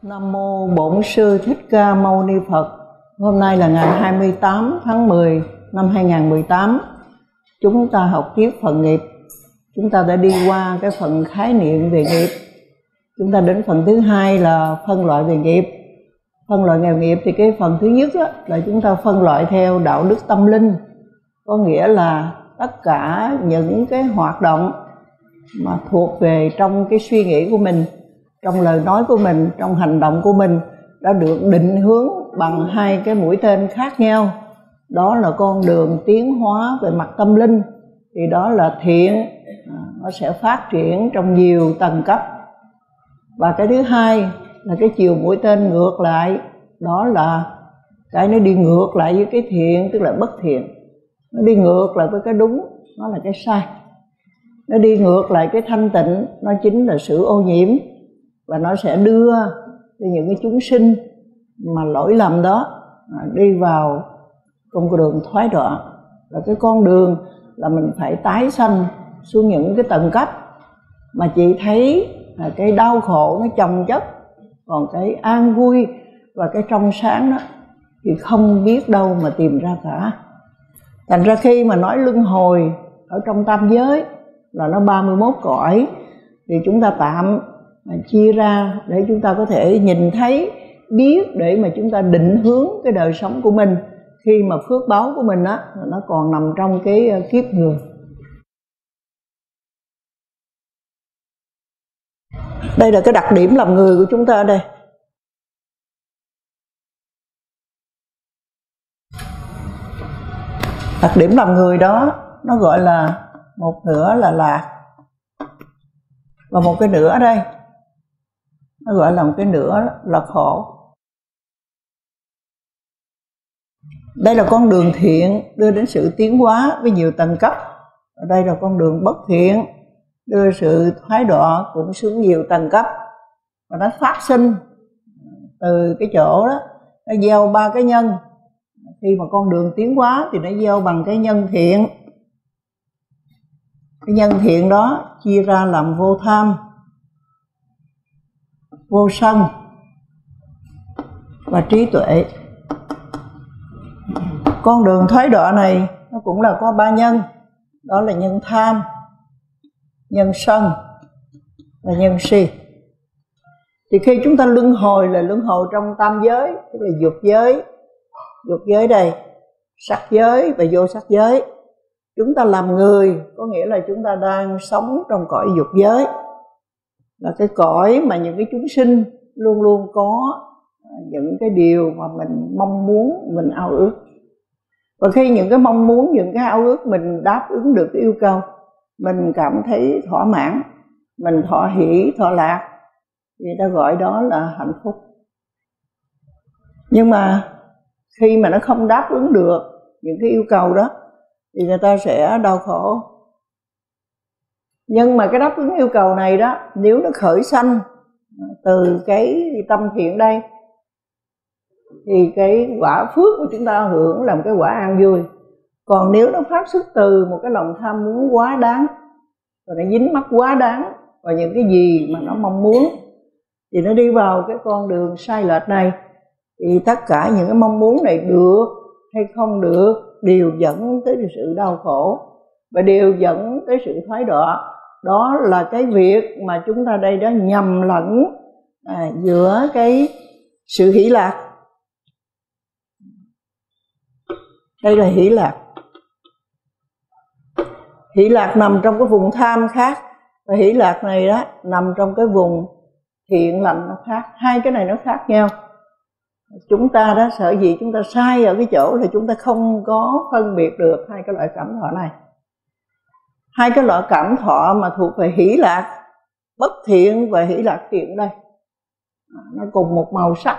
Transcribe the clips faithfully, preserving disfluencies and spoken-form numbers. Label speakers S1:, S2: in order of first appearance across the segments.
S1: Nam mô Bổn Sư Thích Ca Mâu Ni Phật. Hôm nay là ngày hai mươi tám tháng mười năm hai nghìn không trăm mười tám. Chúng ta học tiếp phần nghiệp. Chúng ta đã đi qua cái phần khái niệm về nghiệp. Chúng ta đến phần thứ hai là phân loại về nghiệp. Phân loại nghề nghiệp thì cái phần thứ nhất đó, là chúng ta phân loại theo đạo đức tâm linh. Có nghĩa là tất cả những cái hoạt động mà thuộc về trong cái suy nghĩ của mình, trong lời nói của mình, trong hành động của mình đã được định hướng bằng hai cái mũi tên khác nhau. Đó là con đường tiến hóa về mặt tâm linh, thì đó là thiện, nó sẽ phát triển trong nhiều tầng cấp. Và cái thứ hai là cái chiều mũi tên ngược lại, đó là cái nó đi ngược lại với cái thiện, tức là bất thiện. Nó đi ngược lại với cái đúng, nó là cái sai. Nó đi ngược lại cái thanh tịnh, nó chính là sự ô nhiễm. Và nó sẽ đưa cho những cái chúng sinh mà lỗi lầm đó đi vào con đường thoái đọa. Là cái con đường là mình phải tái sanh xuống những cái tầng cấp mà chị thấy là cái đau khổ nó chồng chất, còn cái an vui và cái trong sáng đó thì không biết đâu mà tìm ra cả. Thành ra khi mà nói luân hồi ở trong tam giới là nó ba mươi mốt cõi, thì chúng ta tạm chia ra để chúng ta có thể nhìn thấy, biết để mà chúng ta định hướng cái đời sống của mình khi mà phước báo của mình á nó còn nằm trong cái kiếp người. Đây là cái đặc điểm làm người của chúng ta đây. Đặc điểm làm người đó nó gọi là một nửa là lạc và một cái nửa ở đây nó gọi là một cái nửa là khổ. Đây là con đường thiện đưa đến sự tiến hóa với nhiều tầng cấp. Ở đây là con đường bất thiện đưa sự thoái đọa cũng xuống nhiều tầng cấp. Và nó phát sinh từ cái chỗ đó, nó gieo ba cái nhân. Khi mà con đường tiến hóa thì nó gieo bằng cái nhân thiện. Cái nhân thiện đó chia ra làm vô tham, vô sân và trí tuệ. Con đường thoái đọa này nó cũng là có ba nhân. Đó là nhân tham, nhân sân và nhân si. Thì khi chúng ta luân hồi là luân hồi trong tam giới, tức là dục giới. Dục giới đây, sắc giới và vô sắc giới. Chúng ta làm người có nghĩa là chúng ta đang sống trong cõi dục giới, là cái cõi mà những cái chúng sinh luôn luôn có những cái điều mà mình mong muốn, mình ao ước. Và khi những cái mong muốn, những cái ao ước mình đáp ứng được cái yêu cầu, mình cảm thấy thỏa mãn, mình thọ hỷ, thọ lạc, thì ta gọi đó là hạnh phúc. Nhưng mà khi mà nó không đáp ứng được những cái yêu cầu đó thì người ta sẽ đau khổ. Nhưng mà cái đáp ứng yêu cầu này đó, nếu nó khởi sanh từ cái tâm thiện đây thì cái quả phước của chúng ta hưởng là một cái quả an vui. Còn nếu nó phát xuất từ một cái lòng tham muốn quá đáng, rồi nó dính mắc quá đáng vào những cái gì mà nó mong muốn, thì nó đi vào cái con đường sai lệch này. Thì tất cả những cái mong muốn này được hay không được đều dẫn tới sự đau khổ và đều dẫn tới sự thoái đọa. Đó là cái việc mà chúng ta đây đã nhầm lẫn à, giữa cái sự hỷ lạc. Đây là hỷ lạc. Hỷ lạc nằm trong cái vùng tham khác, và hỷ lạc này đó nằm trong cái vùng thiện lành nó khác. Hai cái này nó khác nhau. Chúng ta đó sở dĩ chúng ta sai ở cái chỗ là chúng ta không có phân biệt được hai cái loại cảm thọ này. Hai cái loại cảm thọ mà thuộc về hỷ lạc bất thiện và hỷ lạc thiện đây, nó cùng một màu sắc,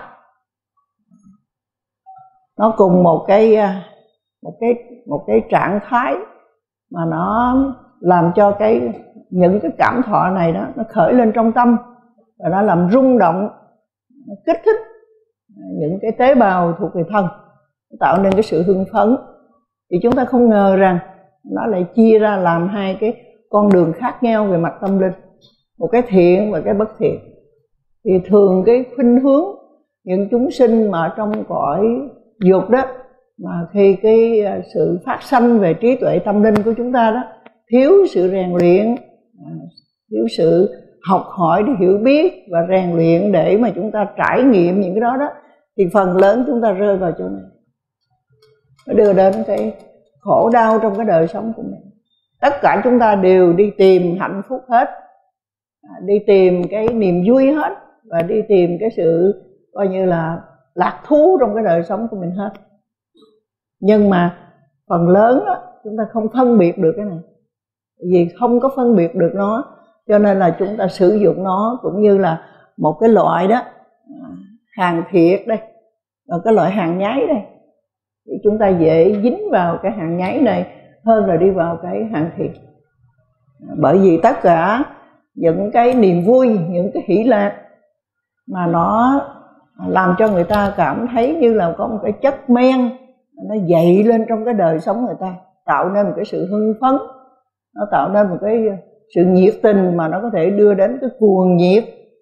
S1: nó cùng một cái một cái một cái trạng thái mà nó làm cho cái những cái cảm thọ này đó nó khởi lên trong tâm và nó làm rung động, nó kích thích những cái tế bào thuộc về thân, tạo nên cái sự hưng phấn. Thì chúng ta không ngờ rằng nó lại chia ra làm hai cái con đường khác nhau về mặt tâm linh, một cái thiện và cái bất thiện. Thì thường cái khuynh hướng những chúng sinh mà trong cõi dục đó, mà khi cái sự phát sanh về trí tuệ tâm linh của chúng ta đó thiếu sự rèn luyện, thiếu sự học hỏi để hiểu biết và rèn luyện để mà chúng ta trải nghiệm những cái đó đó, thì phần lớn chúng ta rơi vào chỗ này, nó đưa đến cái khổ đau trong cái đời sống của mình. Tất cả chúng ta đều đi tìm hạnh phúc hết, đi tìm cái niềm vui hết, và đi tìm cái sự coi như là lạc thú trong cái đời sống của mình hết. Nhưng mà phần lớn đó, chúng ta không phân biệt được cái này. Vì không có phân biệt được nó, cho nên là chúng ta sử dụng nó cũng như là một cái loại đó, hàng thiệt đây, và cái loại hàng nhái đây. Thì chúng ta dễ dính vào cái hàng nhái này hơn là đi vào cái hàng thiệt. Bởi vì tất cả những cái niềm vui, những cái hỷ lạc mà nó làm cho người ta cảm thấy như là có một cái chất men nó dậy lên trong cái đời sống người ta, tạo nên một cái sự hưng phấn, nó tạo nên một cái sự nhiệt tình mà nó có thể đưa đến cái cuồng nhiệt.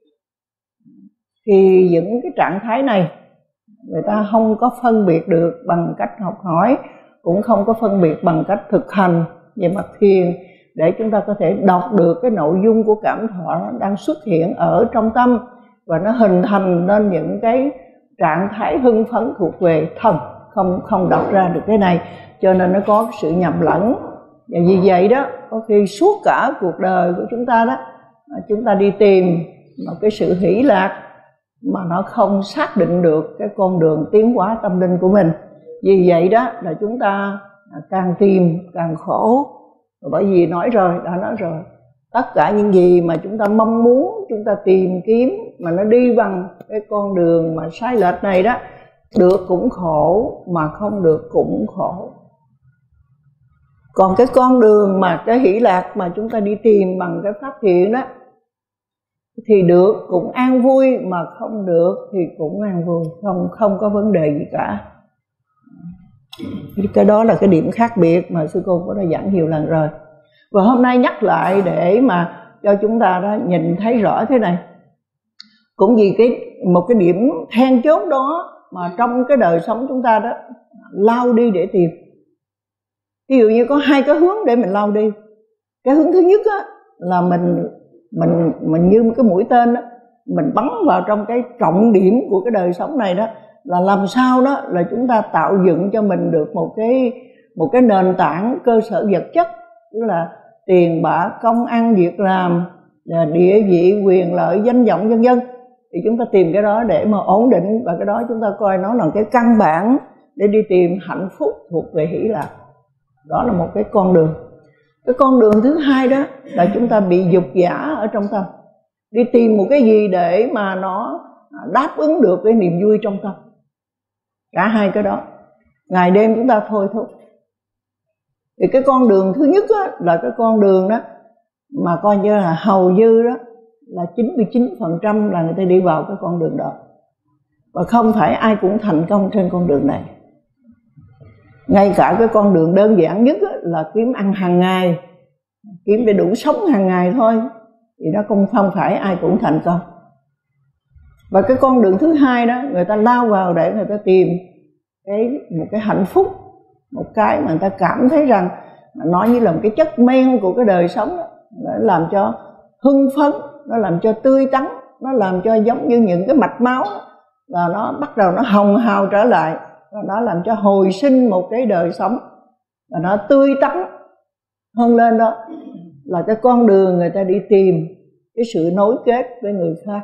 S1: Thì những cái trạng thái này người ta không có phân biệt được bằng cách học hỏi, cũng không có phân biệt bằng cách thực hành về mặt thiền, để chúng ta có thể đọc được cái nội dung của cảm thọ đang xuất hiện ở trong tâm, và nó hình thành nên những cái trạng thái hưng phấn thuộc về thần, không không đọc ra được cái này, cho nên nó có cái sự nhầm lẫn. Và vì vậy đó, có khi suốt cả cuộc đời của chúng ta đó, chúng ta đi tìm một cái sự hỷ lạc mà nó không xác định được cái con đường tiến hóa tâm linh của mình. Vì vậy đó là chúng ta càng tìm càng khổ. Bởi vì nói rồi, đã nói rồi, tất cả những gì mà chúng ta mong muốn, chúng ta tìm kiếm mà nó đi bằng cái con đường mà sai lệch này đó, được cũng khổ, mà không được cũng khổ. Còn cái con đường mà cái hỷ lạc mà chúng ta đi tìm bằng cái pháp thiện đó, thì được cũng an vui, mà không được thì cũng an vui, không không có vấn đề gì cả. Cái đó là cái điểm khác biệt mà sư cô có đã giảng nhiều lần rồi. Và hôm nay nhắc lại để mà cho chúng ta đó nhìn thấy rõ thế này. Cũng vì cái một cái điểm then chốt đó mà trong cái đời sống chúng ta đó lao đi để tìm. Ví dụ như có hai cái hướng để mình lao đi. Cái hướng thứ nhất á, là mình mình mình như cái mũi tên đó, mình bắn vào trong cái trọng điểm của cái đời sống này đó, là làm sao đó là chúng ta tạo dựng cho mình được một cái một cái nền tảng cơ sở vật chất, tức là tiền bạc, công ăn việc làm, địa vị, quyền lợi, danh vọng vân vân. Thì chúng ta tìm cái đó để mà ổn định, và cái đó chúng ta coi nó là cái căn bản để đi tìm hạnh phúc thuộc về hỷ lạc. Đó là một cái con đường. Cái con đường thứ hai đó là chúng ta bị dục giả ở trong tâm, đi tìm một cái gì để mà nó đáp ứng được cái niềm vui trong tâm. Cả hai cái đó ngày đêm chúng ta thôi thúc. Thì cái con đường thứ nhất á, là cái con đường đó mà coi như là hầu như đó là chín mươi chín phần trăm là người ta đi vào cái con đường đó. Và không phải ai cũng thành công trên con đường này. Ngay cả cái con đường đơn giản nhất á, là kiếm ăn hàng ngày, kiếm để đủ sống hàng ngày thôi, thì nó không không phải ai cũng thành công. Và cái con đường thứ hai đó, người ta lao vào để người ta tìm cái một cái hạnh phúc, một cái mà người ta cảm thấy rằng nó như là một cái chất men của cái đời sống đó. Nó làm cho hưng phấn, nó làm cho tươi tắn, nó làm cho giống như những cái mạch máu đó, là nó bắt đầu nó hồng hào trở lại, và nó làm cho hồi sinh một cái đời sống, và nó tươi tắn hơn lên. Đó là cái con đường người ta đi tìm cái sự nối kết với người khác,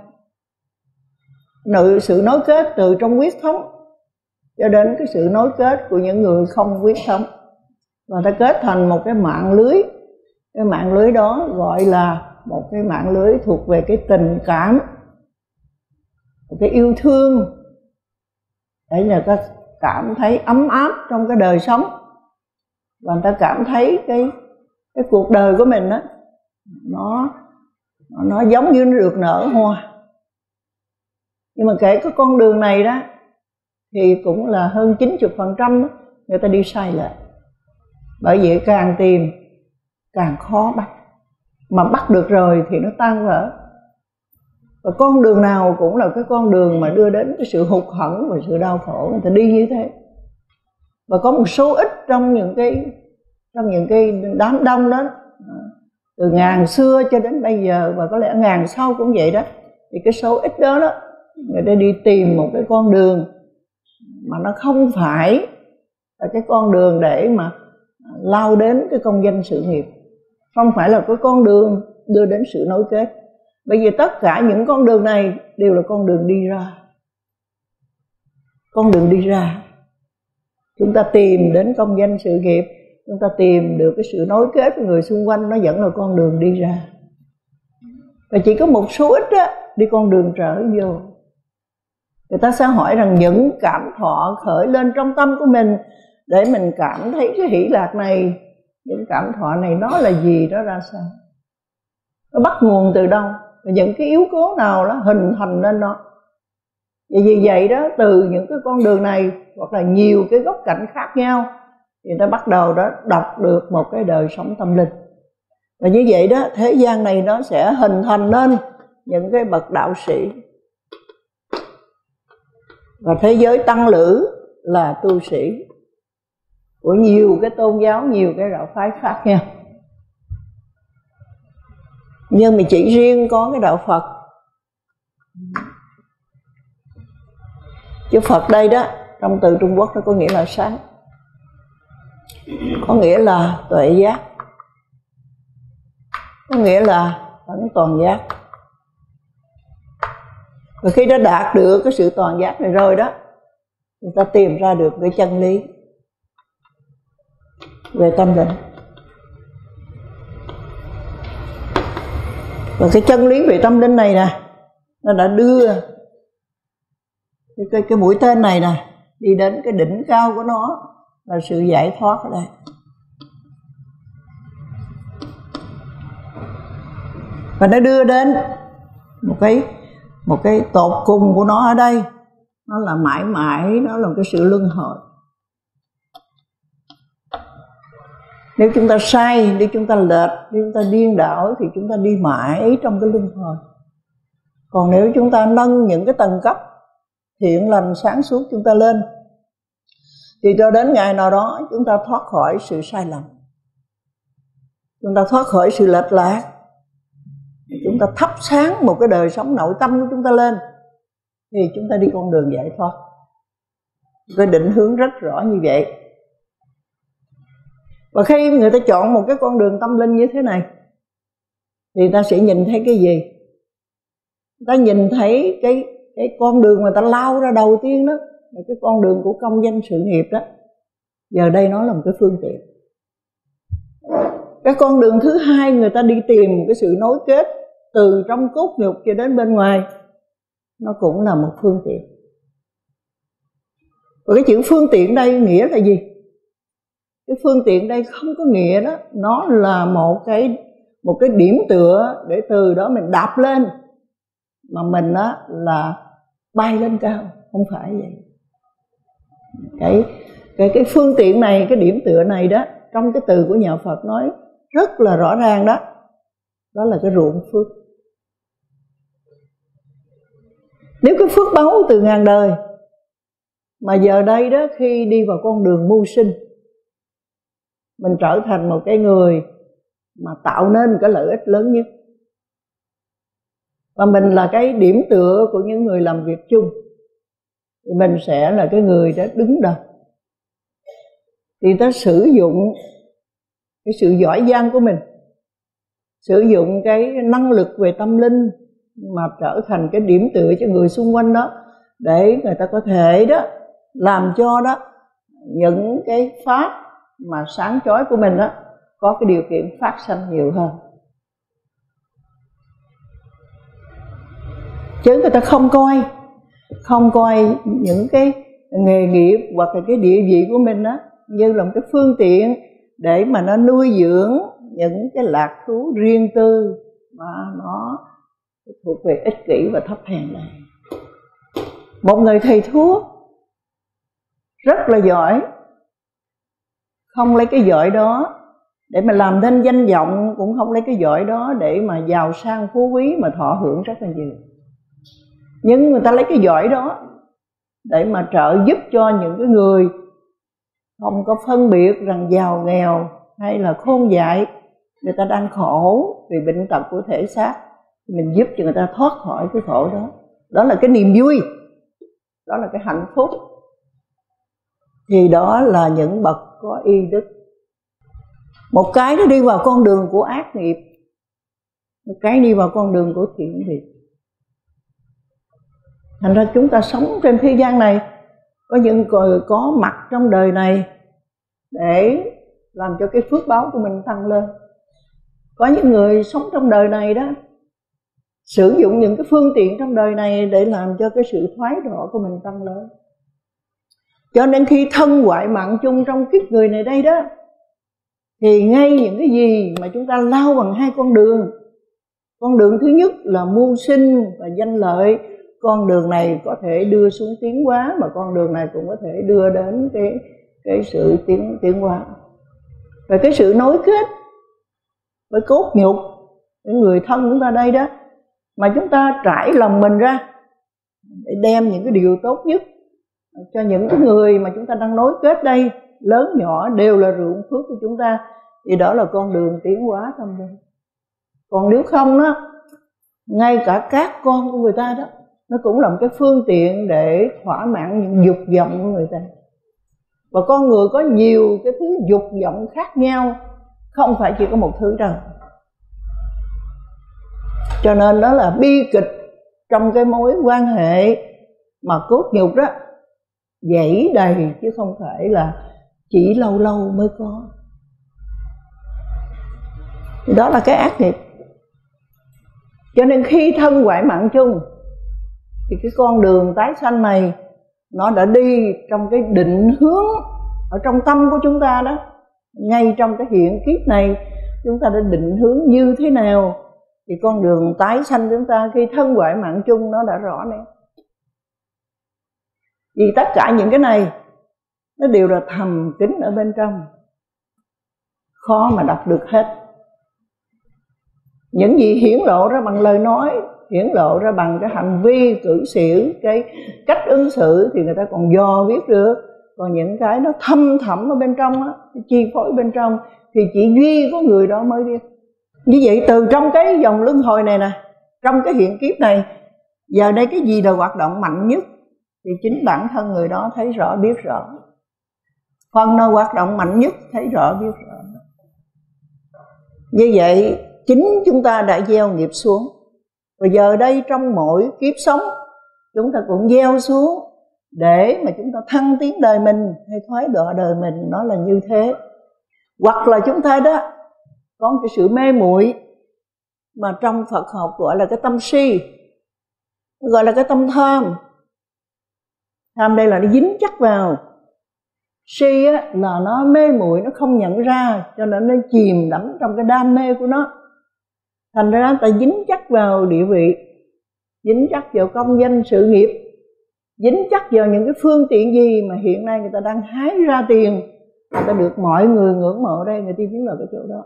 S1: sự nối kết từ trong huyết thống cho đến cái sự nối kết của những người không huyết thống, và ta kết thành một cái mạng lưới. Cái mạng lưới đó gọi là một cái mạng lưới thuộc về cái tình cảm, một cái yêu thương, để người ta cảm thấy ấm áp trong cái đời sống, và người ta cảm thấy cái cái cuộc đời của mình đó, nó nó giống như nó được nở hoa. Nhưng mà kể cái con đường này đó thì cũng là hơn chín mươi phần trăm người ta đi sai lệch. Bởi vậy càng tìm càng khó bắt, mà bắt được rồi thì nó tan vỡ. Và con đường nào cũng là cái con đường mà đưa đến cái sự hụt hẫng và sự đau khổ, người ta đi như thế. Và có một số ít trong những cái trong những cái đám đông đó, từ ngàn xưa cho đến bây giờ, và có lẽ ngàn sau cũng vậy đó, thì cái số ít đó đó, người ta đi tìm một cái con đường mà nó không phải là cái con đường để mà lao đến cái công danh sự nghiệp, không phải là cái con đường đưa đến sự nối kết. Bởi vì tất cả những con đường này đều là con đường đi ra. Con đường đi ra, chúng ta tìm đến công danh sự nghiệp, chúng ta tìm được cái sự nối kết với người xung quanh, nó vẫn là con đường đi ra. Và chỉ có một số ít á, đi con đường trở vô. Người ta sẽ hỏi rằng những cảm thọ khởi lên trong tâm của mình để mình cảm thấy cái hỷ lạc này, những cảm thọ này nó là gì, nó ra sao, nó bắt nguồn từ đâu, và những cái yếu tố nào nó hình thành nên nó. Và vì vậy đó, từ những cái con đường này hoặc là nhiều cái góc cạnh khác nhau, thì ta bắt đầu đó đọc được một cái đời sống tâm linh. Và như vậy đó, thế gian này nó sẽ hình thành nên những cái bậc đạo sĩ, và thế giới tăng lữ là tu sĩ của nhiều cái tôn giáo, nhiều cái đạo phái khác nhau. Nhưng mà chỉ riêng có cái đạo Phật. Chữ Phật đây đó, trong từ Trung Quốc nó có nghĩa là sáng, có nghĩa là tuệ giác, có nghĩa là tận toàn giác. Và khi đã đạt được cái sự toàn giác này rồi đó, người ta tìm ra được cái chân lý về tâm linh. Và cái chân lý về tâm linh này nè, nó đã đưa cái, cái, cái mũi tên này nè đi đến cái đỉnh cao của nó, là sự giải thoát ở đây. Và nó đưa đến một cái một cái tột cùng của nó ở đây, nó là mãi mãi, nó là một cái sự luân hồi. Nếu chúng ta sai, nếu chúng ta lệch, nếu chúng ta điên đảo thì chúng ta đi mãi trong cái luân hồi. Còn nếu chúng ta nâng những cái tầng cấp thiện lành sáng suốt chúng ta lên, thì cho đến ngày nào đó chúng ta thoát khỏi sự sai lầm, chúng ta thoát khỏi sự lệch lạc, chúng ta thắp sáng một cái đời sống nội tâm của chúng ta lên, thì chúng ta đi con đường giải thoát. Cái định hướng rất rõ như vậy. Và khi người ta chọn một cái con đường tâm linh như thế này, thì ta sẽ nhìn thấy cái gì? Ta nhìn thấy cái, cái con đường mà ta lao ra đầu tiên đó, là cái con đường của công danh sự nghiệp đó. Giờ đây nó là một cái phương tiện. Cái con đường thứ hai, người ta đi tìm cái sự nối kết từ trong cốt nhục cho đến bên ngoài, nó cũng là một phương tiện. Và cái chữ phương tiện đây nghĩa là gì? Cái phương tiện đây không có nghĩa đó, nó là một cái một cái điểm tựa để từ đó mình đạp lên, mà mình đó là bay lên cao, không phải vậy. Cái cái cái phương tiện này, cái điểm tựa này đó, trong cái từ của nhà Phật nói rất là rõ ràng đó, đó là cái ruộng phước. Nếu cái phước báu từ ngàn đời mà giờ đây đó, khi đi vào con đường mưu sinh, mình trở thành một cái người mà tạo nên cái lợi ích lớn nhất, và mình là cái điểm tựa của những người làm việc chung, thì mình sẽ là cái người đã đứng đầu. Thì ta sử dụng cái sự giỏi giang của mình, sử dụng cái năng lực về tâm linh mà trở thành cái điểm tựa cho người xung quanh đó, để người ta có thể đó làm cho đó những cái pháp mà sáng chói của mình đó có cái điều kiện phát sanh nhiều hơn. Chứ người ta không coi không coi những cái nghề nghiệp hoặc là cái địa vị của mình đó như là một cái phương tiện để mà nó nuôi dưỡng những cái lạc thú riêng tư mà nó thuộc về ích kỷ và thấp hèn này. Một người thầy thuốc rất là giỏi, không lấy cái giỏi đó để mà làm nên danh vọng, cũng không lấy cái giỏi đó để mà giàu sang phú quý mà thọ hưởng rất là nhiều. Nhưng người ta lấy cái giỏi đó để mà trợ giúp cho những cái người không có phân biệt rằng giàu nghèo hay là khôn dại, người ta đang khổ vì bệnh tật của thể xác, mình giúp cho người ta thoát khỏi cái khổ đó. Đó là cái niềm vui, đó là cái hạnh phúc. Thì đó là những bậc có y đức. Một cái nó đi vào con đường của ác nghiệp, một cái đi vào con đường của thiện nghiệp. Thành ra chúng ta sống trên thế gian này, có những người có mặt trong đời này để làm cho cái phước báo của mình tăng lên. Có những người sống trong đời này đó, sử dụng những cái phương tiện trong đời này để làm cho cái sự thoái độ của mình tăng lên. Cho nên khi thân hoại mạng chung trong kiếp người này đây đó, thì ngay những cái gì mà chúng ta lao bằng hai con đường. Con đường thứ nhất là mưu sinh và danh lợi. Con đường này có thể đưa xuống tiến hóa, mà con đường này cũng có thể đưa đến cái, cái sự tiến, tiến hóa. Và cái sự nối kết với cốt nhục, những người thân chúng ta đây đó, mà chúng ta trải lòng mình ra để đem những cái điều tốt nhất cho những cái người mà chúng ta đang nối kết đây, lớn nhỏ đều là ruộng phước của chúng ta, thì đó là con đường tiến hóa tâm linh. Còn nếu không đó, ngay cả các con của người ta đó, nó cũng là một cái phương tiện để thỏa mãn những dục vọng của người ta. Và con người có nhiều cái thứ dục vọng khác nhau, không phải chỉ có một thứ đâu. Cho nên đó là bi kịch trong cái mối quan hệ mà cốt nhục đó dãy đầy, chứ không phải là chỉ lâu lâu mới có. Đó là cái ác nghiệp. Cho nên khi thân hoại mạng chung, thì cái con đường tái sanh này nó đã đi trong cái định hướng ở trong tâm của chúng ta đó. Ngay trong cái hiện kiếp này, chúng ta đã định hướng như thế nào, thì con đường tái sanh chúng ta khi thân hoại mạng chung nó đã rõ nét. Vì tất cả những cái này nó đều là thầm kín ở bên trong, khó mà đọc được hết. Những gì hiển lộ ra bằng lời nói, hiển lộ ra bằng cái hành vi, cử xử, cái cách ứng xử thì người ta còn dò biết được. Còn những cái nó thâm thẳm ở bên trong á, chi phối bên trong, thì chỉ duy có người đó mới biết. Như vậy từ trong cái dòng luân hồi này nè, trong cái hiện kiếp này, giờ đây cái gì là hoạt động mạnh nhất, thì chính bản thân người đó thấy rõ biết rõ. Phần nào hoạt động mạnh nhất thấy rõ biết rõ. Như vậy chính chúng ta đã gieo nghiệp xuống. Và giờ đây trong mỗi kiếp sống, chúng ta cũng gieo xuống để mà chúng ta thăng tiến đời mình hay thoái độ đời mình, nó là như thế. Hoặc là chúng ta đó có một cái sự mê muội mà trong Phật học gọi là cái tâm si, gọi là cái tâm tham. Tham đây là nó dính chắc vào. Si á, là nó mê muội, nó không nhận ra, cho nên nó chìm đắm trong cái đam mê của nó. Thành ra ta dính chắc vào địa vị, dính chắc vào công danh sự nghiệp, dính chắc vào những cái phương tiện gì mà hiện nay người ta đang hái ra tiền, người ta được mọi người ngưỡng mộ đây, người ta dính vào cái chỗ đó.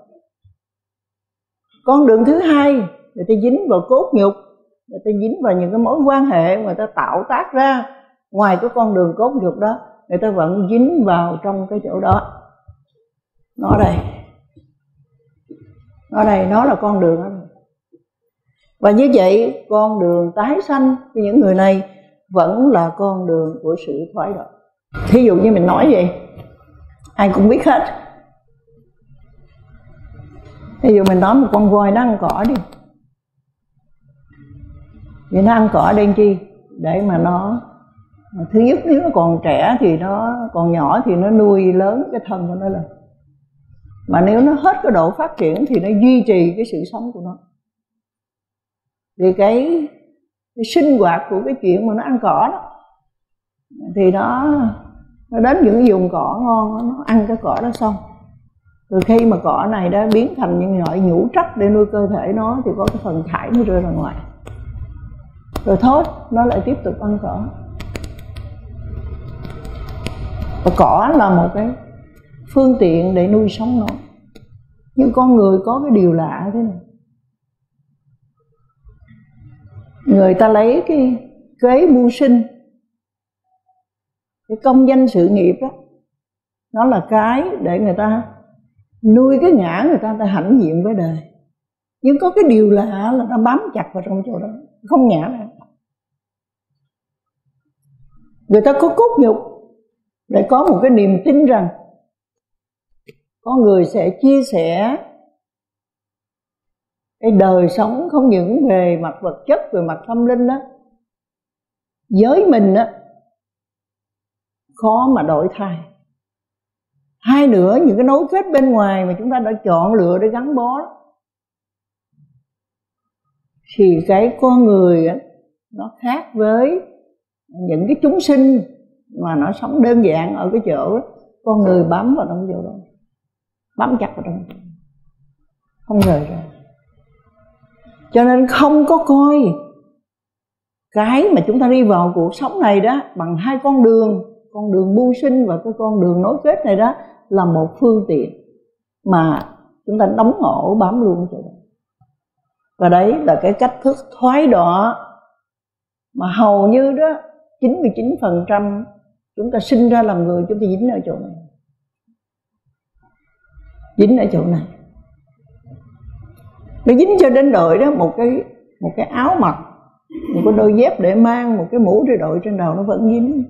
S1: Con đường thứ hai, người ta dính vào cốt nhục, người ta dính vào những cái mối quan hệ người ta tạo tác ra. Ngoài cái con đường cốt nhục đó, người ta vẫn dính vào trong cái chỗ đó. Nó đây, nó đây, nó là con đường đó. Và như vậy con đường tái sanh của những người này vẫn là con đường của sự thoái độ. Thí dụ như mình nói vậy, ai cũng biết hết. Thí dụ mình nói một con voi nó ăn cỏ đi, vậy nó ăn cỏ để chi? Để mà nó, thứ nhất nếu nó còn trẻ thì nó còn nhỏ thì nó nuôi lớn cái thân của nó lên. Mà nếu nó hết cái độ phát triển thì nó duy trì cái sự sống của nó. Vì cái, cái sinh hoạt của cái chuyện mà nó ăn cỏ đó, thì nó, nó đến những vùng cỏ ngon, nó ăn cái cỏ đó xong, từ khi mà cỏ này đã biến thành những loại nhũ trách để nuôi cơ thể nó, thì có cái phần thải nó rơi ra ngoài, rồi thôi nó lại tiếp tục ăn cỏ. Và cỏ là một cái phương tiện để nuôi sống nó. Nhưng con người có cái điều lạ thế này, người ta lấy cái kế mưu sinh, cái công danh sự nghiệp đó, nó là cái để người ta nuôi cái ngã người ta, người ta hãnh diện với đời. Nhưng có cái điều lạ là nó bám chặt vào trong chỗ đó, không ngã ra. Người ta có cốt nhục để có một cái niềm tin rằng có người sẽ chia sẻ cái đời sống không những về mặt vật chất, về mặt tâm linh đó, với mình á, khó mà đổi thay. Hai nữa, những cái nối kết bên ngoài mà chúng ta đã chọn lựa để gắn bó đó, thì cái con người á, nó khác với những cái chúng sinh mà nó sống đơn giản ở cái chỗ đó. Con người bám vào trong chỗ đó, bám chặt vào trong chỗ đó, không rời ra. Cho nên không có coi cái mà chúng ta đi vào cuộc sống này đó bằng hai con đường, con đường mưu sinh và cái con đường nối kết này đó là một phương tiện mà chúng ta đóng ổ bám luôn chỗ đó. Và đấy là cái cách thức thoái đọa mà hầu như đó chín mươi chín phần trăm chúng ta sinh ra làm người, chúng ta dính ở chỗ này, dính ở chỗ này. Nó dính cho đến đội đó một cái một cái áo mặc, một cái đôi dép để mang, một cái mũ để đội trên đầu nó vẫn dính,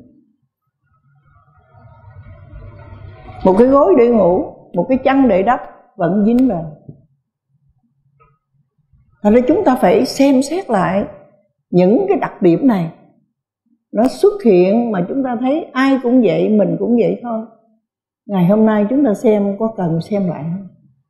S1: một cái gối để ngủ, một cái chăn để đắp vẫn dính vào. Thành ra chúng ta phải xem xét lại những cái đặc điểm này. Nó xuất hiện mà chúng ta thấy ai cũng vậy, mình cũng vậy thôi. Ngày hôm nay chúng ta xem có cần xem lại không?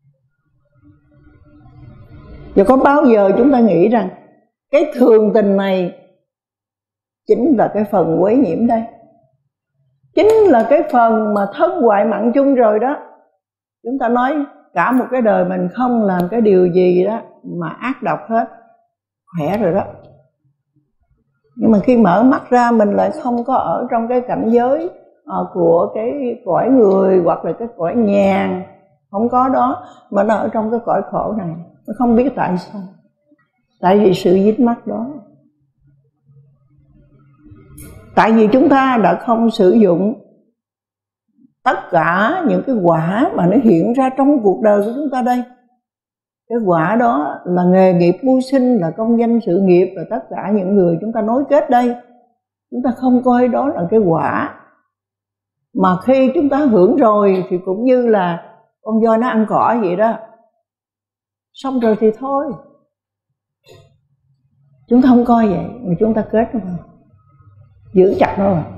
S1: Và có bao giờ chúng ta nghĩ rằng cái thường tình này chính là cái phần quấy nhiễm đây, chính là cái phần mà thân hoại mặn chung rồi đó. Chúng ta nói cả một cái đời mình không làm cái điều gì đó mà ác độc hết, khỏe rồi đó. Nhưng mà khi mở mắt ra mình lại không có ở trong cái cảnh giới uh, của cái cõi người hoặc là cái cõi nhàn, không có đó, mà nó ở trong cái cõi khổ này. Nó không biết tại sao, tại vì sự dính mắc đó. Tại vì chúng ta đã không sử dụng tất cả những cái quả mà nó hiện ra trong cuộc đời của chúng ta đây. Cái quả đó là nghề nghiệp mưu sinh, là công danh sự nghiệp, và tất cả những người chúng ta nối kết đây. Chúng ta không coi đó là cái quả. Mà khi chúng ta hưởng rồi thì cũng như là con voi nó ăn cỏ vậy đó. Xong rồi thì thôi. Chúng ta không coi vậy, mà chúng ta kết nó vào, giữ chặt nó vào.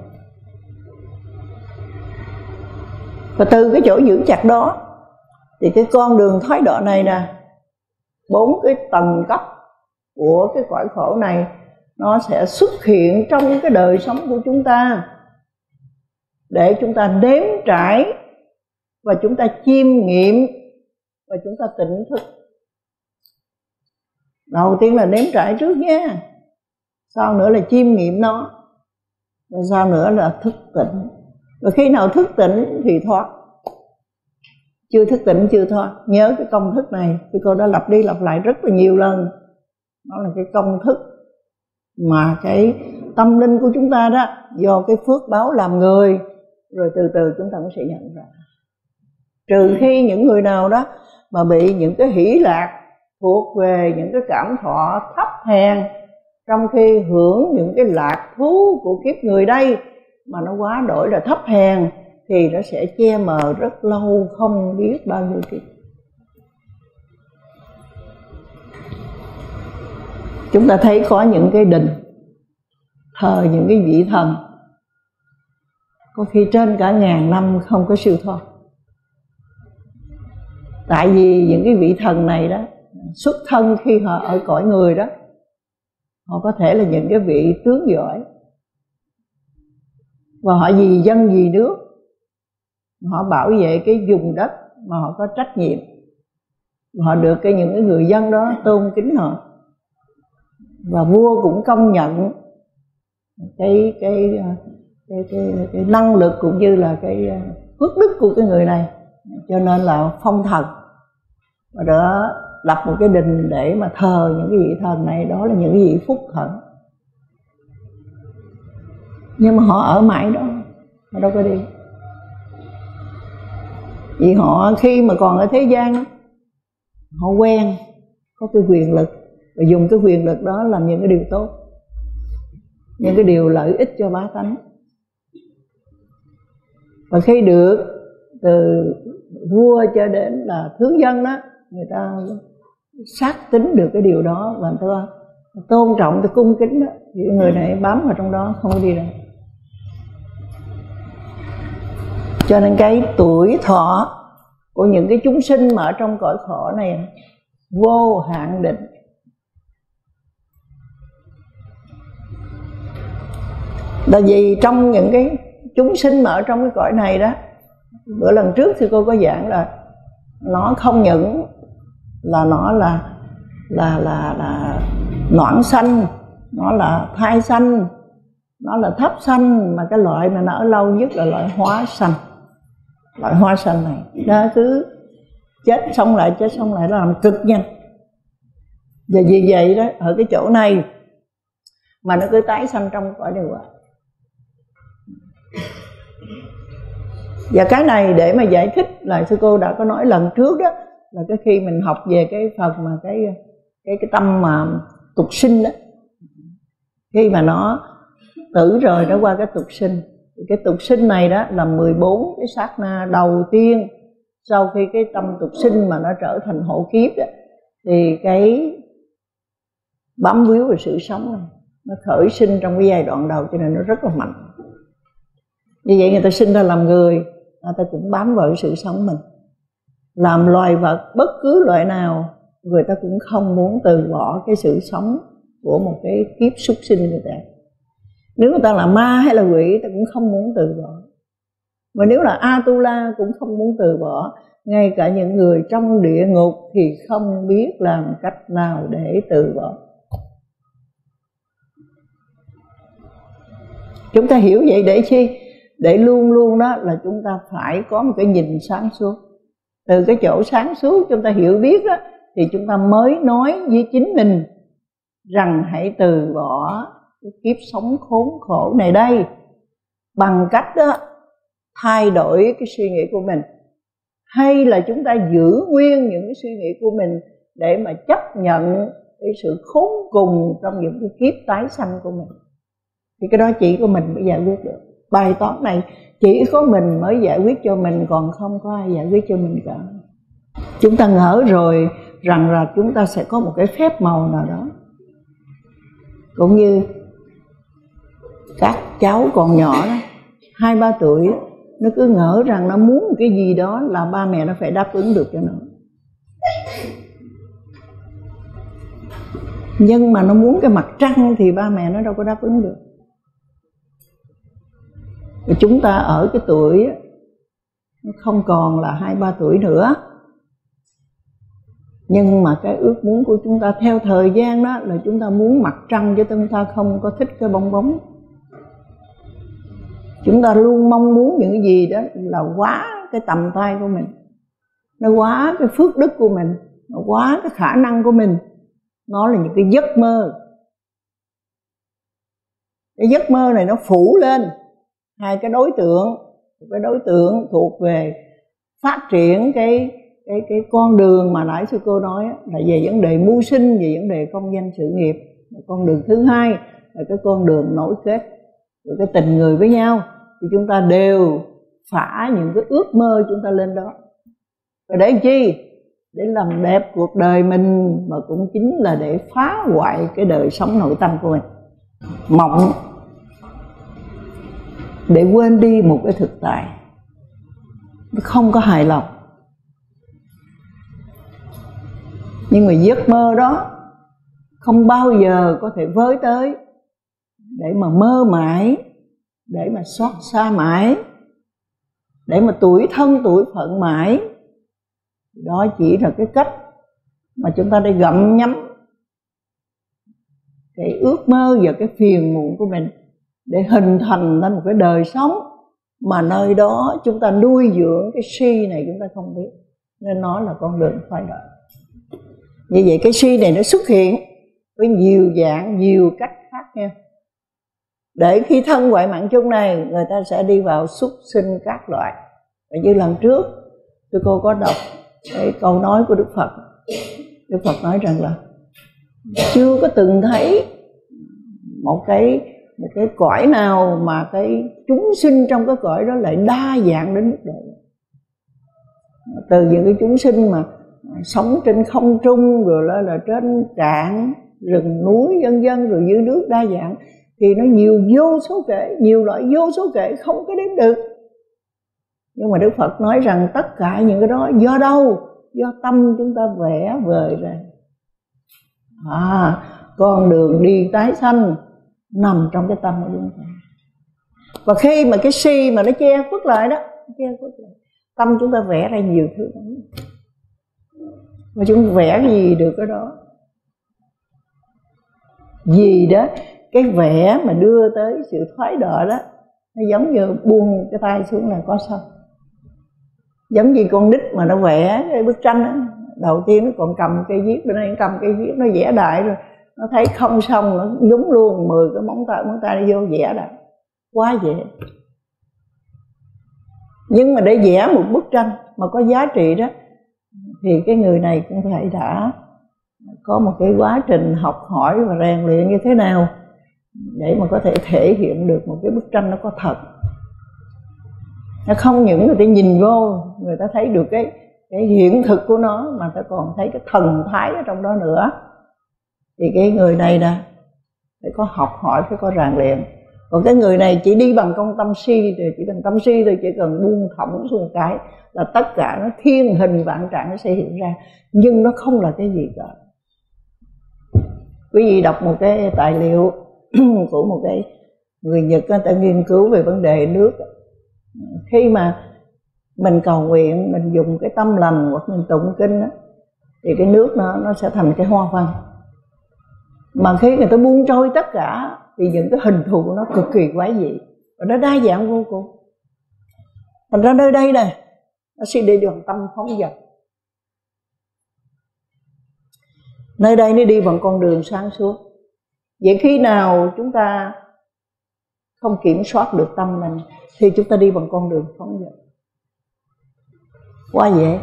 S1: Và từ cái chỗ giữ chặt đó thì cái con đường thoái đọa này nè, bốn cái tầng cấp của cái cõi khổ này nó sẽ xuất hiện trong cái đời sống của chúng ta để chúng ta nếm trải và chúng ta chiêm nghiệm và chúng ta tỉnh thức. Đầu tiên là nếm trải trước nha, sau nữa là chiêm nghiệm nó, rồi sau nữa là thức tỉnh. Và khi nào thức tỉnh thì thoát, chưa thức tỉnh chưa thoát. Nhớ cái công thức này, thì cô đã lặp đi lặp lại rất là nhiều lần. Đó là cái công thức mà cái tâm linh của chúng ta đó, do cái phước báo làm người, rồi từ từ chúng ta cũng sẽ nhận ra. Trừ khi những người nào đó mà bị những cái hỷ lạc thuộc về những cái cảm thọ thấp hèn, trong khi hưởng những cái lạc thú của kiếp người đây mà nó quá đổi là thấp hèn, thì nó sẽ che mờ rất lâu, không biết bao nhiêu kiếp. Chúng ta thấy có những cái đình thờ những cái vị thần, có khi trên cả ngàn năm không có siêu thoát. Tại vì những cái vị thần này đó, xuất thân khi họ ở cõi người đó, họ có thể là những cái vị tướng giỏi, và họ vì dân vì nước, họ bảo vệ cái vùng đất mà họ có trách nhiệm, họ được cái những cái người dân đó tôn kính họ, và vua cũng công nhận cái cái cái cái, cái năng lực cũng như là cái phước đức của cái người này, cho nên là phong thần và đó lập một cái đình để mà thờ những cái vị thần này. Đó là những cái vị phúc thần. Nhưng mà họ ở mãi đó, họ đâu có đi. Vì họ khi mà còn ở thế gian, họ quen có cái quyền lực, và dùng cái quyền lực đó làm những cái điều tốt, những cái điều lợi ích cho bá tánh. Và khi được từ vua cho đến là thương dân đó, người ta xác tính được cái điều đó và người ta tôn trọng, ta cung kính đó, thì người này bám vào trong đó không có đi ra. Cho nên cái tuổi thọ của những cái chúng sinh mà ở trong cõi khổ này vô hạn định. Là vì trong những cái chúng sinh mà ở trong cái cõi này đó, bữa lần trước thì cô có giảng là nó không những là nó là là là là noãn sanh, nó là thai sanh, nó là thấp sanh, mà cái loại mà nó ở lâu nhất là loại hóa sanh. Loại hóa sanh này nó cứ chết xong lại, chết xong lại, nó làm cực nhanh. Và vì vậy đó, ở cái chỗ này mà nó cứ tái sanh trong cõi này hoài. Và cái này để mà giải thích là sư cô đã có nói lần trước đó, là cái khi mình học về cái phần mà cái cái cái tâm mà tục sinh đó, khi mà nó tử rồi nó qua cái tục sinh, cái tục sinh này đó là mười bốn cái sát na đầu tiên sau khi cái tâm tục sinh mà nó trở thành hộ kiếp đó, thì cái bám víu về sự sống này nó khởi sinh trong cái giai đoạn đầu, cho nên nó rất là mạnh. Như vậy người ta sinh ra làm người, người ta cũng bám vào sự sống mình. Làm loài vật bất cứ loại nào, người ta cũng không muốn từ bỏ cái sự sống của một cái kiếp súc sinh người ta. Nếu người ta là ma hay là quỷ, ta cũng không muốn từ bỏ. Và nếu là Atula cũng không muốn từ bỏ. Ngay cả những người trong địa ngục thì không biết làm cách nào để từ bỏ. Chúng ta hiểu vậy để chi? Để luôn luôn đó là chúng ta phải có một cái nhìn sáng suốt. Từ cái chỗ sáng suốt chúng ta hiểu biết đó, thì chúng ta mới nói với chính mình rằng hãy từ bỏ cái kiếp sống khốn khổ này đây, bằng cách đó thay đổi cái suy nghĩ của mình, hay là chúng ta giữ nguyên những cái suy nghĩ của mình để mà chấp nhận cái sự khốn cùng trong những cái kiếp tái sanh của mình. Thì cái đó chỉ có mình mới giải quyết được. Bài toán này chỉ có mình mới giải quyết cho mình, còn không có ai giải quyết cho mình cả. Chúng ta ngỡ rồi rằng là chúng ta sẽ có một cái phép màu nào đó. Cũng như các cháu còn nhỏ đó, hai ba tuổi, nó cứ ngỡ rằng nó muốn một cái gì đó là ba mẹ nó phải đáp ứng được cho nó. Nhưng mà nó muốn cái mặt trăng thì ba mẹ nó đâu có đáp ứng được. Và chúng ta ở cái tuổi nó không còn là hai ba tuổi nữa, nhưng mà cái ước muốn của chúng ta theo thời gian đó là chúng ta muốn mặt trăng, chứ chúng ta không có thích cái bong bóng. Chúng ta luôn mong muốn những cái gì đó là quá cái tầm tay của mình, nó quá cái phước đức của mình, nó quá cái khả năng của mình. Nó là những cái giấc mơ. Cái giấc mơ này nó phủ lên hai cái đối tượng. Một cái đối tượng thuộc về phát triển cái cái cái con đường mà nãy sư cô nói là về vấn đề mưu sinh, về vấn đề công danh sự nghiệp. Con đường thứ hai là cái con đường nối kết, rồi cái tình người với nhau, thì chúng ta đều phả những cái ước mơ chúng ta lên đó. Và để chi? Để làm đẹp cuộc đời mình, mà cũng chính là để phá hoại cái đời sống nội tâm của mình. Mộng để quên đi một cái thực tại, nó không có hài lòng. Nhưng mà giấc mơ đó không bao giờ có thể với tới để mà mơ mãi, để mà xót xa mãi, để mà tủi thân tủi phận mãi. Đó chỉ là cái cách mà chúng ta đã gặm nhấm cái ước mơ và cái phiền muộn của mình, để hình thành nên một cái đời sống mà nơi đó chúng ta nuôi dưỡng cái si này chúng ta không biết. Nên nó là con đường phải đời. Như vậy cái si này nó xuất hiện với nhiều dạng, nhiều cách khác nhau. để khi thân ngoại mạng chung này người ta sẽ đi vào súc sinh các loại. Và như lần trước tôi cô có đọc cái câu nói của Đức Phật. Đức Phật nói rằng là chưa có từng thấy một cái một cái cõi nào mà cái chúng sinh trong cái cõi đó lại đa dạng đến mức độ. Từ những cái chúng sinh mà sống trên không trung, rồi là, là trên cạn rừng núi vân vân, rồi dưới nước đa dạng, thì nó nhiều vô số kể, nhiều loại vô số kể không có đếm được. Nhưng mà Đức Phật nói rằng tất cả những cái đó do đâu? Do tâm chúng ta vẽ vời ra. À, con đường đi tái sanh nằm trong cái tâm của chúng ta. Và khi mà cái si mà nó che khuất lại đó, che khuất lại, tâm chúng ta vẽ ra nhiều thứ lắm. Mà chúng vẽ cái gì được cái đó. Gì đó, cái vẽ mà đưa tới sự thoái đọa đó, nó giống như buông cái tay xuống là có xong. Giống như con nít mà nó vẽ cái bức tranh đó, đầu tiên nó còn cầm cây viết, bên đây nó cầm cây viết, nó vẽ đại rồi, nó thấy không xong, nó nhúng luôn mười cái móng tay, móng tay nó vô vẽ đại. Quá dễ. Nhưng mà để vẽ một bức tranh mà có giá trị đó, thì cái người này cũng phải đã có một cái quá trình học hỏi và rèn luyện như thế nào để mà có thể thể hiện được một cái bức tranh nó có thật. Nó không những người ta nhìn vô, người ta thấy được cái, cái hiện thực của nó, mà ta còn thấy cái thần thái ở trong đó nữa. Thì cái người này nè phải có học hỏi, phải có rèn luyện. Còn cái người này chỉ đi bằng công tâm si, thì chỉ cần tâm si thôi, chỉ cần buông thõng xuống cái là tất cả nó thiên hình vạn trạng nó sẽ hiện ra. Nhưng nó không là cái gì cả. Quý vị đọc một cái tài liệu của một cái người Nhật, người ta nghiên cứu về vấn đề nước. Khi mà mình cầu nguyện, mình dùng cái tâm lành hoặc mình tụng kinh đó, thì cái nước nó, nó sẽ thành cái hoa văn. Mà khi người ta buông trôi tất cả thì những cái hình thù của nó cực kỳ quái dị, và nó đa dạng vô cùng. Thành ra nơi đây này, nó sẽ đi bằng tâm phóng dật. Nơi đây nó đi bằng con đường sáng suốt. Vậy khi nào chúng ta không kiểm soát được tâm mình thì chúng ta đi bằng con đường phóng dật. Quá dễ.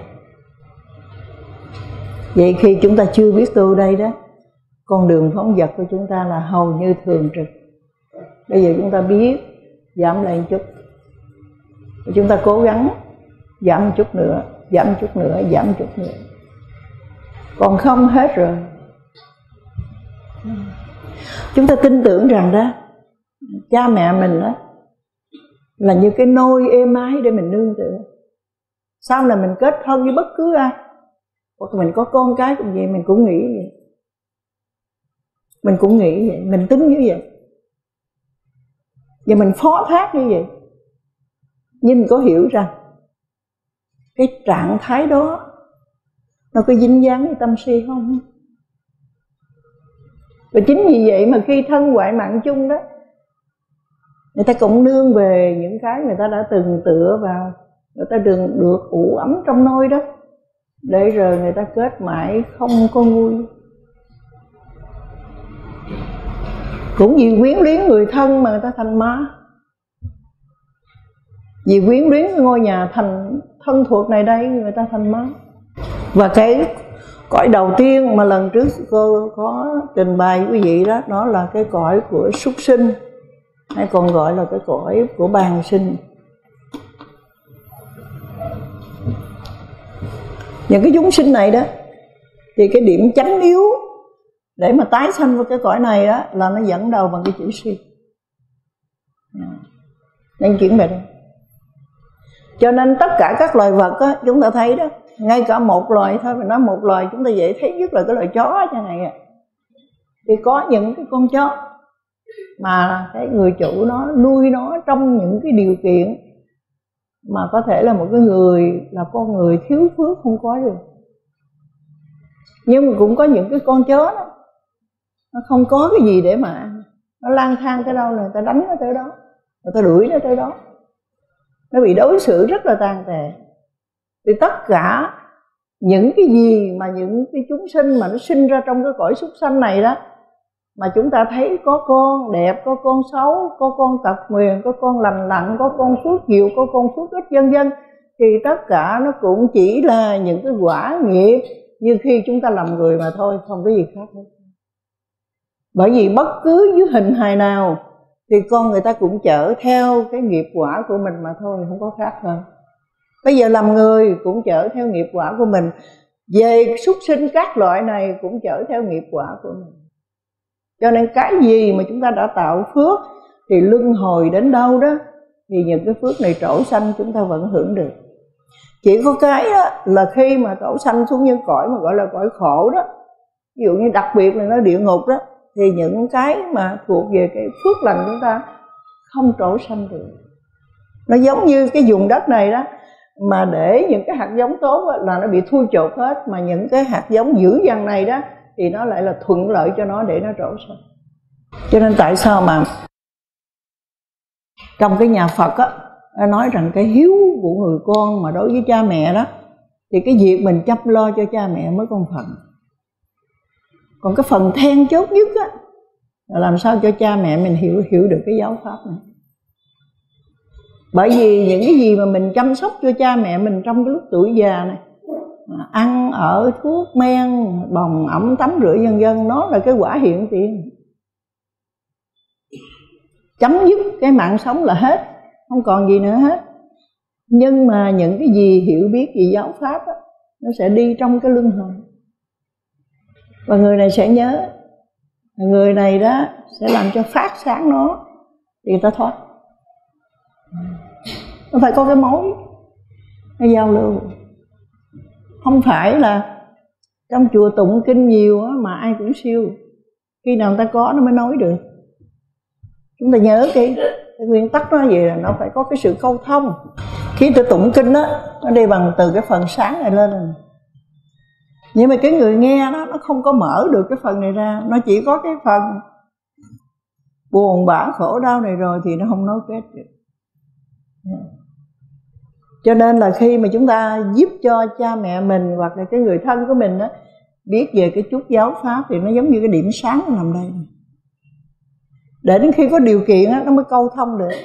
S1: Vậy khi chúng ta chưa biết tu đây đó, con đường phóng dật của chúng ta là hầu như thường trực. Bây giờ chúng ta biết giảm lại một chút, chúng ta cố gắng giảm một chút nữa, giảm một chút nữa, giảm một chút nữa. Còn không hết rồi. Chúng ta tin tưởng rằng đó, cha mẹ mình đó là như cái nôi êm ái để mình nương tựa. Sau này mình kết thân với bất cứ ai, hoặc mình có con cái cũng vậy, mình cũng nghĩ vậy. Mình cũng nghĩ vậy, mình tính như vậy, và mình phó thác như vậy. Nhưng mình có hiểu rằng cái trạng thái đó nó có dính dáng với tâm si không? Và chính vì vậy mà khi thân ngoại mạng chung đó, người ta cũng nương về những cái người ta đã từng tựa vào, người ta đừng được ủ ấm trong nôi đó, để rồi người ta kết mãi không có nguôi. Cũng vì quyến luyến người thân mà người ta thành ma. Vì quyến luyến cái ngôi nhà thành thân thuộc này đây, người ta thành ma. Và cái cõi đầu tiên mà lần trước cô có trình bày với quý vị đó, nó là cái cõi của súc sinh, hay còn gọi là cái cõi của bàng sinh. Những cái chúng sinh này đó, thì cái điểm chánh yếu để mà tái sanh vào cái cõi này đó là nó dẫn đầu bằng cái chữ si. Nên chuyển về đây. Cho nên tất cả các loài vật á, chúng ta thấy đó, ngay cả một loài thôi, mình nói một loài chúng ta dễ thấy nhất là cái loài chó như này. Thì có những cái con chó mà cái người chủ nó nuôi nó trong những cái điều kiện mà có thể là một cái người là con người thiếu phước không có được. Nhưng mà cũng có những cái con chó đó, nó không có cái gì để mà nó lang thang tới đâu là người ta đánh nó tới đó, người ta đuổi nó tới đó, nó bị đối xử rất là tàn tệ. Thì tất cả những cái gì mà những cái chúng sinh mà nó sinh ra trong cái cõi súc sanh này đó, mà chúng ta thấy có con đẹp, có con xấu, có con tật nguyền, có con lành lặn, có con phước nhiều, có con phước ít, vân vân, thì tất cả nó cũng chỉ là những cái quả nghiệp như khi chúng ta làm người mà thôi, không có gì khác hết. Bởi vì bất cứ dưới hình hài nào thì con người ta cũng chở theo cái nghiệp quả của mình mà thôi, không có khác hơn. Bây giờ làm người cũng chở theo nghiệp quả của mình, về súc sinh các loại này cũng chở theo nghiệp quả của mình. Cho nên cái gì mà chúng ta đã tạo phước thì luân hồi đến đâu đó thì những cái phước này trổ sanh chúng ta vẫn hưởng được. Chỉ có cái đó là khi mà trổ sanh xuống những cõi mà gọi là cõi khổ đó, ví dụ như đặc biệt là nó địa ngục đó, thì những cái mà thuộc về cái phước lành chúng ta không trổ sanh được. Nó giống như cái vùng đất này đó, mà để những cái hạt giống tốt là nó bị thui chột hết, mà những cái hạt giống dữ dằn này đó thì nó lại là thuận lợi cho nó để nó trổ sanh. Cho nên tại sao mà trong cái nhà Phật á, nó nói rằng cái hiếu của người con mà đối với cha mẹ đó, thì cái việc mình chăm lo cho cha mẹ mới con phận. Còn cái phần then chốt nhất á, là làm sao cho cha mẹ mình hiểu hiểu được cái giáo pháp này. Bởi vì những cái gì mà mình chăm sóc cho cha mẹ mình trong cái lúc tuổi già này, ăn ở, thuốc men, bồng ẩm, tắm rửa vân vân, nó là cái quả hiện tiền. Chấm dứt cái mạng sống là hết, không còn gì nữa hết. Nhưng mà những cái gì hiểu biết về giáo pháp đó, nó sẽ đi trong cái luân hồi. Và người này sẽ nhớ, người này đó sẽ làm cho phát sáng nó, thì người ta thoát. Nó phải có cái mối, cái giao lưu. Không phải là trong chùa tụng kinh nhiều mà ai cũng siêu. Khi nào người ta có nó mới nói được. Chúng ta nhớ cái, cái nguyên tắc đó vậy là nó phải có cái sự câu thông. Khi tôi tụng kinh đó, nó đi bằng từ cái phần sáng này lên rồi. Nhưng mà cái người nghe đó, nó không có mở được cái phần này ra. Nó chỉ có cái phần buồn bã khổ đau này rồi thì nó không nói kết được. Cho nên là khi mà chúng ta giúp cho cha mẹ mình hoặc là cái người thân của mình đó, biết về cái chút giáo pháp thì nó giống như cái điểm sáng nó nằm đây. Để đến khi có điều kiện đó, nó mới câu thông được.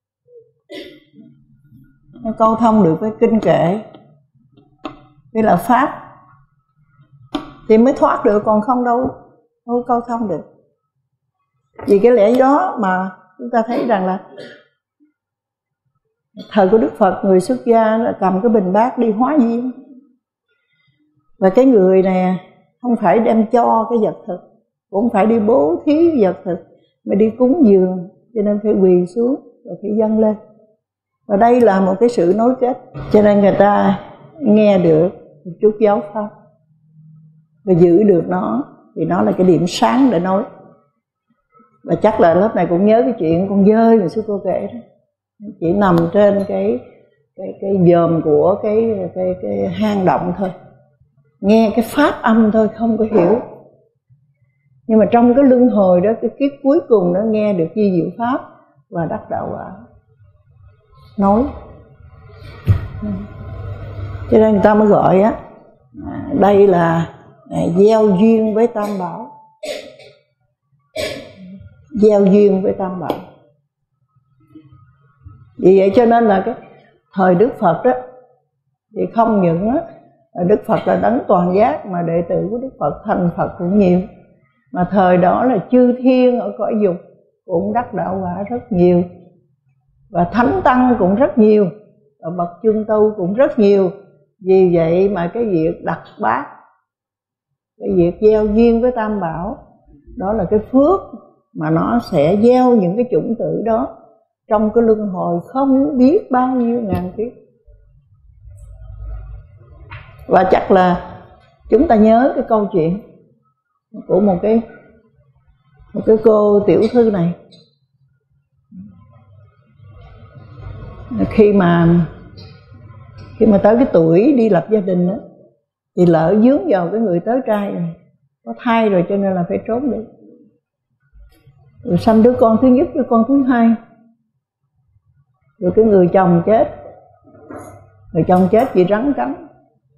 S1: Nó câu thông được với kinh kệ, với là pháp, thì mới thoát được, còn không đâu không câu thông được. Vì cái lẽ đó mà chúng ta thấy rằng là thời của Đức Phật, người xuất gia là cầm cái bình bát đi hóa duyên. Và cái người này không phải đem cho cái vật thực, cũng phải đi bố thí vật thực, mà đi cúng dường, cho nên phải quỳ xuống rồi phải dâng lên. Và đây là một cái sự nối kết, cho nên người ta nghe được một chút giáo pháp và giữ được nó, thì nó là cái điểm sáng để nói. Và chắc là lớp này cũng nhớ cái chuyện con dơi mà sư cô kể đó, chỉ nằm trên cái cái cái dòm của cái cái cái hang động thôi, nghe cái pháp âm thôi, không có hiểu. Nhưng mà trong cái luân hồi đó, cái kiếp cuối cùng nó nghe được di diệu pháp và đắc đạo quả. Nói cho nên người ta mới gọi á, đây là gieo duyên với Tam Bảo. Gieo duyên với Tam Bảo. Vì vậy cho nên là cái thời Đức Phật đó, thì không những á, Đức Phật là đấng toàn giác, mà đệ tử của Đức Phật thành Phật cũng nhiều. Mà thời đó là chư thiên ở cõi dục cũng đắc đạo quả rất nhiều, và thánh tăng cũng rất nhiều, và bậc chương tu cũng rất nhiều. Vì vậy mà cái việc đặt bát, cái việc gieo duyên với Tam Bảo, đó là cái phước mà nó sẽ gieo những cái chủng tử đó trong cái luân hồi không biết bao nhiêu ngàn kiếp. Và chắc là chúng ta nhớ cái câu chuyện của một cái một cái cô tiểu thư này. Khi mà khi mà tới cái tuổi đi lập gia đình đó, thì lỡ dướng vào cái người tới trai rồi, có thai rồi, cho nên là phải trốn đi. Rồi sanh đứa con thứ nhất, đứa con thứ hai. Rồi cái người chồng chết, người chồng chết vì rắn cắn.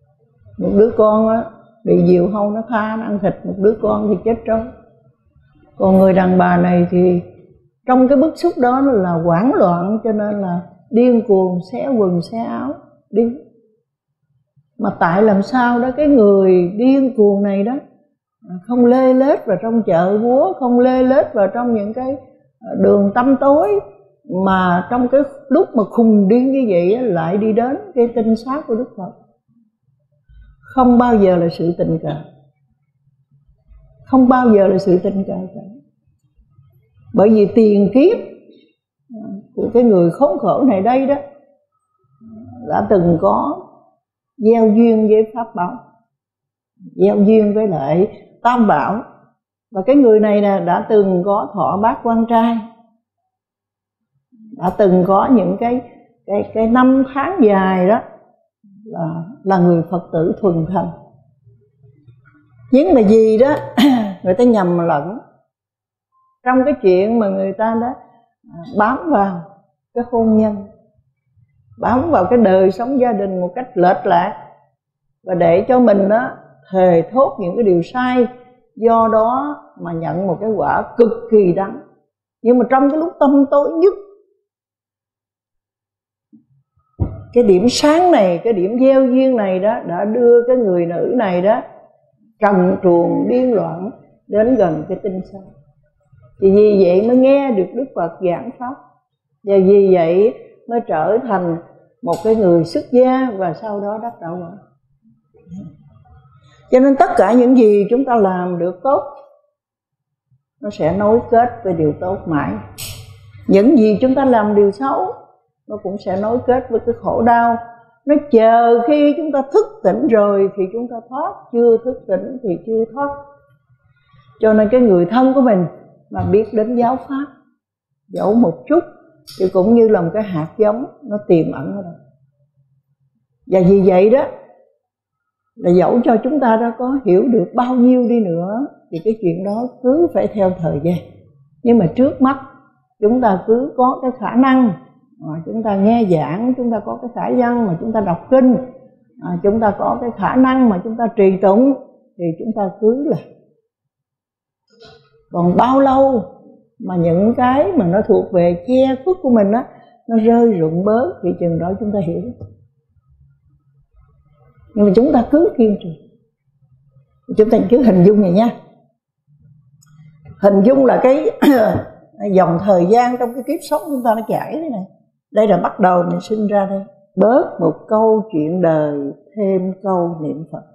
S1: Một đứa con á, bị diều hâu nó tha, nó ăn thịt. Một đứa con thì chết trâu. Còn người đàn bà này thì trong cái bức xúc đó là hoảng loạn, cho nên là điên cuồng xé quần xé áo điên. Mà tại làm sao đó cái người điên cuồng này đó không lê lết vào trong chợ búa, không lê lết vào trong những cái đường tăm tối, mà trong cái lúc mà khùng điên như vậy lại đi đến cái tinh xác của Đức Phật. Không bao giờ là sự tình cờ, không bao giờ là sự tình cờ cả. Bởi vì tiền kiếp của cái người khốn khổ này đây đó đã từng có gieo duyên với Pháp Bảo, gieo duyên với lại Tam Bảo. Và cái người này nè đã từng có thọ bát quan trai, đã từng có những cái cái cái năm tháng dài đó là là người Phật tử thuần thành. Nhưng mà gì đó người ta nhầm lẫn trong cái chuyện mà người ta đã bám vào cái hôn nhân, bám vào cái đời sống gia đình một cách lệch lạc, và để cho mình đó thề thốt những cái điều sai, do đó mà nhận một cái quả cực kỳ đắng. Nhưng mà trong cái lúc tâm tối nhất, cái điểm sáng này, cái điểm gieo duyên này đó đã đưa cái người nữ này đó trần truồng điên loạn đến gần cái tinh xa. Thì vì vậy mới nghe được Đức Phật giảng pháp, và vì vậy mới trở thành một cái người xuất gia, và sau đó đắc đạo quả. Cho nên tất cả những gì chúng ta làm được tốt, nó sẽ nối kết với điều tốt mãi. Những gì chúng ta làm điều xấu, nó cũng sẽ nối kết với cái khổ đau. Nó chờ khi chúng ta thức tỉnh rồi thì chúng ta thoát, chưa thức tỉnh thì chưa thoát. Cho nên cái người thân của mình mà biết đến giáo pháp, dẫu một chút thì cũng như là một cái hạt giống nó tiềm ẩn ở đó. Và vì vậy đó, là dẫu cho chúng ta đã có hiểu được bao nhiêu đi nữa thì cái chuyện đó cứ phải theo thời gian. Nhưng mà trước mắt chúng ta cứ có cái khả năng, à, chúng ta nghe giảng, chúng ta có cái khả năng mà chúng ta đọc kinh, à, chúng ta có cái khả năng mà chúng ta trì tụng, thì chúng ta cứ là. Còn bao lâu mà những cái mà nó thuộc về che khuất của mình á, nó rơi rụng bớt thì chừng đó chúng ta hiểu. Nhưng mà chúng ta cứ kiên trì. Chúng ta cứ hình dung này nha. Hình dung là cái dòng thời gian trong cái kiếp sống chúng ta nó chảy thế này. Đây là bắt đầu mình sinh ra đây, bớt một câu chuyện đời, thêm câu niệm Phật.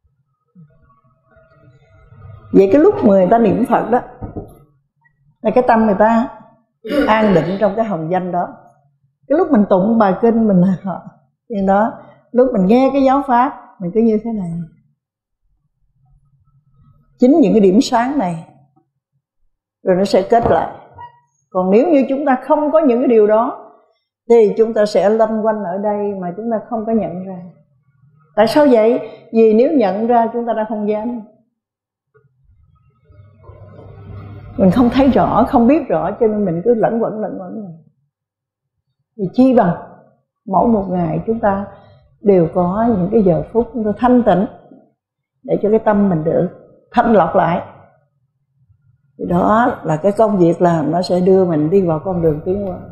S1: Vậy cái lúc mà người ta niệm Phật đó, là cái tâm người ta an định trong cái hồng danh đó. Cái lúc mình tụng bài kinh mình là họ thì đó, lúc mình nghe cái giáo pháp mình cứ như thế này. Chính những cái điểm sáng này rồi nó sẽ kết lại. Còn nếu như chúng ta không có những cái điều đó thì chúng ta sẽ lanh quanh ở đây mà chúng ta không có nhận ra. Tại sao vậy? Vì nếu nhận ra chúng ta đã không dám. Mình không thấy rõ, không biết rõ, cho nên mình cứ lẫn quẩn lẫn quẩn. Vì chi bằng mỗi một ngày chúng ta đều có những cái giờ phút chúng ta thanh tịnh để cho cái tâm mình được thanh lọc lại. Thì đó là cái công việc làm, nó sẽ đưa mình đi vào con đường tiến hóa.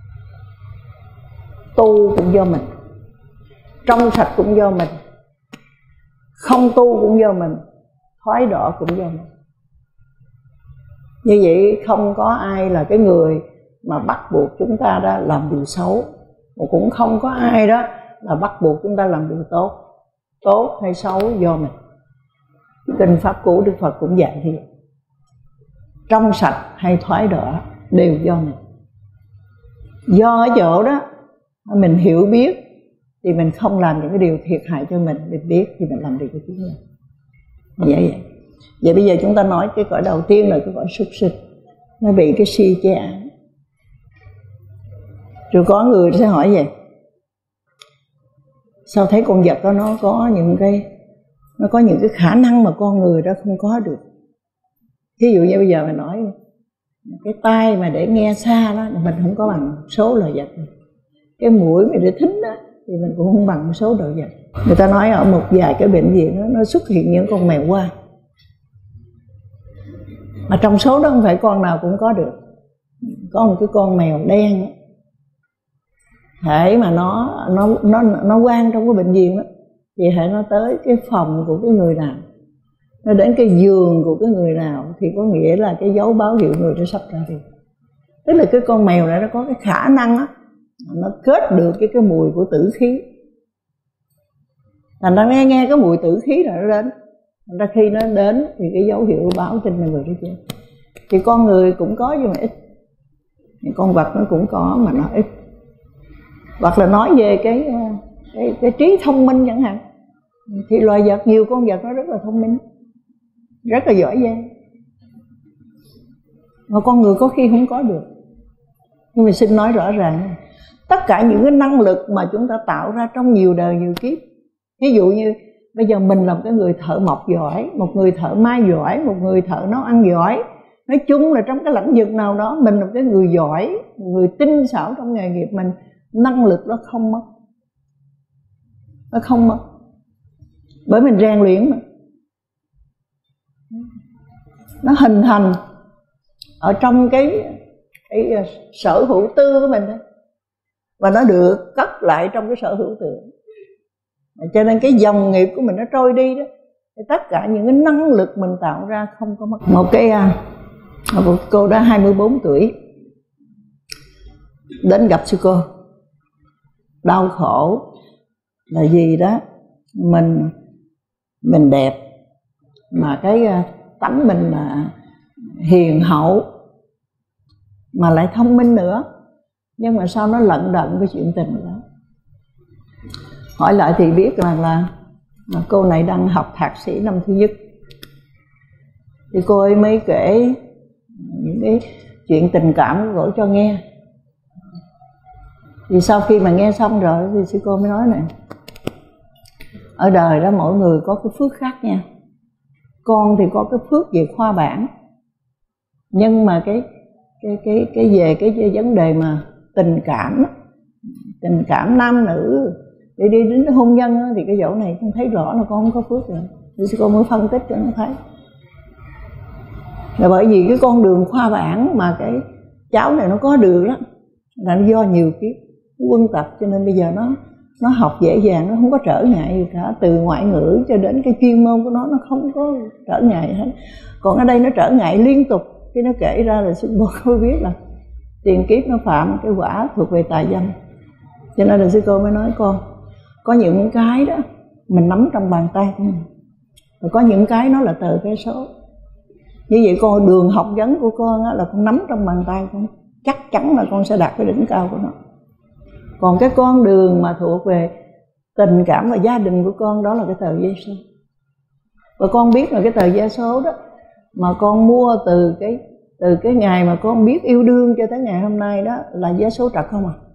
S1: Tu cũng do mình, trong sạch cũng do mình, không tu cũng do mình, thoái đỏ cũng do mình. Như vậy không có ai là cái người mà bắt buộc chúng ta đã làm điều xấu, mà cũng không có ai đó là bắt buộc chúng ta làm điều tốt. Tốt hay xấu do mình. Kinh pháp cũ Đức Phật cũng dạy như vậy. Trong sạch hay thoái đỏ đều do mình. Do ở chỗ đó mình hiểu biết thì mình không làm những cái điều thiệt hại cho mình. Mình biết thì mình làm điều của chính mình. Vậy vậy. Vậy bây giờ chúng ta nói cái cõi đầu tiên là cái cõi súc sinh. Nó bị cái si che ám. Rồi có người sẽ hỏi vậy: sao thấy con vật đó nó có những cái Nó có những cái khả năng mà con người đó không có được. Ví dụ như bây giờ mình nói cái tai mà để nghe xa đó mình không có bằng số loài vật. Cái mũi mà để thính đó thì mình cũng không bằng số loài vật. Người ta nói ở một vài cái bệnh viện đó, nó xuất hiện những con mèo quay. Mà trong số đó không phải con nào cũng có được. Có một cái con mèo đen, hễ mà nó nó nó nó quan trong cái bệnh viện đó, thì hãy nó tới cái phòng của cái người nào, nó đến cái giường của cái người nào, thì có nghĩa là cái dấu báo hiệu người đó sắp ra đi. Tức là cái con mèo này nó có cái khả năng á, nó kết được cái cái mùi của tử khí. Thành ra nghe nghe cái mùi tử khí là nó đến. Thành ra khi nó đến thì cái dấu hiệu báo tin là người đó chết. Thì con người cũng có nhưng mà ít, con vật nó cũng có mà nó ít. Hoặc là nói về cái cái, cái trí thông minh chẳng hạn, thì loài vật, nhiều con vật nó rất là thông minh, rất là giỏi giang, mà con người có khi không có được. Nhưng mà xin nói rõ ràng, tất cả những cái năng lực mà chúng ta tạo ra trong nhiều đời nhiều kiếp, ví dụ như bây giờ mình là một cái người thợ mộc giỏi, một người thợ may giỏi, một người thợ nấu ăn giỏi, nói chung là trong cái lĩnh vực nào đó mình là một cái người giỏi, một người tinh xảo trong nghề nghiệp mình, năng lực đó không mất, nó không mất, bởi mình rèn luyện mà, nó hình thành ở trong cái, cái sở hữu tư của mình đó, và nó được cất lại trong cái sở hữu tưởng. Cho nên cái dòng nghiệp của mình nó trôi đi đó, thì tất cả những cái năng lực mình tạo ra không có mất. Một cái một cô đó hai mươi bốn tuổi đến gặp sư cô, đau khổ là gì đó, mình mình đẹp mà cái tánh mình là hiền hậu mà lại thông minh nữa, nhưng mà sao nó lận đận cái chuyện tình đó. Hỏi lại thì biết rằng là, là cô này đang học thạc sĩ năm thứ nhất. Thì cô ấy mới kể những cái chuyện tình cảm của cổ cho nghe. Thì sau khi mà nghe xong rồi thì sư cô mới nói này, ở đời đó mỗi người có cái phước khác nha. Con thì có cái phước về khoa bản, nhưng mà cái cái cái cái về cái, cái vấn đề mà tình cảm, tình cảm nam nữ để đi đến hôn nhân thì cái dỗ này không thấy rõ là con không có phước rồi. Thì sư cô mới phân tích cho nó thấy. Là bởi vì cái con đường khoa bản mà cái cháu này nó có được đó, là nó do nhiều kiếp quân tập, cho nên bây giờ nó nó học dễ dàng, nó không có trở ngại gì cả, từ ngoại ngữ cho đến cái chuyên môn của nó nó không có trở ngại hết. Còn ở đây nó trở ngại liên tục. Khi nó kể ra là sư cô mới biết là tiền kiếp nó phạm cái quả thuộc về tà dâm. Cho nên là sư cô mới nói con, có những cái đó mình nắm trong bàn tay của mình, và có những cái nó là tờ vé số. Như vậy con đường học vấn của con á, là con nắm trong bàn tay con, chắc chắn là con sẽ đạt cái đỉnh cao của nó. Còn cái con đường mà thuộc về tình cảm và gia đình của con, đó là cái tờ vé số. Và con biết là cái tờ vé số đó mà con mua từ cái từ cái ngày mà con biết yêu đương cho tới ngày hôm nay đó là vé số trật không à.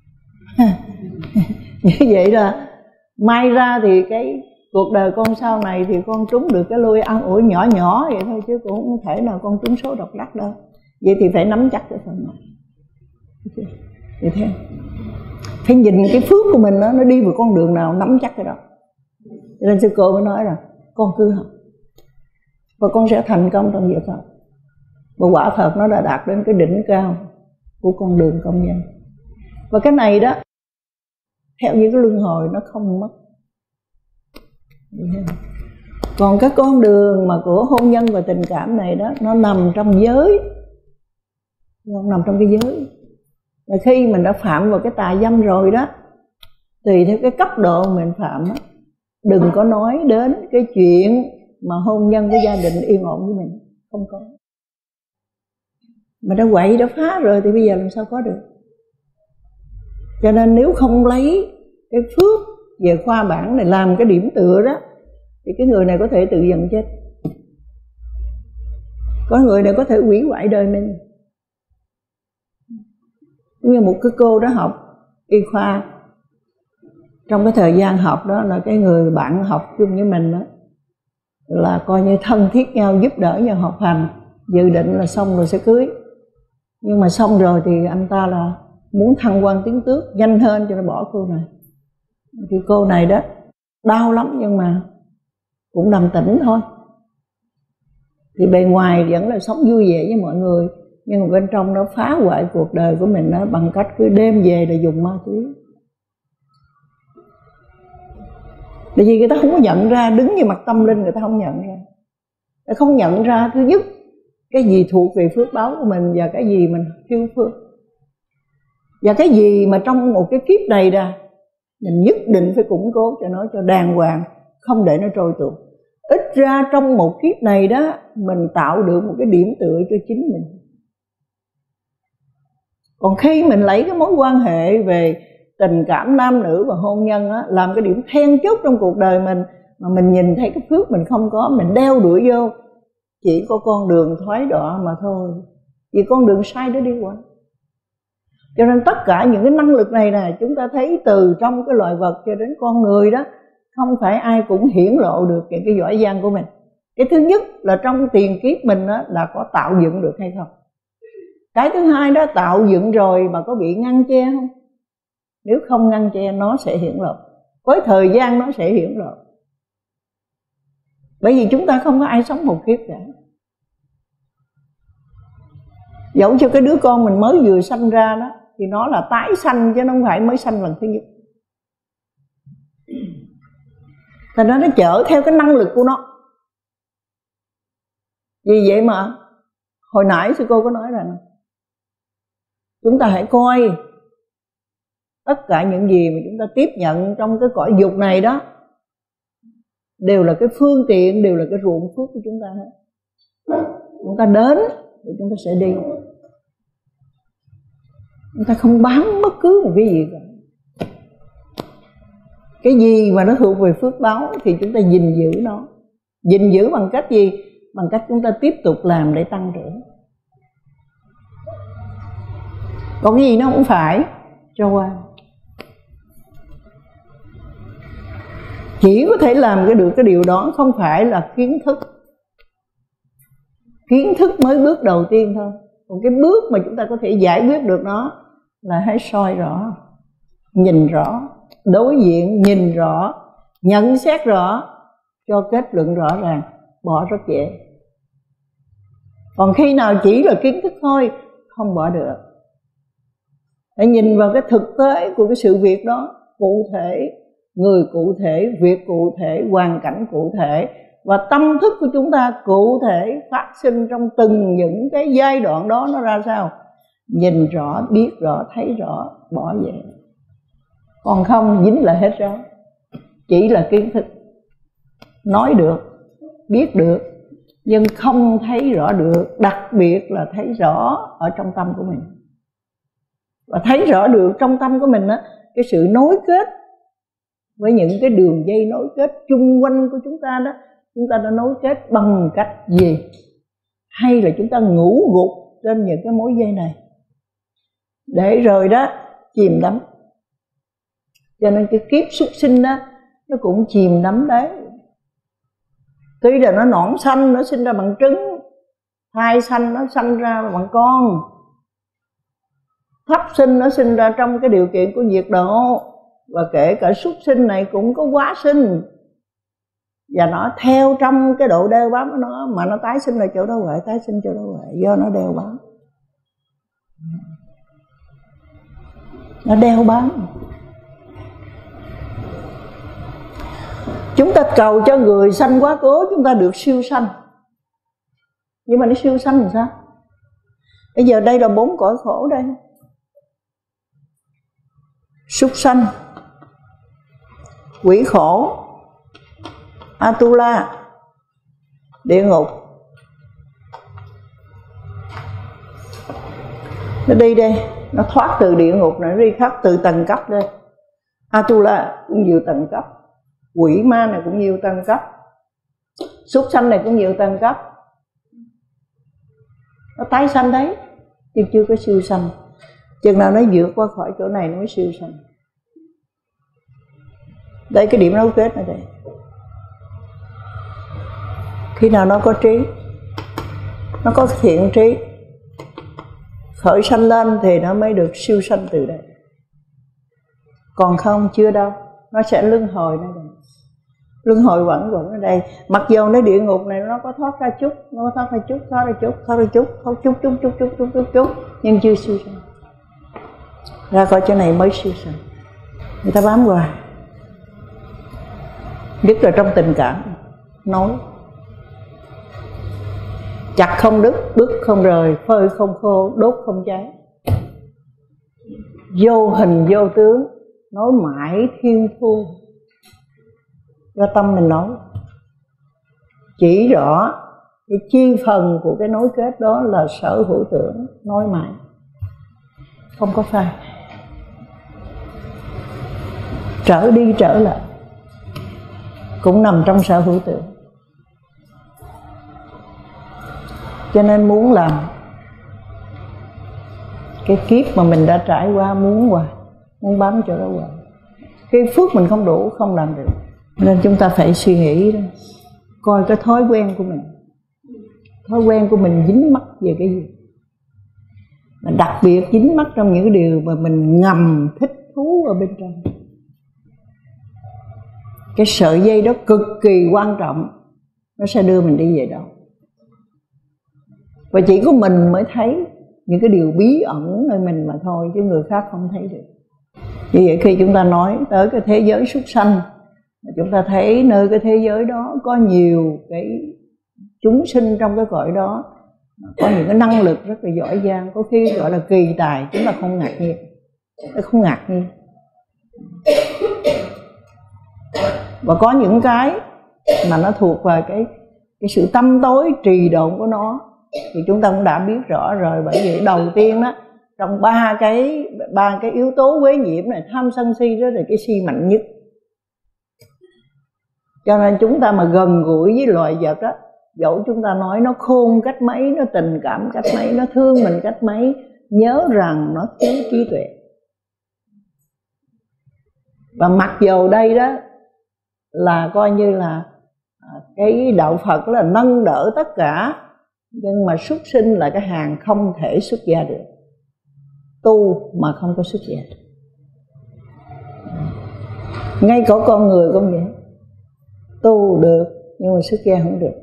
S1: Như vậy là may ra thì cái cuộc đời con sau này thì con trúng được cái lôi ăn ủi nhỏ nhỏ vậy thôi, chứ cũng không thể nào con trúng số độc đắc đâu. Vậy thì phải nắm chắc cái phần này. Vậy thế phải nhìn cái phước của mình đó, nó đi vào con đường nào nắm chắc cái đó. Cho nên sư cô mới nói là con cứ học và con sẽ thành công trong việc học. Và quả thật nó đã đạt đến cái đỉnh cao của con đường công nhân. Và cái này đó, theo những cái luân hồi nó không mất. Còn cái con đường mà của hôn nhân và tình cảm này đó, nó nằm trong giới, nó nằm trong cái giới. Và khi mình đã phạm vào cái tà dâm rồi đó, tùy theo cái cấp độ mình phạm đó, đừng có nói đến cái chuyện mà hôn nhân với gia đình yên ổn với mình, không có. Mà đã quậy đã phá rồi thì bây giờ làm sao có được. Cho nên nếu không lấy cái phước về khoa bản này làm cái điểm tựa đó, thì cái người này có thể tự dần chết. Có người này có thể hủy hoại đời mình. Như một cái cô đó học y khoa, trong cái thời gian học đó là cái người bạn học chung với mình đó là coi như thân thiết nhau, giúp đỡ nhau học hành, dự định là xong rồi sẽ cưới. Nhưng mà xong rồi thì anh ta là muốn thăng quan tiến tước nhanh hơn, cho nó bỏ cô này. Thì cô này đó đau lắm nhưng mà cũng nằm tỉnh thôi. Thì bề ngoài vẫn là sống vui vẻ với mọi người, nhưng mà bên trong nó phá hoại cuộc đời của mình đó, bằng cách cứ đêm về là dùng ma túy. Bởi vì người ta không có nhận ra, đứng về mặt tâm linh người ta không nhận ra. Người ta không nhận ra thứ nhất cái gì thuộc về phước báo của mình, và cái gì mình thiếu phước, và cái gì mà trong một cái kiếp này ra mình nhất định phải củng cố cho nó cho đàng hoàng, không để nó trôi tuột. Ít ra trong một kiếp này đó mình tạo được một cái điểm tựa cho chính mình. Còn khi mình lấy cái mối quan hệ về tình cảm nam nữ và hôn nhân á, làm cái điểm then chốt trong cuộc đời mình, mà mình nhìn thấy cái phước mình không có, mình đeo đuổi vô, chỉ có con đường thoái đọa mà thôi, vì con đường sai đó đi qua. Cho nên tất cả những cái năng lực này nè, chúng ta thấy từ trong cái loài vật cho đến con người đó, không phải ai cũng hiển lộ được những cái giỏi giang của mình. Cái thứ nhất là trong tiền kiếp mình đó, là có tạo dựng được hay không. Cái thứ hai đó, tạo dựng rồi mà có bị ngăn che không. Nếu không ngăn che nó sẽ hiển lộ, với thời gian nó sẽ hiển lộ. Bởi vì chúng ta không có ai sống một kiếp cả. Dẫu cho cái đứa con mình mới vừa sanh ra đó, thì nó là tái sanh chứ nó không phải mới sanh lần thứ nhất. Thành ra nó chở theo cái năng lực của nó. Vì vậy mà hồi nãy sư cô có nói rằng chúng ta hãy coi tất cả những gì mà chúng ta tiếp nhận trong cái cõi dục này đó đều là cái phương tiện, đều là cái ruộng phước của chúng ta hết. Chúng ta đến thì chúng ta sẽ đi. Chúng ta không bán bất cứ một cái gì cả. Cái gì mà nó thuộc về phước báo thì chúng ta gìn giữ nó. Gìn giữ bằng cách gì? Bằng cách chúng ta tiếp tục làm để tăng trưởng. Còn cái gì nó cũng phải cho qua. Chỉ có thể làm cái được cái điều đó không phải là kiến thức. Kiến thức mới bước đầu tiên thôi. Còn cái bước mà chúng ta có thể giải quyết được nó là hãy soi rõ, nhìn rõ, đối diện, nhìn rõ, nhận xét rõ, cho kết luận rõ ràng, bỏ rất dễ. Còn khi nào chỉ là kiến thức thôi, không bỏ được. Hãy nhìn vào cái thực tế của cái sự việc đó, cụ thể, người cụ thể, việc cụ thể, hoàn cảnh cụ thể, và tâm thức của chúng ta cụ thể phát sinh trong từng những cái giai đoạn đó nó ra sao. Nhìn rõ, biết rõ, thấy rõ, bỏ về. Còn không dính là hết ráo. Chỉ là kiến thức. Nói được, biết được, nhưng không thấy rõ được. Đặc biệt là thấy rõ ở trong tâm của mình. Và thấy rõ được trong tâm của mình á, cái sự nối kết với những cái đường dây nối kết chung quanh của chúng ta đó, chúng ta đã nối kết bằng cách gì? Hay là chúng ta ngủ gục trên những cái mối dây này, để rồi đó chìm đắm. Cho nên cái kiếp súc sinh đó nó cũng chìm đắm đấy. Tuy là nó nõn xanh, nó sinh ra bằng trứng, thai xanh nó sinh ra bằng con, thấp sinh nó sinh ra trong cái điều kiện của nhiệt độ, và kể cả súc sinh này cũng có quá sinh, và nó theo trong cái độ đeo bám của nó, mà nó tái sinh là chỗ đâu vậy, tái sinh chỗ đâu vậy, do nó đeo bám. Nó đeo bám. Chúng ta cầu cho người sanh quá cố chúng ta được siêu sanh, nhưng mà nó siêu sanh làm sao? Bây giờ đây là bốn cõi khổ đây: súc sanh, quỷ khổ, Atula, địa ngục. Nó đi đây, nó thoát từ địa ngục này, nó đi khắp từ tầng cấp đây. Atula cũng nhiều tầng cấp, quỷ ma này cũng nhiều tầng cấp, súc sanh này cũng nhiều tầng cấp. Nó tái sanh đấy, nhưng chưa có siêu sanh. Chừng nào nó vượt qua khỏi chỗ này nó mới siêu sanh. Đây cái điểm nối kết này đây. Khi nào nó có trí, nó có thiện trí, khởi sanh lên thì nó mới được siêu sanh từ đây. Còn không chưa đâu, nó sẽ luân hồi đây. luân hồi quẩn quẩn ở đây. Mặc dù nó địa ngục này nó có thoát ra chút, nó có thoát ra chút, thoát ra chút, thoát ra chút, thoát chút chút chút chút chút chút chút, nhưng chưa siêu sanh. Ra khỏi chỗ này mới siêu sanh. Người ta bám hoài, nhất là trong tình cảm, nói chặt không đứt, bứt không rời, phơi không khô, đốt không cháy, vô hình vô tướng, nói mãi thiên thu. Do tâm mình nói, chỉ rõ cái chi phần của cái nối kết đó là sở hữu tưởng, nói mãi không có phai, trở đi trở lại cũng nằm trong sở hữu tưởng. Cho nên muốn làm cái kiếp mà mình đã trải qua, muốn hoài, muốn bám chỗ đó hoài. Cái phước mình không đủ, không làm được. Nên chúng ta phải suy nghĩ đó, coi cái thói quen của mình, thói quen của mình dính mắc về cái gì, mà đặc biệt dính mắc trong những cái điều mà mình ngầm thích thú ở bên trong. Cái sợi dây đó cực kỳ quan trọng, nó sẽ đưa mình đi về đâu. Và chỉ có mình mới thấy những cái điều bí ẩn nơi mình mà thôi, chứ người khác không thấy được. Như vậy khi chúng ta nói tới cái thế giới súc sanh, chúng ta thấy nơi cái thế giới đó có nhiều cái chúng sinh trong cái cõi đó, có những cái năng lực rất là giỏi giang, có khi gọi là kỳ tài, chúng ta không ngạc nhiên, không ngạc nhiên. Và có những cái mà nó thuộc vào cái cái sự tâm tối trì độn của nó, thì chúng ta cũng đã biết rõ rồi. Bởi vì đầu tiên đó, trong ba cái ba cái yếu tố quế nhiễm này, tham sân si đó là cái si mạnh nhất. Cho nên chúng ta mà gần gũi với loài vật á, dẫu chúng ta nói nó khôn cách mấy, nó tình cảm cách mấy, nó thương mình cách mấy, nhớ rằng nó thiếu trí tuệ. Và mặc dầu đây đó là coi như là cái đạo Phật là nâng đỡ tất cả, nhưng mà súc sinh là cái hàng không thể xuất gia được. Tu mà không có xuất gia được. Ngay cả con người cũng vậy, tu được nhưng mà xuất gia không được.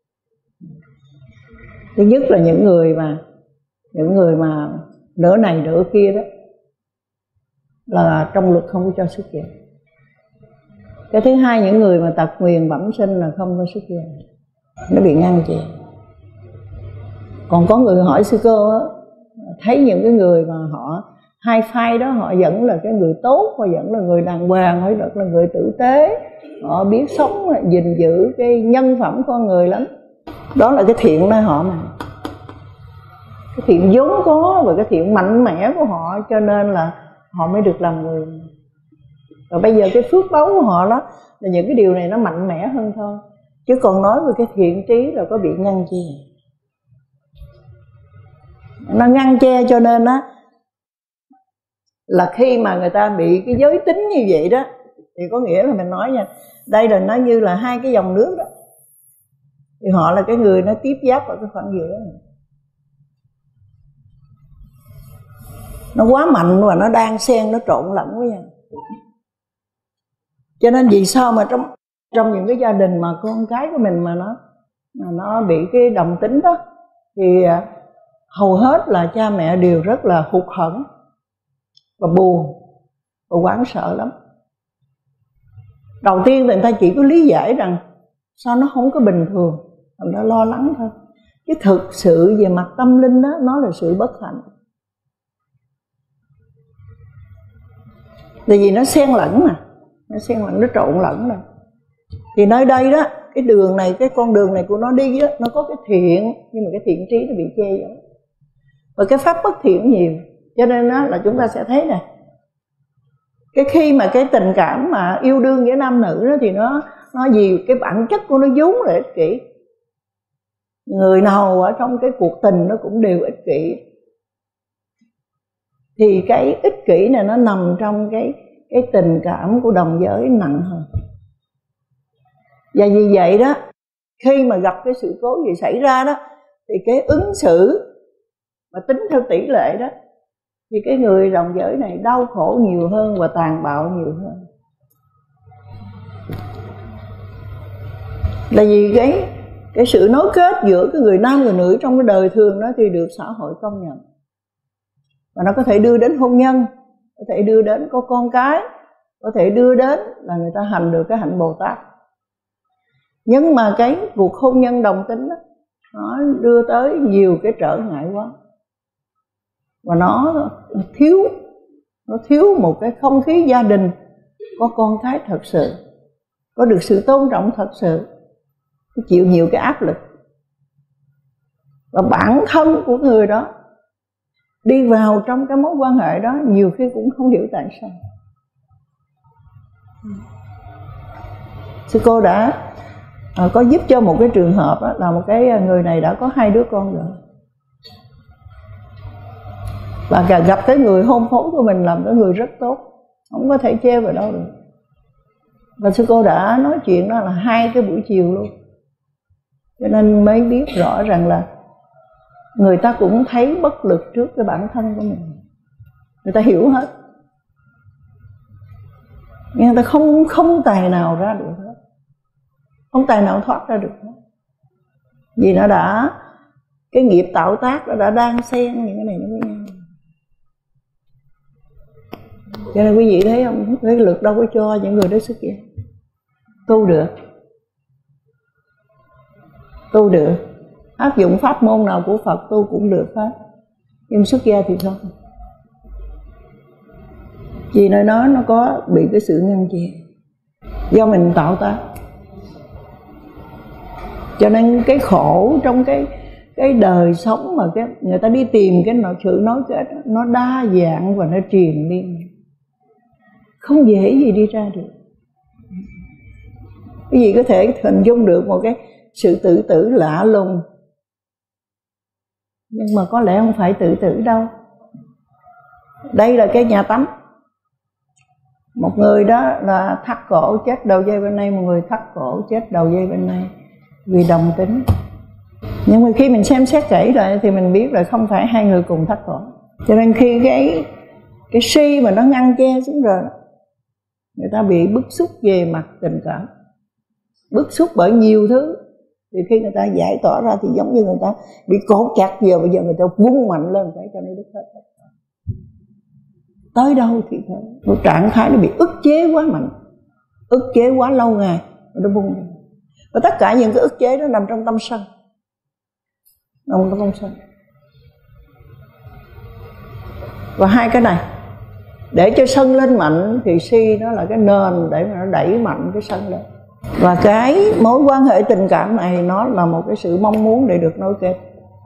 S1: Thứ nhất là những người mà những người mà nửa này nửa kia đó là trong luật không có cho xuất gia. Cái thứ hai, những người mà tật nguyền bẩm sinh là không có xuất gia, nó bị ngăn chặn. Còn có người hỏi sư cô á, thấy những cái người mà họ hai phai đó, họ vẫn là cái người tốt, họ vẫn là người đàng hoàng, họ vẫn là người tử tế, họ biết sống, gìn giữ cái nhân phẩm con người lắm. Đó là cái thiện nơi họ mà, cái thiện vốn có và cái thiện mạnh mẽ của họ, cho nên là họ mới được làm người. Rồi bây giờ cái phước báu của họ đó là những cái điều này nó mạnh mẽ hơn thôi. Chứ còn nói về cái thiện trí là có bị ngăn che, nó ngăn che. Cho nên á là khi mà người ta bị cái giới tính như vậy đó, thì có nghĩa là mình nói nha, đây là nó như là hai cái dòng nước đó, thì họ là cái người nó tiếp giáp vào cái khoảng giữa này. Nó quá mạnh và nó đang xen, nó trộn lẫn với nhau. Cho nên vì sao mà trong trong những cái gia đình mà con cái của mình mà nó mà nó bị cái đồng tính đó, thì hầu hết là cha mẹ đều rất là hụt hẫng và buồn và hoảng sợ lắm. Đầu tiên thì người ta chỉ có lý giải rằng sao nó không có bình thường, người ta lo lắng thôi. Chứ thực sự về mặt tâm linh đó, nó là sự bất hạnh. Tại vì nó xen lẫn nè, nó xen lẫn, nó trộn lẫn nè. Thì nơi đây đó, cái đường này, cái con đường này của nó đi đó, nó có cái thiện, nhưng mà cái thiện trí nó bị che giấu. Và cái pháp bất thiện nhiều. Cho nên đó là chúng ta sẽ thấy nè, cái khi mà cái tình cảm mà yêu đương giữa nam nữ đó, thì nó nó gì cái bản chất của nó vốn là ích kỷ. Người nào ở trong cái cuộc tình nó cũng đều ích kỷ. Thì cái ích kỷ này nó nằm trong cái cái tình cảm của đồng giới nặng hơn. Và vì vậy đó, khi mà gặp cái sự cố gì xảy ra đó, thì cái ứng xử mà tính theo tỷ lệ đó, thì cái người đồng giới này đau khổ nhiều hơn và tàn bạo nhiều hơn. Là vì cái cái sự nối kết giữa cái người nam người nữ trong cái đời thường đó thì được xã hội công nhận, và nó có thể đưa đến hôn nhân, có thể đưa đến có con cái, có thể đưa đến là người ta hành được cái hạnh Bồ Tát. Nhưng mà cái cuộc hôn nhân đồng tính đó, nó đưa tới nhiều cái trở ngại quá, và nó thiếu nó thiếu một cái không khí gia đình có con cái thật sự, có được sự tôn trọng thật sự, chịu nhiều cái áp lực. Và bản thân của người đó đi vào trong cái mối quan hệ đó nhiều khi cũng không hiểu tại sao. Sư cô đã à, có giúp cho một cái trường hợp đó, là một cái người này đã có hai đứa con rồi, và gặp cái người hôn phối của mình làm cái người rất tốt, không có thể chê vào đâu được. Và sư cô đã nói chuyện đó là hai cái buổi chiều luôn, cho nên mới biết rõ rằng là người ta cũng thấy bất lực trước cái bản thân của mình. Người ta hiểu hết, nhưng người ta không không tài nào ra được hết, không tài nào thoát ra được hết. Vì nó đã, cái nghiệp tạo tác nó đã đang xen những cái này nó với nhau. Cho nên quý vị thấy không, cái lực đâu có cho những người đó xuất gia. Tu được, tu được, áp dụng pháp môn nào của Phật tu cũng được hết, nhưng xuất gia thì không. Vì nơi đó nó có bị cái sự ngăn chặn do mình tạo tác. Cho nên cái khổ trong cái cái đời sống mà cái người ta đi tìm cái nội sự nối kết, nó đa dạng và nó triền miên, không dễ gì đi ra được. Cái gì có thể hình dung được một cái sự tự tử lạ lùng, nhưng mà có lẽ không phải tự tử đâu. Đây là cái nhà tắm, một người đó là thắt cổ chết đầu dây bên này, một người thắt cổ chết đầu dây bên này, vì đồng tính. Nhưng mà khi mình xem xét kỹ lại thì mình biết là không phải hai người cùng thắt cổ. Cho nên khi cái cái si mà nó ngăn che xuống rồi, người ta bị bức xúc về mặt tình cảm, bức xúc bởi nhiều thứ. Thì khi người ta giải tỏa ra thì giống như người ta bị cột chặt, giờ bây giờ người ta vung mạnh lên cái cho nó đứt hết. Tới đâu thì thôi, một trạng thái nó bị ức chế quá mạnh, ức chế quá lâu ngày, nó bung ra. Và tất cả những cái ức chế đó nằm trong tâm sân, nằm trong tâm sân. Và hai cái này để cho sân lên mạnh thì si nó là cái nền để mà nó đẩy mạnh cái sân lên. Và cái mối quan hệ tình cảm này nó là một cái sự mong muốn để được nối kết,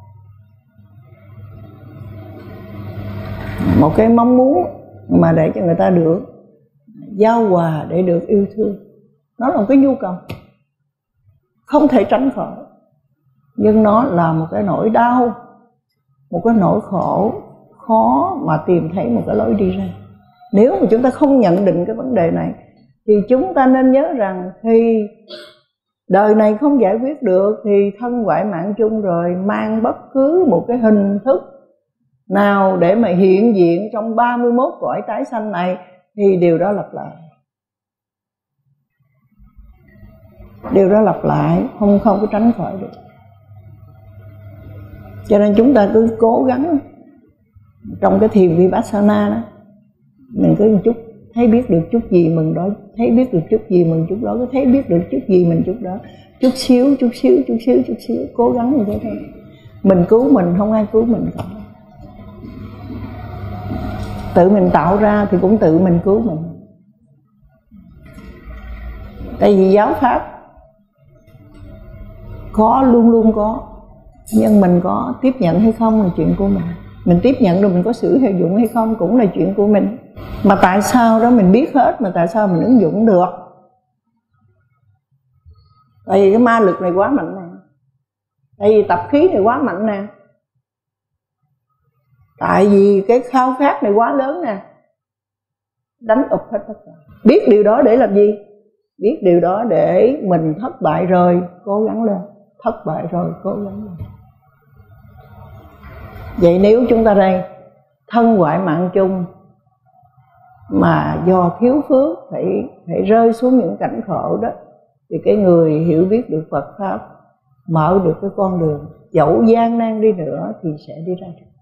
S1: một cái mong muốn mà để cho người ta được giao hòa, để được yêu thương. Nó là một cái nhu cầu không thể tránh khỏi, nhưng nó là một cái nỗi đau, một cái nỗi khổ khó mà tìm thấy một cái lối đi ra. Nếu mà chúng ta không nhận định cái vấn đề này thì chúng ta nên nhớ rằng khi đời này không giải quyết được thì thân ngoại mạng chung rồi, mang bất cứ một cái hình thức nào để mà hiện diện trong ba mươi mốt cõi tái sanh này thì điều đó lặp lại. Điều đó lặp lại, không không có tránh khỏi được. Cho nên chúng ta cứ cố gắng trong cái thiền Vipassana đó, mình cứ một chút thấy biết được chút gì mừng đó, thấy biết được chút gì mừng chút đó, cứ thấy biết được chút gì mình chút đó, chút xíu, chút xíu, chút xíu, chút xíu, cố gắng như thế thôi. Mình cứu mình, không ai cứu mình cả. Tự mình tạo ra thì cũng tự mình cứu mình. Tại vì giáo pháp có, luôn luôn có, nhưng mình có tiếp nhận hay không là chuyện của mình. Mình tiếp nhận rồi mình có sử dụng hay không cũng là chuyện của mình. Mà tại sao đó mình biết hết, mà tại sao mình ứng dụng được? Tại vì cái ma lực này quá mạnh nè, tại vì tập khí này quá mạnh nè, tại vì cái khao khát này quá lớn nè, đánh ụp hết tất cả. Biết điều đó để làm gì? Biết điều đó để mình thất bại rồi cố gắng lên, thất bại rồi cố gắng lên. Vậy nếu chúng ta đây thân ngoại mạng chung mà do thiếu phước phải phải rơi xuống những cảnh khổ đó, thì cái người hiểu biết được Phật pháp, mở được cái con đường, dẫu gian nan đi nữa thì sẽ đi ra được.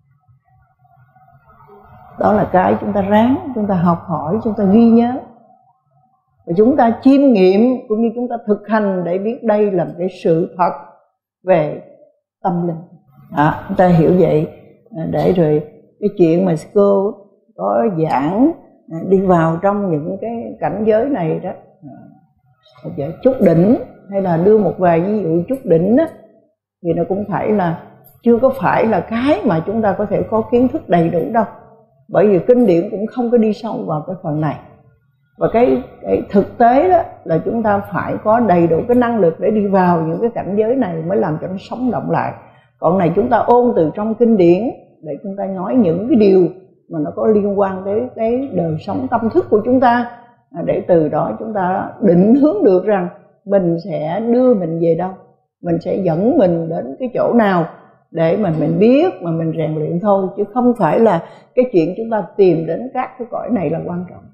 S1: Đó là cái chúng ta ráng, chúng ta học hỏi, chúng ta ghi nhớ, và chúng ta chiêm nghiệm cũng như chúng ta thực hành để biết đây là một cái sự thật về tâm linh. Đó, chúng ta hiểu vậy. Để rồi cái chuyện mà cô có giảng đi vào trong những cái cảnh giới này đó, chút đỉnh hay là đưa một vài ví dụ chút đỉnh đó, thì nó cũng phải là chưa có phải là cái mà chúng ta có thể có kiến thức đầy đủ đâu, bởi vì kinh điển cũng không có đi sâu vào cái phần này. Và cái, cái thực tế đó là chúng ta phải có đầy đủ cái năng lực để đi vào những cái cảnh giới này mới làm cho nó sống động lại. Còn này chúng ta ôn từ trong kinh điển để chúng ta nói những cái điều mà nó có liên quan đến cái đời sống tâm thức của chúng ta, để từ đó chúng ta định hướng được rằng mình sẽ đưa mình về đâu, mình sẽ dẫn mình đến cái chỗ nào để mà mình biết mà mình rèn luyện thôi, chứ không phải là cái chuyện chúng ta tìm đến các cái cõi này là quan trọng.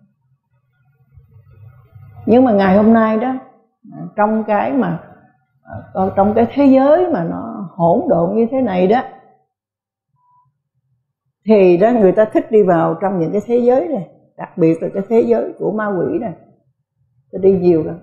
S1: Nhưng mà ngày hôm nay đó, trong cái mà trong cái thế giới mà nó hỗn độn như thế này đó, thì đó người ta thích đi vào trong những cái thế giới này, đặc biệt là cái thế giới của ma quỷ này, ta đi nhiều lắm.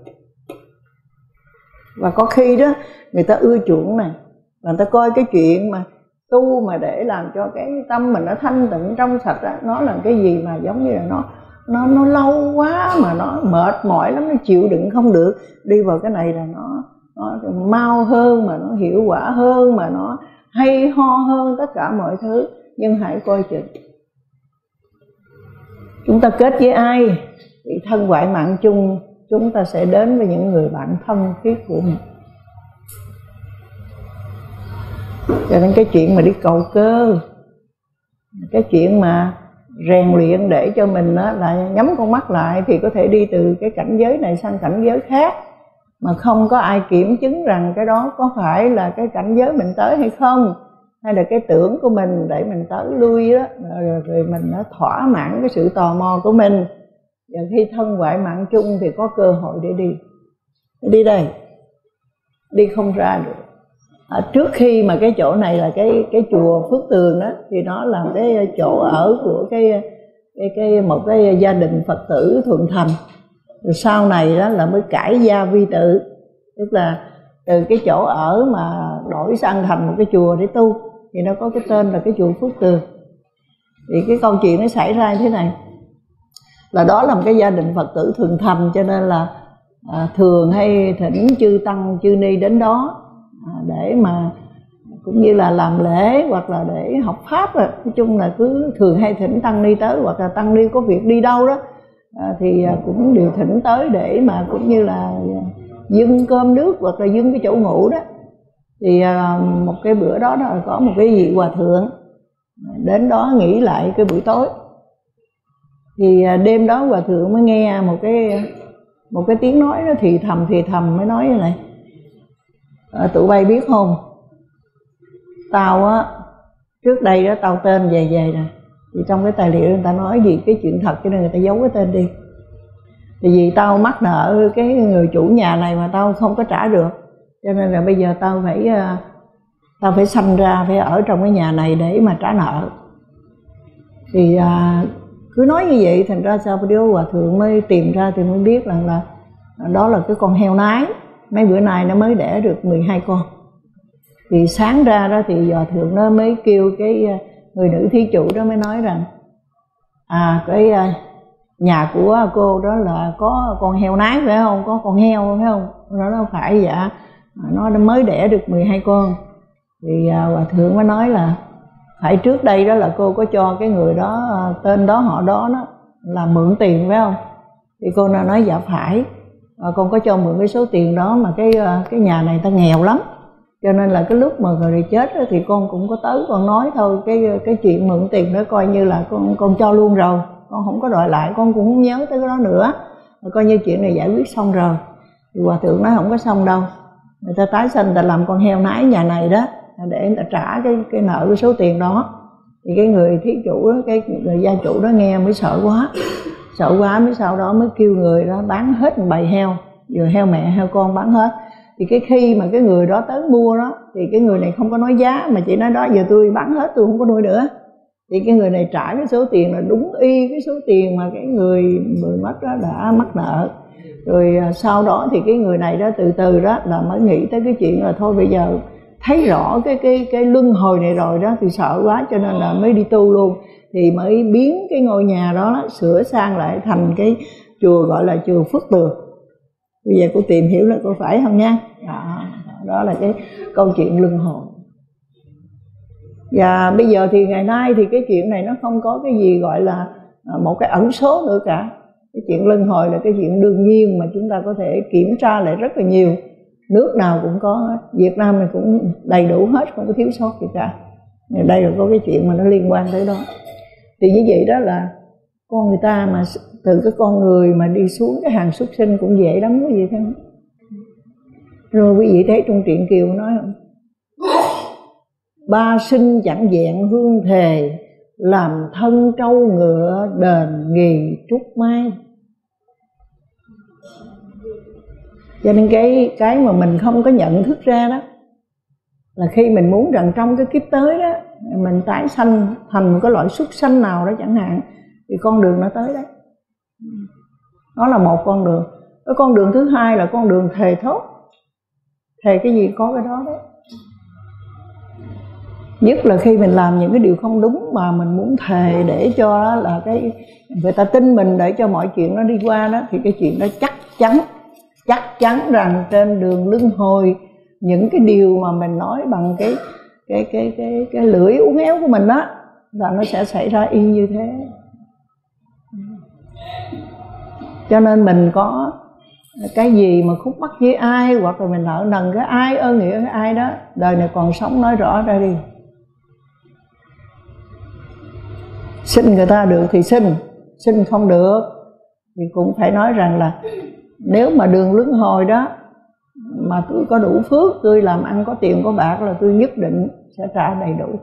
S1: Và có khi đó người ta ưa chuộng này, người ta coi cái chuyện mà tu mà để làm cho cái tâm mình nó thanh tịnh trong sạch đó, nó là cái gì mà giống như là nó nó nó lâu quá mà nó mệt mỏi lắm, nó chịu đựng không được. Đi vào cái này là nó nó mau hơn, mà nó hiệu quả hơn, mà nó hay ho hơn tất cả mọi thứ. Nhưng hãy coi chừng, chúng ta kết với ai thì thân ngoại mạng chung, chúng ta sẽ đến với những người bạn thân thiết của mình. Cho nên cái chuyện mà đi cầu cơ, cái chuyện mà rèn luyện để cho mình đó là nhắm con mắt lại thì có thể đi từ cái cảnh giới này sang cảnh giới khác, mà không có ai kiểm chứng rằng cái đó có phải là cái cảnh giới mình tới hay không, hay là cái tưởng của mình để mình tới lui đó, rồi, rồi mình nó thỏa mãn cái sự tò mò của mình. Và khi thân ngoại mạng chung thì có cơ hội để đi. Đi đây, đi không ra được. À, trước khi mà cái chỗ này là cái cái chùa Phước Tường đó, thì nó là cái chỗ ở của cái cái cái một cái gia đình Phật tử Thuận Thành. Rồi sau này đó là mới cải gia vi tự, tức là từ cái chỗ ở mà đổi sang thành một cái chùa để tu, thì nó có cái tên là cái chùa Phước Tường. Thì cái câu chuyện nó xảy ra như thế này, là đó là một cái gia đình Phật tử Thuận Thành, cho nên là à, thường hay thỉnh chư tăng chư ni đến đó à, để mà cũng như là làm lễ hoặc là để học pháp. Rồi nói chung là cứ thường hay thỉnh tăng ni tới, hoặc là tăng ni có việc đi đâu đó à, thì cũng đều thỉnh tới để mà cũng như là dâng cơm nước hoặc là dâng cái chỗ ngủ đó. Thì à, một cái bữa đó, đó có một cái vị hòa thượng đến đó nghỉ lại cái buổi tối. Thì à, đêm đó hòa thượng mới nghe một cái một cái tiếng nói nó thì thầm thì thầm mới nói như này: à, tụi bay biết không, tao á trước đây đó tao tên về về nè, thì trong cái tài liệu người ta nói gì cái chuyện thật cho nên người ta giấu cái tên đi. Thì vì tao mắc nợ cái người chủ nhà này mà tao không có trả được, cho nên là bây giờ tao phải tao phải sanh ra phải ở trong cái nhà này để mà trả nợ. Thì à, cứ nói như vậy, thành ra sau đó hòa thượng mới tìm ra thì mới biết rằng là, là đó là cái con heo nái. Mấy bữa nay nó mới đẻ được mười hai con. Thì sáng ra đó thì hòa thượng nó mới kêu cái người nữ thí chủ đó mới nói rằng à cái nhà của cô đó là có con heo nái phải không, có con heo phải không? Nó đâu phải, dạ nó mới đẻ được mười hai con. Thì hòa thượng mới nói là phải trước đây đó là cô có cho cái người đó tên đó họ đó đó là mượn tiền phải không? Thì cô nói dạ phải, à, con có cho mượn cái số tiền đó, mà cái cái nhà này ta nghèo lắm, cho nên là cái lúc mà người chết đó, thì con cũng có tới con nói thôi, cái cái chuyện mượn tiền đó coi như là con con cho luôn rồi, con không có đòi lại, con cũng không nhớ tới cái đó nữa, mà coi như chuyện này giải quyết xong rồi. Thì hòa thượng nói không có xong đâu, người ta tái sanh, người ta làm con heo nái nhà này đó để người ta trả cái cái nợ cái số tiền đó. Thì cái người thí chủ đó, cái người gia chủ đó nghe mới sợ quá, sợ quá mới sau đó mới kêu người đó bán hết một bầy heo vừa heo mẹ heo con bán hết. Thì cái khi mà cái người đó tới mua đó thì cái người này không có nói giá, mà chỉ nói đó giờ tôi bán hết, tôi không có nuôi nữa. Thì cái người này trả cái số tiền là đúng y cái số tiền mà cái người người mất đó đã mắc nợ. Rồi sau đó thì cái người này đó từ từ đó là mới nghĩ tới cái chuyện là thôi bây giờ thấy rõ cái cái cái luân hồi này rồi đó thì sợ quá, cho nên là mới đi tu luôn. Thì mới biến cái ngôi nhà đó, đó sửa sang lại thành cái chùa gọi là chùa Phước Tường. Bây giờ cô tìm hiểu là cô phải không nha. Đó, đó là cái câu chuyện luân hồi. Và bây giờ thì ngày nay thì cái chuyện này nó không có cái gì gọi là một cái ẩn số nữa cả. Cái chuyện luân hồi là cái chuyện đương nhiên mà chúng ta có thể kiểm tra lại rất là nhiều. Nước nào cũng có hết, Việt Nam này cũng đầy đủ hết, không có thiếu sót gì cả. Đây là có cái chuyện mà nó liên quan tới đó. Thì như vậy đó là con người ta mà từ cái con người mà đi xuống cái hàng súc sinh cũng dễ lắm, quý vị thấy không? Rồi quý vị thấy trong truyện Kiều nói không? Ba sinh chẳng vẹn hương thề, làm thân trâu ngựa đền nghì trúc mai. Cho nên cái cái mà mình không có nhận thức ra đó là khi mình muốn rằng trong cái kiếp tới đó mình tái sanh thành một cái loại súc sanh nào đó chẳng hạn, thì con đường nó tới đấy. Đó là một con đường. Cái con đường thứ hai là con đường thề thốt. Thề cái gì có cái đó đấy. Nhất là khi mình làm những cái điều không đúng mà mình muốn thề để cho là cái người ta tin mình, để cho mọi chuyện nó đi qua đó, thì cái chuyện đó chắc chắn chắc chắn rằng trên đường luân hồi những cái điều mà mình nói bằng cái cái cái cái cái lưỡi uốn éo của mình đó là nó sẽ xảy ra y như thế. Cho nên mình có cái gì mà khúc mắc với ai, hoặc là mình nợ nần cái ai, ơn nghĩa cái ai đó, đời này còn sống nói rõ ra đi. Xin người ta được thì xin, xin không được thì cũng phải nói rằng là nếu mà đường luân hồi đó mà tôi có đủ phước, tôi làm ăn có tiền có bạc là tôi nhất định sẽ trả đầy đủ.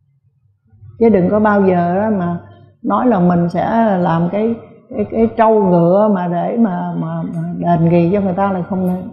S1: Chứ đừng có bao giờ đó mà nói là mình sẽ làm cái cái cái trâu ngựa mà để mà mà, mà đền nghì cho người ta là không nên.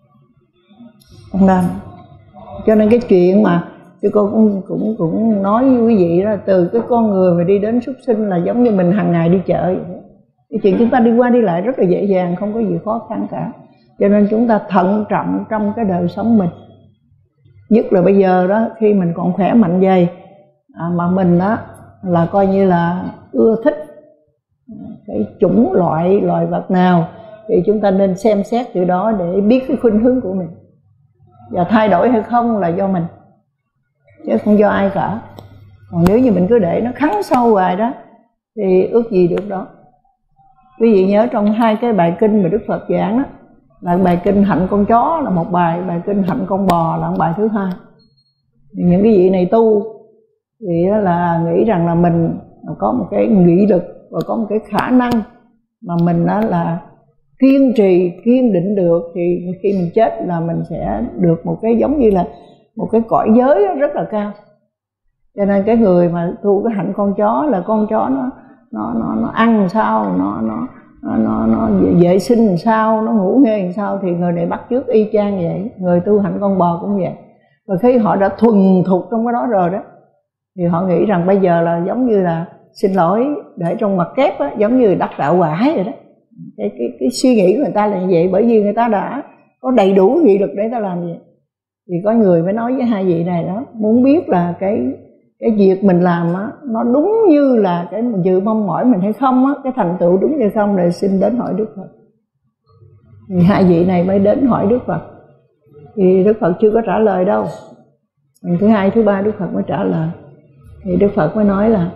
S1: Không nên. Cho nên cái chuyện mà thì cô cũng cũng cũng nói với quý vị đó, từ cái con người mà đi đến súc sinh là giống như mình hàng ngày đi chợ vậy đó. Cái chuyện chúng ta đi qua đi lại rất là dễ dàng, không có gì khó khăn cả. Cho nên chúng ta thận trọng trong cái đời sống mình. Nhất là bây giờ đó, khi mình còn khỏe mạnh dày à, mà mình đó là coi như là ưa thích cái chủng loại loài vật nào thì chúng ta nên xem xét từ đó để biết cái khuynh hướng của mình. Và thay đổi hay không là do mình, chứ không do ai cả. Còn nếu như mình cứ để nó khắng sâu hoài đó thì ước gì được đó. Quý vị nhớ trong hai cái bài kinh mà Đức Phật giảng đó, là bài kinh hạnh con chó là một bài, bài kinh hạnh con bò là một bài thứ hai. Thì những cái vị này tu thì là nghĩ rằng là mình có một cái nghị lực và có một cái khả năng mà mình đó là kiên trì, kiên định được, thì khi mình chết là mình sẽ được một cái giống như là một cái cõi giới rất là cao. Cho nên cái người mà tu cái hạnh con chó là con chó nó nó nó nó ăn làm sao, nó nó nó nó, nó vệ sinh làm sao, nó ngủ nghê làm sao, thì người này bắt chước y chang vậy. Người tu hạnh con bò cũng vậy. Và khi họ đã thuần thục trong cái đó rồi đó thì họ nghĩ rằng bây giờ là giống như là, xin lỗi để trong mặt kép á, giống như đắc đạo quả vậy đó. Cái, cái, cái suy nghĩ của người ta là như vậy, bởi vì người ta đã có đầy đủ nghị lực để ta làm vậy. Thì có người mới nói với hai vị này đó, muốn biết là cái cái việc mình làm á, nó đúng như là cái dự mong mỏi mình hay không á, cái thành tựu đúng hay không, để xin đến hỏi Đức Phật. Thì hai vị này mới đến hỏi Đức Phật. Thì Đức Phật chưa có trả lời đâu. Lần thứ hai, thứ ba Đức Phật mới trả lời. Thì Đức Phật mới nói là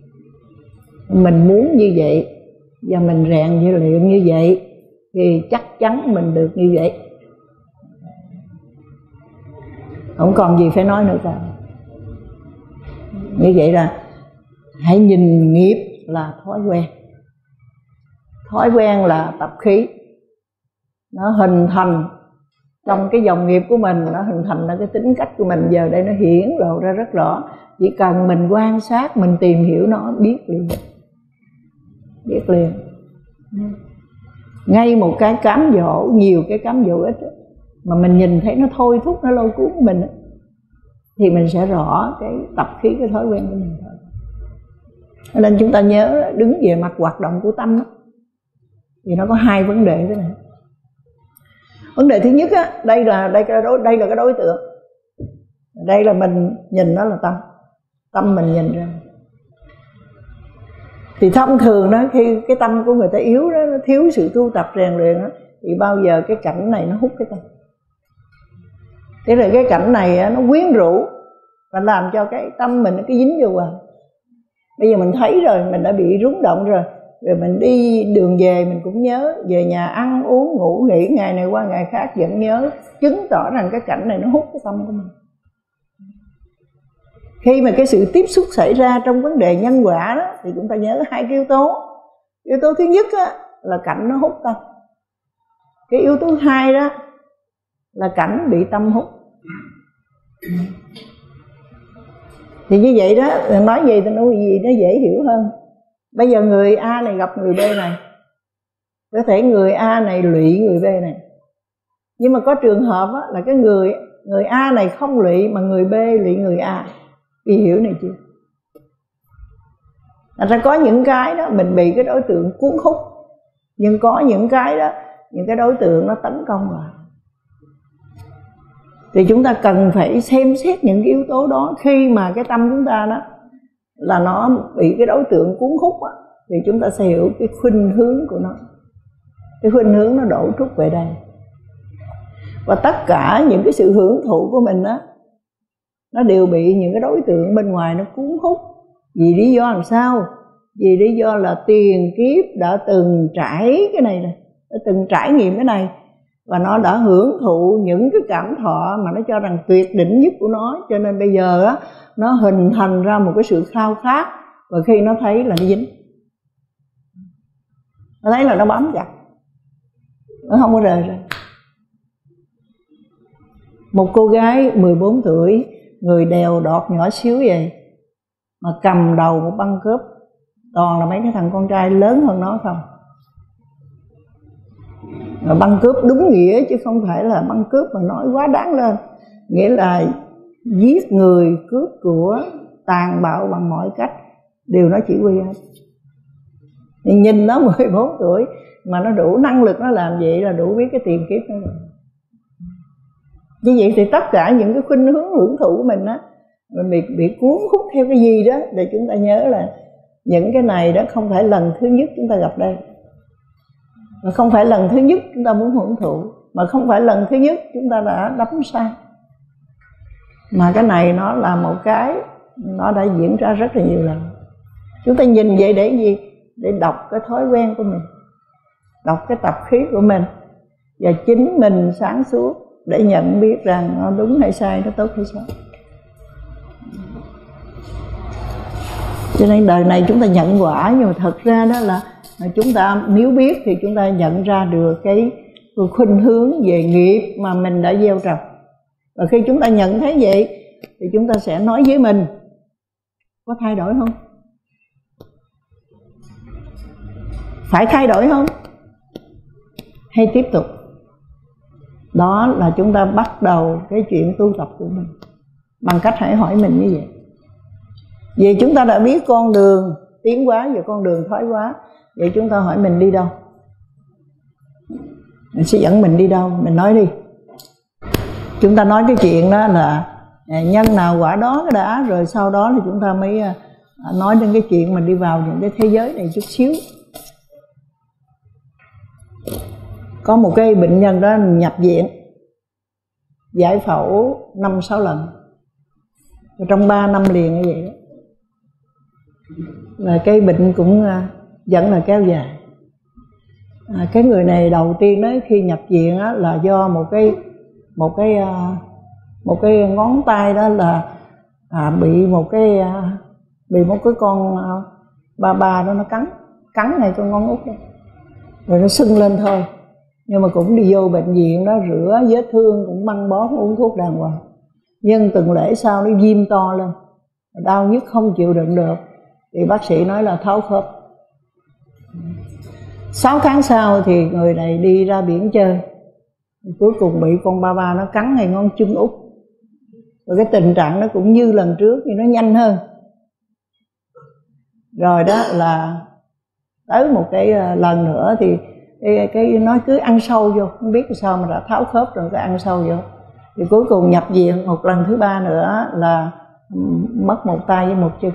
S1: mình muốn như vậy và mình rèn như luyện như vậy thì chắc chắn mình được như vậy. Không còn gì phải nói nữa cả. Như vậy là hãy nhìn nghiệp là thói quen. Thói quen là tập khí. Nó hình thành trong cái dòng nghiệp của mình, nó hình thành ra cái tính cách của mình. Giờ đây nó hiển lộ ra rất rõ. Chỉ cần mình quan sát, mình tìm hiểu nó, biết liền. Biết liền. ngay một cái cám dỗ, nhiều cái cám dỗ ít đó, mà mình nhìn thấy nó thôi thúc, nó lôi cuốn mình đó, thì mình sẽ rõ cái tập khí, cái thói quen của mình thôi. Nên chúng ta nhớ đứng về mặt hoạt động của tâm đó, thì nó có hai vấn đề thế này. Vấn đề thứ nhất á, đây là đây cái đối đây là cái đối tượng, đây là mình nhìn nó là tâm, tâm mình nhìn ra. Thì thông thường đó, khi cái tâm của người ta yếu đó, nó thiếu sự tu tập rèn luyện đó, thì bao giờ cái cảnh này nó hút cái tâm. Thế là cái cảnh này nó quyến rũ và làm cho cái tâm mình nó cứ dính vô hoài. Bây giờ mình thấy rồi, mình đã bị rung động rồi, rồi mình đi đường về mình cũng nhớ, về nhà ăn uống ngủ nghỉ, ngày này qua ngày khác vẫn nhớ, chứng tỏ rằng cái cảnh này nó hút cái tâm của mình. Khi mà cái sự tiếp xúc xảy ra trong vấn đề nhân quả đó, thì chúng ta nhớ hai cái yếu tố. Yếu tố thứ nhất á, là cảnh nó hút tâm. Cái yếu tố hai đó là cảnh bị tâm hút. Thì như vậy đó, nói vậy tôi nói gì nó dễ hiểu hơn. Bây giờ người A này gặp người B này, có thể người A này lụy người B này, nhưng mà có trường hợp á, là cái người người A này không lụy mà người B lụy người A. Vì hiểu này chưa? Thật ra có những cái đó mình bị cái đối tượng cuốn hút, nhưng có những cái đó, những cái đối tượng nó tấn công vào. Thì chúng ta cần phải xem xét những cái yếu tố đó. Khi mà cái tâm chúng ta đó là nó bị cái đối tượng cuốn hút á, thì chúng ta sẽ hiểu cái khuynh hướng của nó. Cái khuynh hướng nó đổ trút về đây. Và tất cả những cái sự hưởng thụ của mình á, nó đều bị những cái đối tượng bên ngoài nó cuốn hút. Vì lý do làm sao? Vì lý do là tiền kiếp đã từng trải cái này này, đã từng trải nghiệm cái này, và nó đã hưởng thụ những cái cảm thọ mà nó cho rằng tuyệt đỉnh nhất của nó. Cho nên bây giờ á, nó hình thành ra một cái sự khao khát, và khi nó thấy là nó dính, nó thấy là nó bám chặt, nó không có rời ra. Một cô gái mười bốn tuổi, người đèo đọt nhỏ xíu vậy, mà cầm đầu một băng cướp, toàn là mấy cái thằng con trai lớn hơn nó không. Mà băng cướp đúng nghĩa, chứ không phải là băng cướp mà nói quá đáng lên. Nghĩa là giết người, cướp của, tàn bạo bằng mọi cách, đều nó chỉ huy hết. Thì nhìn nó mười bốn tuổi mà nó đủ năng lực nó làm vậy, là đủ biết cái tiền kiếp nó rồi. Như vậy thì tất cả những cái khuynh hướng hưởng thụ của mình á, mình bị, bị cuốn hút theo cái gì đó. Để chúng ta nhớ là những cái này đó không phải lần thứ nhất chúng ta gặp đây, mà không phải lần thứ nhất chúng ta muốn hưởng thụ, mà không phải lần thứ nhất chúng ta đã đắm say. Mà cái này nó là một cái nó đã diễn ra rất là nhiều lần. Chúng ta nhìn vậy để gì? Để đọc cái thói quen của mình, đọc cái tập khí của mình, và chính mình sáng suốt để nhận biết rằng nó đúng hay sai, nó tốt hay xấu. Cho nên đời này chúng ta nhận quả, nhưng mà thật ra đó là chúng ta nếu biết thì chúng ta nhận ra được cái khuynh hướng về nghiệp mà mình đã gieo trồng. Và khi chúng ta nhận thấy vậy thì chúng ta sẽ nói với mình, có thay đổi không? Phải thay đổi không? Hay tiếp tục? Đó là chúng ta bắt đầu cái chuyện tu tập của mình bằng cách hãy hỏi mình như vậy. Vì chúng ta đã biết con đường tiến hóa và con đường thoái hóa, vậy chúng ta hỏi mình đi đâu? Mình sẽ dẫn mình đi đâu? Mình nói đi. Chúng ta nói cái chuyện đó là nhân nào quả đó cái đã, rồi sau đó thì chúng ta mới nói đến cái chuyện mình đi vào những cái thế giới này chút xíu. Có một cái bệnh nhân đó nhập viện, giải phẫu năm sáu lần, trong ba năm liền như vậy đó. Là cái bệnh cũng vẫn là kéo dài. À, cái người này đầu tiên đó khi nhập viện đó, là do một cái một cái một cái ngón tay đó là à, bị một cái bị một cái con ba ba đó nó cắn cắn ngay cái ngón út đó, rồi nó sưng lên thôi. Nhưng mà cũng đi vô bệnh viện đó, rửa vết thương, cũng băng bó, uống thuốc đàng hoàng. Nhưng tuần lễ sau nó viêm to lên, đau nhức không chịu đựng được, thì bác sĩ nói là tháo khớp. Sáu tháng sau thì người này đi ra biển chơi, cuối cùng bị con ba ba nó cắn ngay ngón chân út. Rồi cái tình trạng nó cũng như lần trước nhưng nó nhanh hơn. Rồi đó là tới một cái lần nữa thì cái, cái nó cứ ăn sâu vô, không biết sao mà đã tháo khớp rồi cứ ăn sâu vô. Thì cuối cùng nhập viện một lần thứ ba nữa là mất một tay với một chân,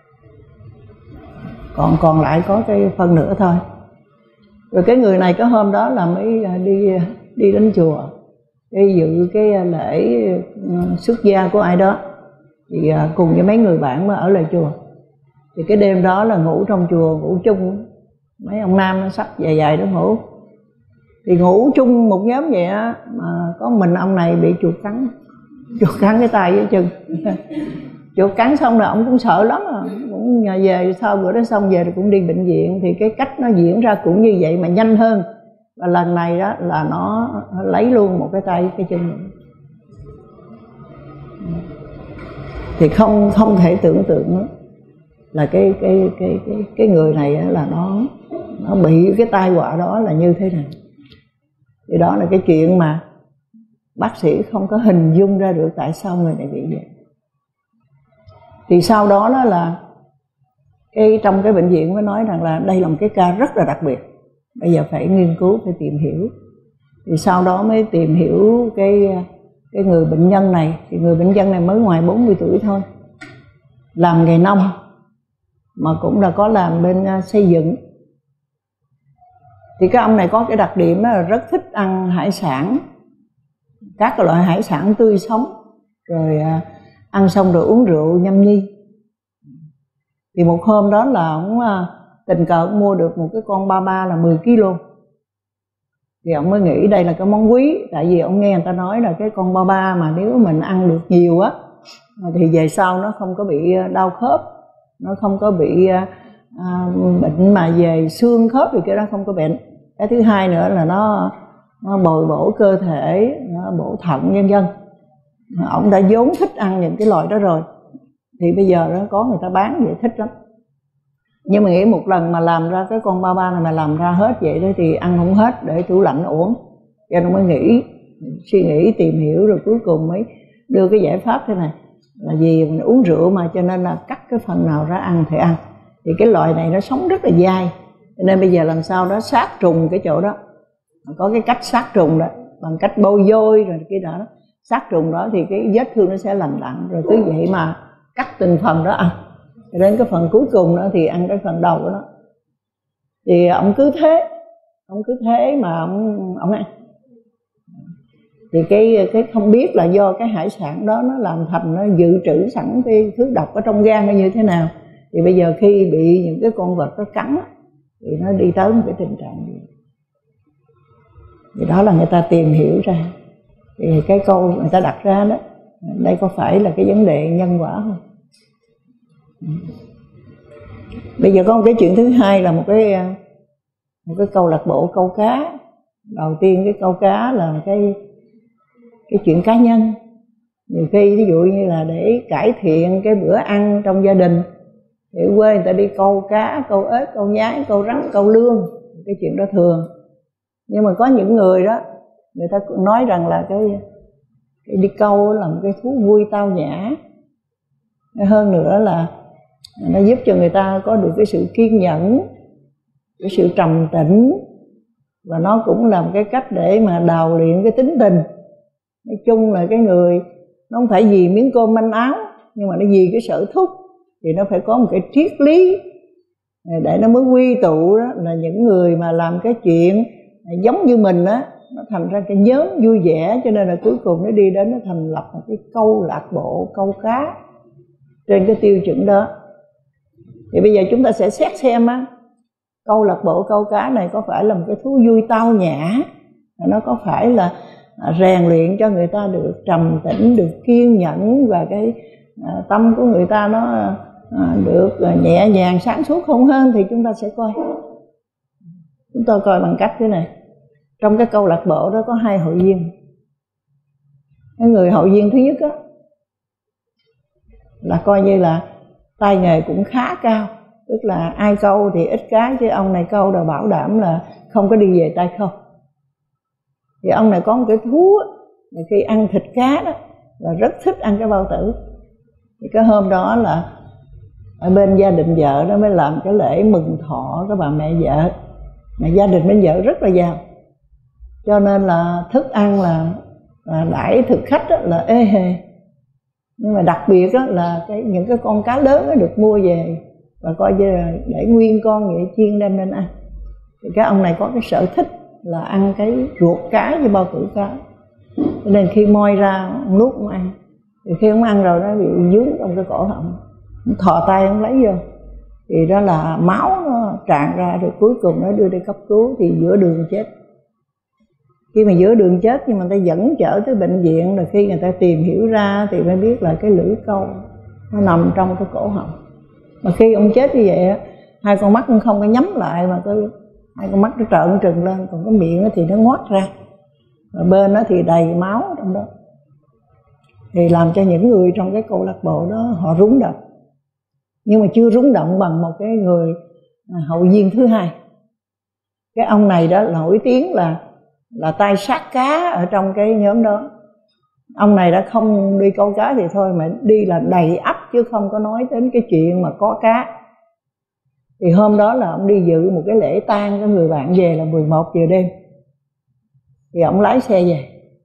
S1: còn còn lại có cái phần nữa thôi. Rồi cái người này có hôm đó là mới đi đi đến chùa đi dự cái lễ xuất gia của ai đó, thì cùng với mấy người bạn mới ở lại chùa. Thì cái đêm đó là ngủ trong chùa, ngủ chung mấy ông nam nó sắp dài dài đó ngủ, thì ngủ chung một nhóm vậy á, mà có mình ông này bị chuột cắn, chuột cắn cái tay với chân. Chuột cắn xong rồi ông cũng sợ lắm à, cũng nhờ về sau bữa đó xong về rồi cũng đi bệnh viện. Thì cái cách nó diễn ra cũng như vậy mà nhanh hơn, và lần này đó là nó lấy luôn một cái tay cái chân nữa. Thì không không thể tưởng tượng nữa là cái cái cái cái cái người này là nó nó bị cái tai họa đó là như thế nào. Thì đó là cái chuyện mà bác sĩ không có hình dung ra được tại sao người này bị vậy. Thì sau đó đó là cái trong cái bệnh viện mới nói rằng là đây là một cái ca rất là đặc biệt, bây giờ phải nghiên cứu, phải tìm hiểu. Thì sau đó mới tìm hiểu cái cái người bệnh nhân này. Thì người bệnh nhân này mới ngoài bốn mươi tuổi thôi, làm nghề nông mà cũng là có làm bên xây dựng. Thì cái ông này có cái đặc điểm là rất thích ăn hải sản, các loại hải sản tươi sống, rồi ăn xong rồi uống rượu nhâm nhi. Thì một hôm đó là ông tình cờ ông mua được một cái con ba ba là mười ki lô. Thì ông mới nghĩ đây là cái món quý, tại vì ông nghe người ta nói là cái con ba ba mà nếu mình ăn được nhiều á thì về sau nó không có bị đau khớp, nó không có bị à, bệnh mà về xương khớp thì cái đó không có bệnh. Cái thứ hai nữa là nó nó bồi bổ cơ thể, nó bổ thận vân vân. Ông đã vốn thích ăn những cái loại đó rồi, thì bây giờ đó có người ta bán vậy thích lắm. Nhưng mà nghĩ một lần mà làm ra cái con ba ba này mà làm ra hết vậy đó thì ăn không hết, để tủ lạnh uổng. Cho nên mới nghĩ, suy nghĩ tìm hiểu rồi cuối cùng mới đưa cái giải pháp thế này, là vì mình uống rượu mà, cho nên là cắt cái phần nào ra ăn thì ăn. Thì cái loại này nó sống rất là dai, cho nên bây giờ làm sao đó sát trùng cái chỗ đó, có cái cách sát trùng đó bằng cách bôi vôi rồi cái đó, sát trùng đó thì cái vết thương nó sẽ lành lặn. Rồi cứ vậy mà cắt từng phần đó ăn, rồi đến cái phần cuối cùng đó thì ăn cái phần đầu đó. Thì ông cứ thế, ông cứ thế mà ông ông ăn. Thì cái cái không biết là do cái hải sản đó nó làm thành, nó dự trữ sẵn cái thứ độc ở trong gan hay như thế nào. Thì bây giờ khi bị những cái con vật nó cắn thì nó đi tới một cái tình trạng gì. Thì đó là người ta tìm hiểu ra. Thì cái câu người ta đặt ra đó, đây có phải là cái vấn đề nhân quả không? Bây giờ có một cái chuyện thứ hai là một cái một cái câu lạc bộ câu cá. Đầu tiên cái câu cá là cái cái chuyện cá nhân. Nhiều khi ví dụ như là để cải thiện cái bữa ăn trong gia đình, thì ở quê người ta đi câu cá, câu ếch, câu nhái, câu rắn, câu lươn, cái chuyện đó thường. Nhưng mà có những người đó, người ta cũng nói rằng là cái, cái đi câu là một cái thú vui tao nhã. Hơn nữa là nó giúp cho người ta có được cái sự kiên nhẫn, cái sự trầm tĩnh, và nó cũng là một cái cách để mà đào luyện cái tính tình. Nói chung là cái người nó không phải vì miếng cơm manh áo, nhưng mà nó vì cái sở thúc, thì nó phải có một cái triết lý để nó mới quy tụ đó, là những người mà làm cái chuyện giống như mình á, nó thành ra cái nhóm vui vẻ. Cho nên là cuối cùng nó đi đến nó thành lập một cái câu lạc bộ câu cá trên cái tiêu chuẩn đó. Thì bây giờ chúng ta sẽ xét xem á, câu lạc bộ câu cá này có phải là một cái thú vui tao nhã, nó có phải là rèn luyện cho người ta được trầm tĩnh, được kiên nhẫn, và cái à, tâm của người ta nó à, được à, nhẹ nhàng, sáng suốt không hơn. Thì chúng ta sẽ coi, chúng ta coi bằng cách thế này. Trong cái câu lạc bộ đó có hai hội viên. Cái người hội viên thứ nhất á, là coi như là tay nghề cũng khá cao, tức là ai câu thì ít cá, chứ ông này câu là bảo đảm là không có đi về tay không. Thì ông này có một cái thú là khi ăn thịt cá đó là rất thích ăn cái bao tử. Thì cái hôm đó là ở bên gia đình vợ đó mới làm cái lễ mừng thọ cái bà mẹ vợ, mà gia đình bên vợ rất là giàu, cho nên là thức ăn là, là đãi thực khách đó, là ê hề. Nhưng mà đặc biệt đó là cái, những cái con cá lớn đó được mua về và coi như là để nguyên con vậy chiên đem lên ăn. Thì cái ông này có cái sở thích là ăn cái ruột cá với bao tử cá, cho nên khi moi ra ông nuốt ông ăn. Thì khi ông ăn rồi nó bị dướng trong cái cổ họng, ông thò tay ông lấy vô, thì đó là máu nó tràn ra, rồi cuối cùng nó đưa đi cấp cứu thì giữa đường chết. Khi mà giữa đường chết nhưng mà người ta dẫn chở tới bệnh viện, rồi khi người ta tìm hiểu ra thì mới biết là cái lưỡi câu nó nằm trong cái cổ họng. Mà khi ông chết như vậy á, hai con mắt cũng không có nhắm lại mà cái hai con mắt nó trợn trừng lên, còn cái miệng thì nó ngoác ra, và bên đó thì đầy máu trong đó. Thì làm cho những người trong cái câu lạc bộ đó họ rúng động, nhưng mà chưa rúng động bằng một cái người hậu viên thứ hai. Cái ông này đó nổi tiếng là là tay sát cá ở trong cái nhóm đó. Ông này đã không đi câu cá thì thôi, mà đi là đầy ắp chứ không có nói đến cái chuyện mà có cá. Thì hôm đó là ông đi dự một cái lễ tang cái người bạn về là mười một giờ đêm. Thì ông lái xe về.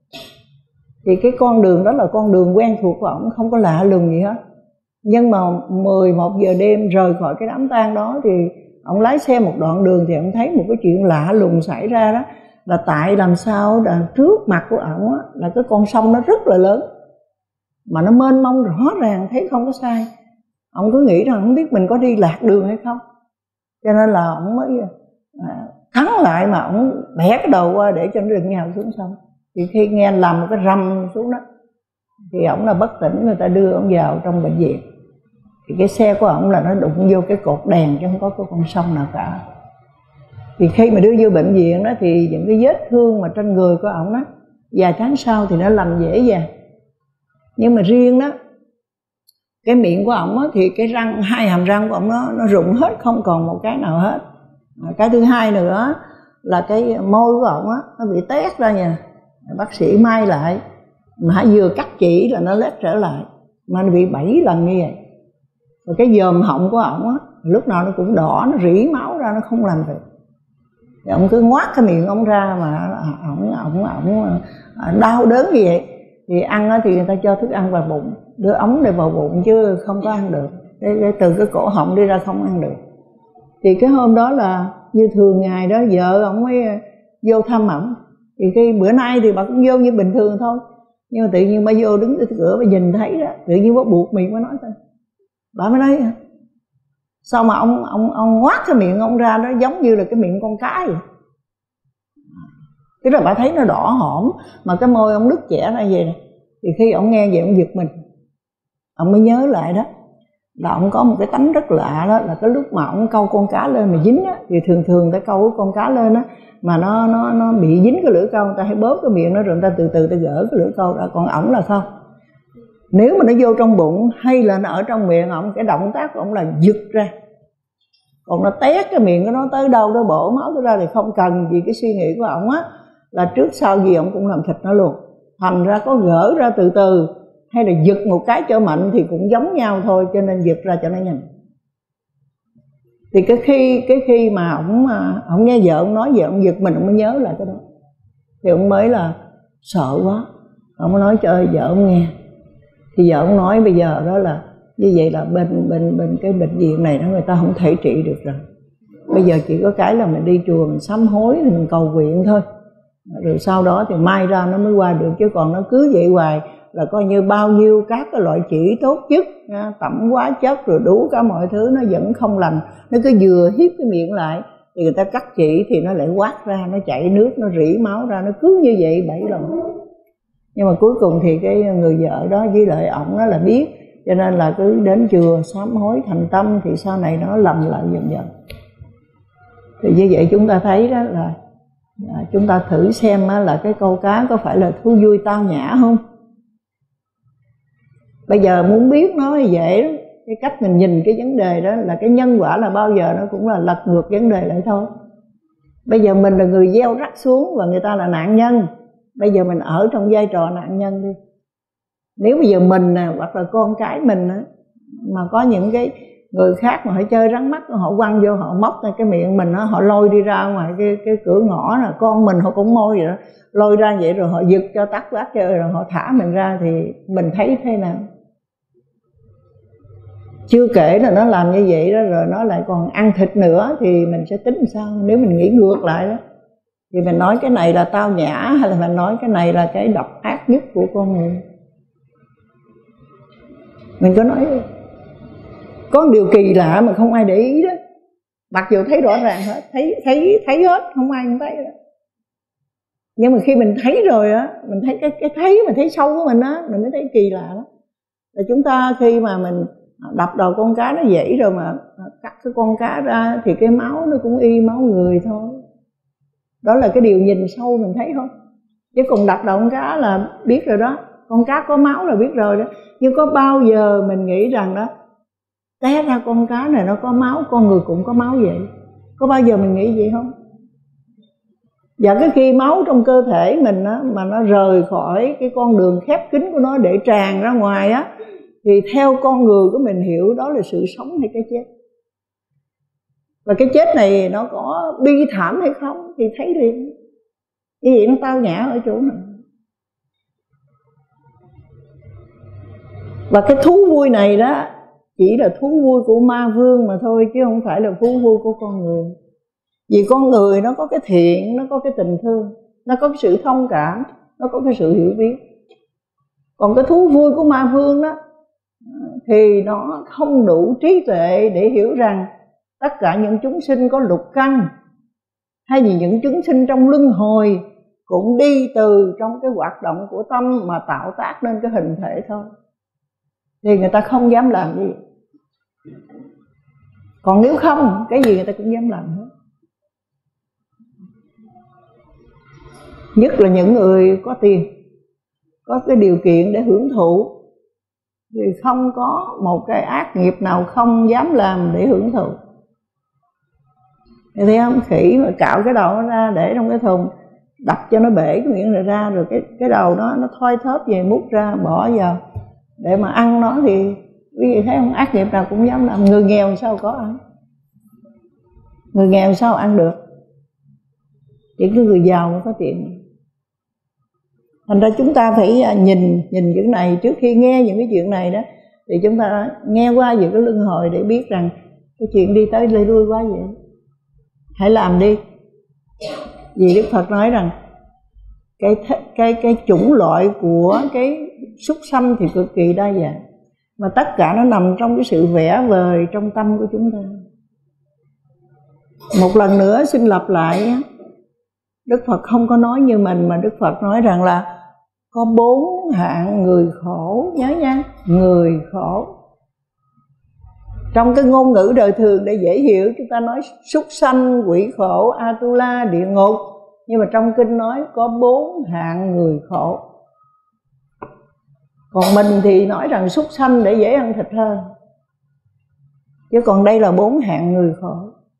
S1: Thì cái con đường đó là con đường quen thuộc của ông, không có lạ lùng gì hết. Nhưng mà mười một giờ đêm rời khỏi cái đám tang đó thì ông lái xe một đoạn đường thì ông thấy một cái chuyện lạ lùng xảy ra đó. Là tại làm sao là trước mặt của ổng là cái con sông nó rất là lớn, mà nó mênh mông rõ ràng, thấy không có sai. Ông cứ nghĩ rằng không biết mình có đi lạc đường hay không, cho nên là ổng mới à, thắng lại mà ổng bẻ cái đầu qua để cho nó đừng nhào xuống sông. Thì khi nghe làm một cái rầm xuống đó thì ổng là bất tỉnh, người ta đưa ổng vào trong bệnh viện. Thì cái xe của ổng là nó đụng vô cái cột đèn chứ không có cái con sông nào cả. Thì khi mà đưa vô bệnh viện đó thì những cái vết thương mà trên người của ổng đó vài tháng sau thì nó lành dễ dàng. Nhưng mà riêng đó cái miệng của ổng đó, thì cái răng, hai hàm răng của ổng nó nó rụng hết, không còn một cái nào hết. Cái thứ hai nữa là cái môi của ổng á nó bị tét ra nha. Bác sĩ may lại mà vừa cắt chỉ là nó lết trở lại, mà nó bị bảy lần như vậy. Rồi cái dòm họng của ổng á lúc nào nó cũng đỏ, nó rỉ máu ra, nó không làm được. Thì ông cứ ngoác cái miệng ông ra mà ổng ổng ổng đau đớn như vậy. Thì ăn thì người ta cho thức ăn vào bụng, đưa ống để vào bụng chứ không có ăn được. Để, để từ cái cổ họng đi ra không ăn được. Thì cái hôm đó là như thường ngày đó vợ ổng mới vô thăm ổng. Thì khi bữa nay thì bà cũng vô như bình thường thôi, nhưng mà tự nhiên bà vô đứng ở cửa bà nhìn thấy đó, tự nhiên bà buộc miệng bà nói thôi. Bà mới nói sao mà ông ông ông ngoác cái miệng ông ra đó giống như là cái miệng con cá vậy. Tức là bà thấy nó đỏ hỏn mà cái môi ông nứt chẻ ra vậy nè. Thì khi ông nghe vậy ông giật mình, ông mới nhớ lại đó là ông có một cái tánh rất lạ, đó là cái lúc mà ông câu con cá lên mà dính á, thì thường thường ta câu con cá lên á mà nó nó nó bị dính cái lưỡi câu, người ta hay bóp cái miệng nó rồi người ta từ từ ta gỡ cái lưỡi câu ra. Còn ổng là không, nếu mà nó vô trong bụng hay là nó ở trong miệng ổng, cái động tác của ổng là giật ra. Còn nó tét cái miệng của nó tới đâu nó bổ máu tới ra thì không cần. Vì cái suy nghĩ của ổng á là trước sau gì ổng cũng làm thịt nó luôn. Thành ra có gỡ ra từ từ hay là giật một cái cho mạnh thì cũng giống nhau thôi, cho nên giật ra cho nó nhanh. Thì cái khi cái khi mà ổng ổng nghe vợ ổng nói về ổng giật mình, ổng mới nhớ lại cái đó. Thì ổng mới là sợ quá, ổng mới nói cho vợ ổng nghe. Thì vợ ổng nói bây giờ đó là như vậy là bên bên bên cái bệnh viện này đó người ta không thể trị được rồi. Bây giờ chỉ có cái là mình đi chùa mình sám hối thì mình cầu nguyện thôi. Rồi sau đó thì mai ra nó mới qua được, chứ còn nó cứ vậy hoài là coi như bao nhiêu các cái loại chỉ tốt nhất, tẩm hóa chất rồi đủ cả mọi thứ nó vẫn không lành. Nó cứ vừa hiếp cái miệng lại thì người ta cắt chỉ thì nó lại quát ra, nó chảy nước, nó rỉ máu ra, nó cứ như vậy bảy lần. Nhưng mà cuối cùng thì cái người vợ đó với lại ổng đó là biết, cho nên là cứ đến chùa sám hối thành tâm thì sau này nó lầm lại dần dần. Thì như vậy chúng ta thấy đó là à, chúng ta thử xem là cái câu cá có phải là thú vui tao nhã không. Bây giờ muốn biết nó dễ lắm. cái cách mình nhìn cái vấn đề đó là cái nhân quả là bao giờ nó cũng là lật ngược vấn đề lại thôi. Bây giờ mình là người gieo rắc xuống và người ta là nạn nhân. Bây giờ mình ở trong vai trò nạn nhân đi. Nếu bây giờ mình nè, hoặc là con cái mình á, mà có những cái người khác mà họ chơi rắn mắt, họ quăng vô, họ móc ra cái miệng mình á, họ lôi đi ra ngoài cái, cái cửa ngõ nè, con mình họ cũng môi vậy đó, lôi ra vậy rồi họ giật cho tắt quát chơi rồi họ thả mình ra thì mình thấy thế nào? Chưa kể là nó làm như vậy đó rồi nó lại còn ăn thịt nữa thì mình sẽ tính sao? Nếu mình nghĩ ngược lại đó thì mình nói cái này là tao nhã, hay là mình nói cái này là cái độc ác nhất của con người. Mình có nói có điều kỳ lạ mà không ai để ý đó, mặc dù thấy rõ ràng hết, thấy thấy thấy hết, không ai không thấy đó. Nhưng mà khi mình thấy rồi á, mình thấy cái cái thấy mình thấy sâu của mình á, mình mới thấy kỳ lạ đó. Là chúng ta khi mà mình đập đầu con cá nó dãy rồi mà cắt cái con cá ra thì cái máu nó cũng y máu người thôi. Đó là cái điều nhìn sâu mình thấy không? Chứ còn đập đầu con cá là biết rồi đó, con cá có máu là biết rồi đó. Nhưng có bao giờ mình nghĩ rằng đó, té ra con cá này nó có máu, con người cũng có máu vậy? Có bao giờ mình nghĩ vậy không? Và cái khi máu trong cơ thể mình á, mà nó rời khỏi cái con đường khép kín của nó để tràn ra ngoài á, thì theo con người của mình hiểu đó là sự sống hay cái chết. Và cái chết này nó có bi thảm hay không thì thấy liền. Như vậy nó tao nhã ở chỗ này. Và cái thú vui này đó chỉ là thú vui của ma vương mà thôi, chứ không phải là thú vui của con người. Vì con người nó có cái thiện, nó có cái tình thương, nó có cái sự thông cảm, nó có cái sự hiểu biết. Còn cái thú vui của ma vương đó thì nó không đủ trí tuệ để hiểu rằng tất cả những chúng sinh có lục căn, hay là những chúng sinh trong luân hồi cũng đi từ trong cái hoạt động của tâm mà tạo tác nên cái hình thể thôi. Thì người ta không dám làm gì. Còn nếu không, cái gì người ta cũng dám làm hết. Nhất là những người có tiền, có cái điều kiện để hưởng thụ, thì không có một cái ác nghiệp nào không dám làm để hưởng thụ. Thì thấy không? Khỉ mà cạo cái đầu nó ra để trong cái thùng, đập cho nó bể cái miệng rồi ra, rồi cái, cái đầu nó nó thoi thóp về mút ra bỏ vào để mà ăn nó, thì quý vị thấy không? Ác nghiệp nào cũng dám làm. Người nghèo sao có ăn? Người nghèo sao ăn được? Chỉ cái người giàu mới có tiền. Thành ra chúng ta phải nhìn nhìn những này trước khi nghe những cái chuyện này đó, thì chúng ta nghe qua về cái luân hồi để biết rằng cái chuyện đi tới đi lui quá vậy. Hãy làm đi. Vì Đức Phật nói rằng cái cái cái chủng loại của cái súc sanh thì cực kỳ đa dạng, mà tất cả nó nằm trong cái sự vẽ vời trong tâm của chúng ta. Một lần nữa xin lặp lại, Đức Phật không có nói như mình, mà Đức Phật nói rằng là có bốn hạng người khổ, nhớ nha, người khổ. Trong cái ngôn ngữ đời thường để dễ hiểu, chúng ta nói súc sanh, quỷ khổ, Atula, địa ngục. Nhưng mà trong kinh nói có bốn hạng người khổ. Còn mình thì nói rằng súc sanh để dễ ăn thịt hơn. Chứ còn đây là bốn hạng người khổ.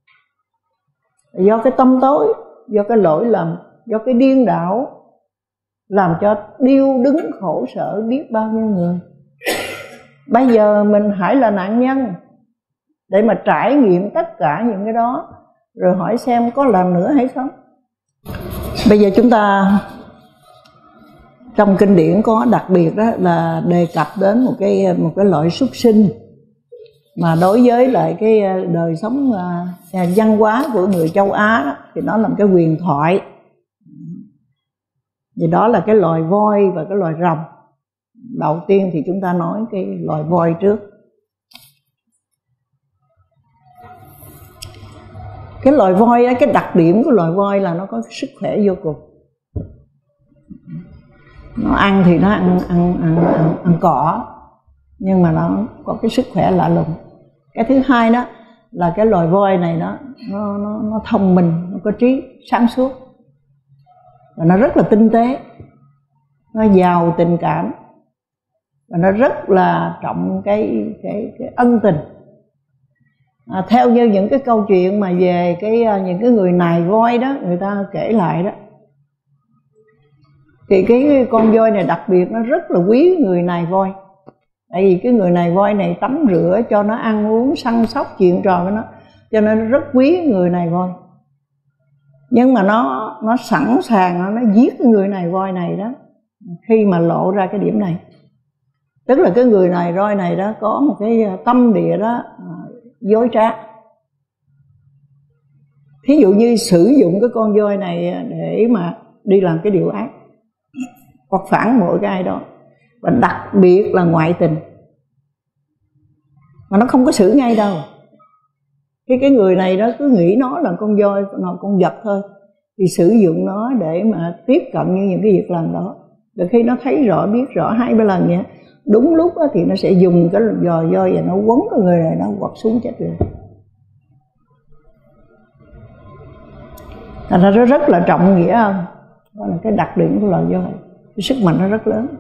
S1: Do cái tâm tối, do cái lỗi lầm, do cái điên đảo, làm cho điêu đứng khổ sở biết bao nhiêu người. Bây giờ mình hãy là nạn nhân để mà trải nghiệm tất cả những cái đó, rồi hỏi xem có làm nữa hay không. Bây giờ chúng ta trong kinh điển có đặc biệt đó là đề cập đến một cái một cái loại súc sinh mà đối với lại cái đời sống uh, văn hóa của người châu Á đó, thì nó là một cái huyền thoại. Vì đó là cái loài voi và cái loài rồng. Đầu tiên thì chúng ta nói cái loài voi trước. Cái loài voi đó, cái đặc điểm của loài voi là nó có sức khỏe vô cùng. Nó ăn thì nó ăn ăn ăn ăn, ăn cỏ, nhưng mà nó có cái sức khỏe lạ lùng. Cái thứ hai đó là cái loài voi này đó, nó nó nó thông minh, nó có trí sáng suốt, và nó rất là tinh tế, nó giàu tình cảm. và nó rất là trọng cái cái cái ân tình. À, theo như những cái câu chuyện mà về cái những cái người nài voi đó, người ta kể lại đó, thì cái con voi này đặc biệt nó rất là quý người nài voi. Tại vì cái người nài voi này tắm rửa cho nó, ăn uống, săn sóc, chuyện trò với nó, cho nên nó rất quý người nài voi. Nhưng mà nó nó sẵn sàng nó giết cái người nài voi này đó khi mà lộ ra cái điểm này. Tức là cái người nài voi này đó có một cái tâm địa đó dối trá. Thí dụ như sử dụng cái con voi này để mà đi làm cái điều ác hoặc phản bội cái ai đó, và đặc biệt là ngoại tình. Mà nó không có xử ngay đâu. Cái cái người này đó cứ nghĩ nó là con voi, nó con vật thôi, thì sử dụng nó để mà tiếp cận như những cái việc làm đó. Rồi khi nó thấy rõ, biết rõ hai ba lần vậy, đúng lúc đó thì nó sẽ dùng cái giò voi và nó quấn cái người này, nó quật xuống chết rồi. Thành ra nó rất là trọng nghĩa ân. Đó là cái đặc điểm của loài voi. Cái sức mạnh nó rất lớn.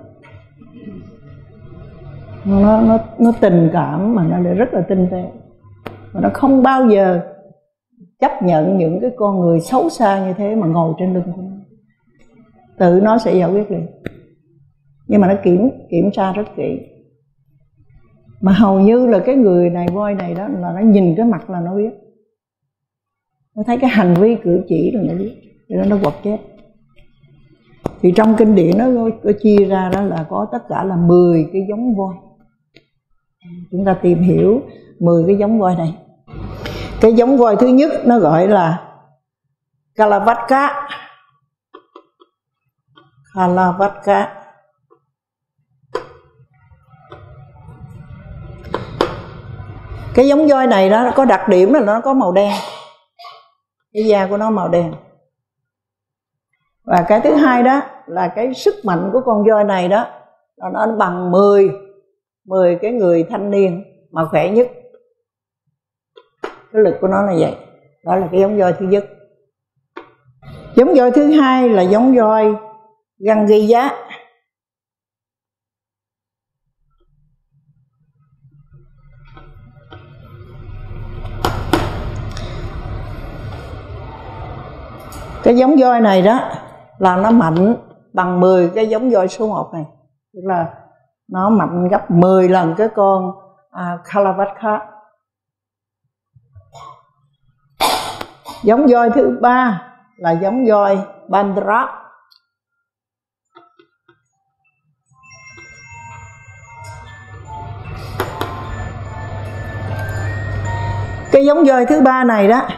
S1: Nó, nó, nó tình cảm mà nó lại rất là tinh tế. Mà nó không bao giờ chấp nhận những cái con người xấu xa như thế mà ngồi trên lưng của nó. Tự nó sẽ giải quyết liền. Nhưng mà nó kiểm kiểm tra rất kỹ. Mà hầu như là cái người này voi này đó là nó nhìn cái mặt là nó biết. Nó thấy cái hành vi cử chỉ là nó biết. Cho nên nó quật chết. Thì trong kinh điển nó có chia ra đó là có tất cả là mười cái giống voi. Chúng ta tìm hiểu mười cái giống voi này. Cái giống voi thứ nhất nó gọi là Kalavatka. Kalavatka. Cái giống voi này đó có đặc điểm là nó có màu đen. Cái da của nó màu đen. Và cái thứ hai đó là cái sức mạnh của con voi này đó là nó bằng mười mười cái người thanh niên mà khỏe nhất. Cái lực của nó là vậy. Đó là cái giống voi thứ nhất. Giống voi thứ hai là giống voi Gangiya. Cái giống voi này đó là nó mạnh bằng mười cái giống voi số một này. Tức là nó mạnh gấp mười lần cái con à, Kalavatka. Giống voi thứ ba là giống voi Bandra. Cái giống voi thứ ba này đó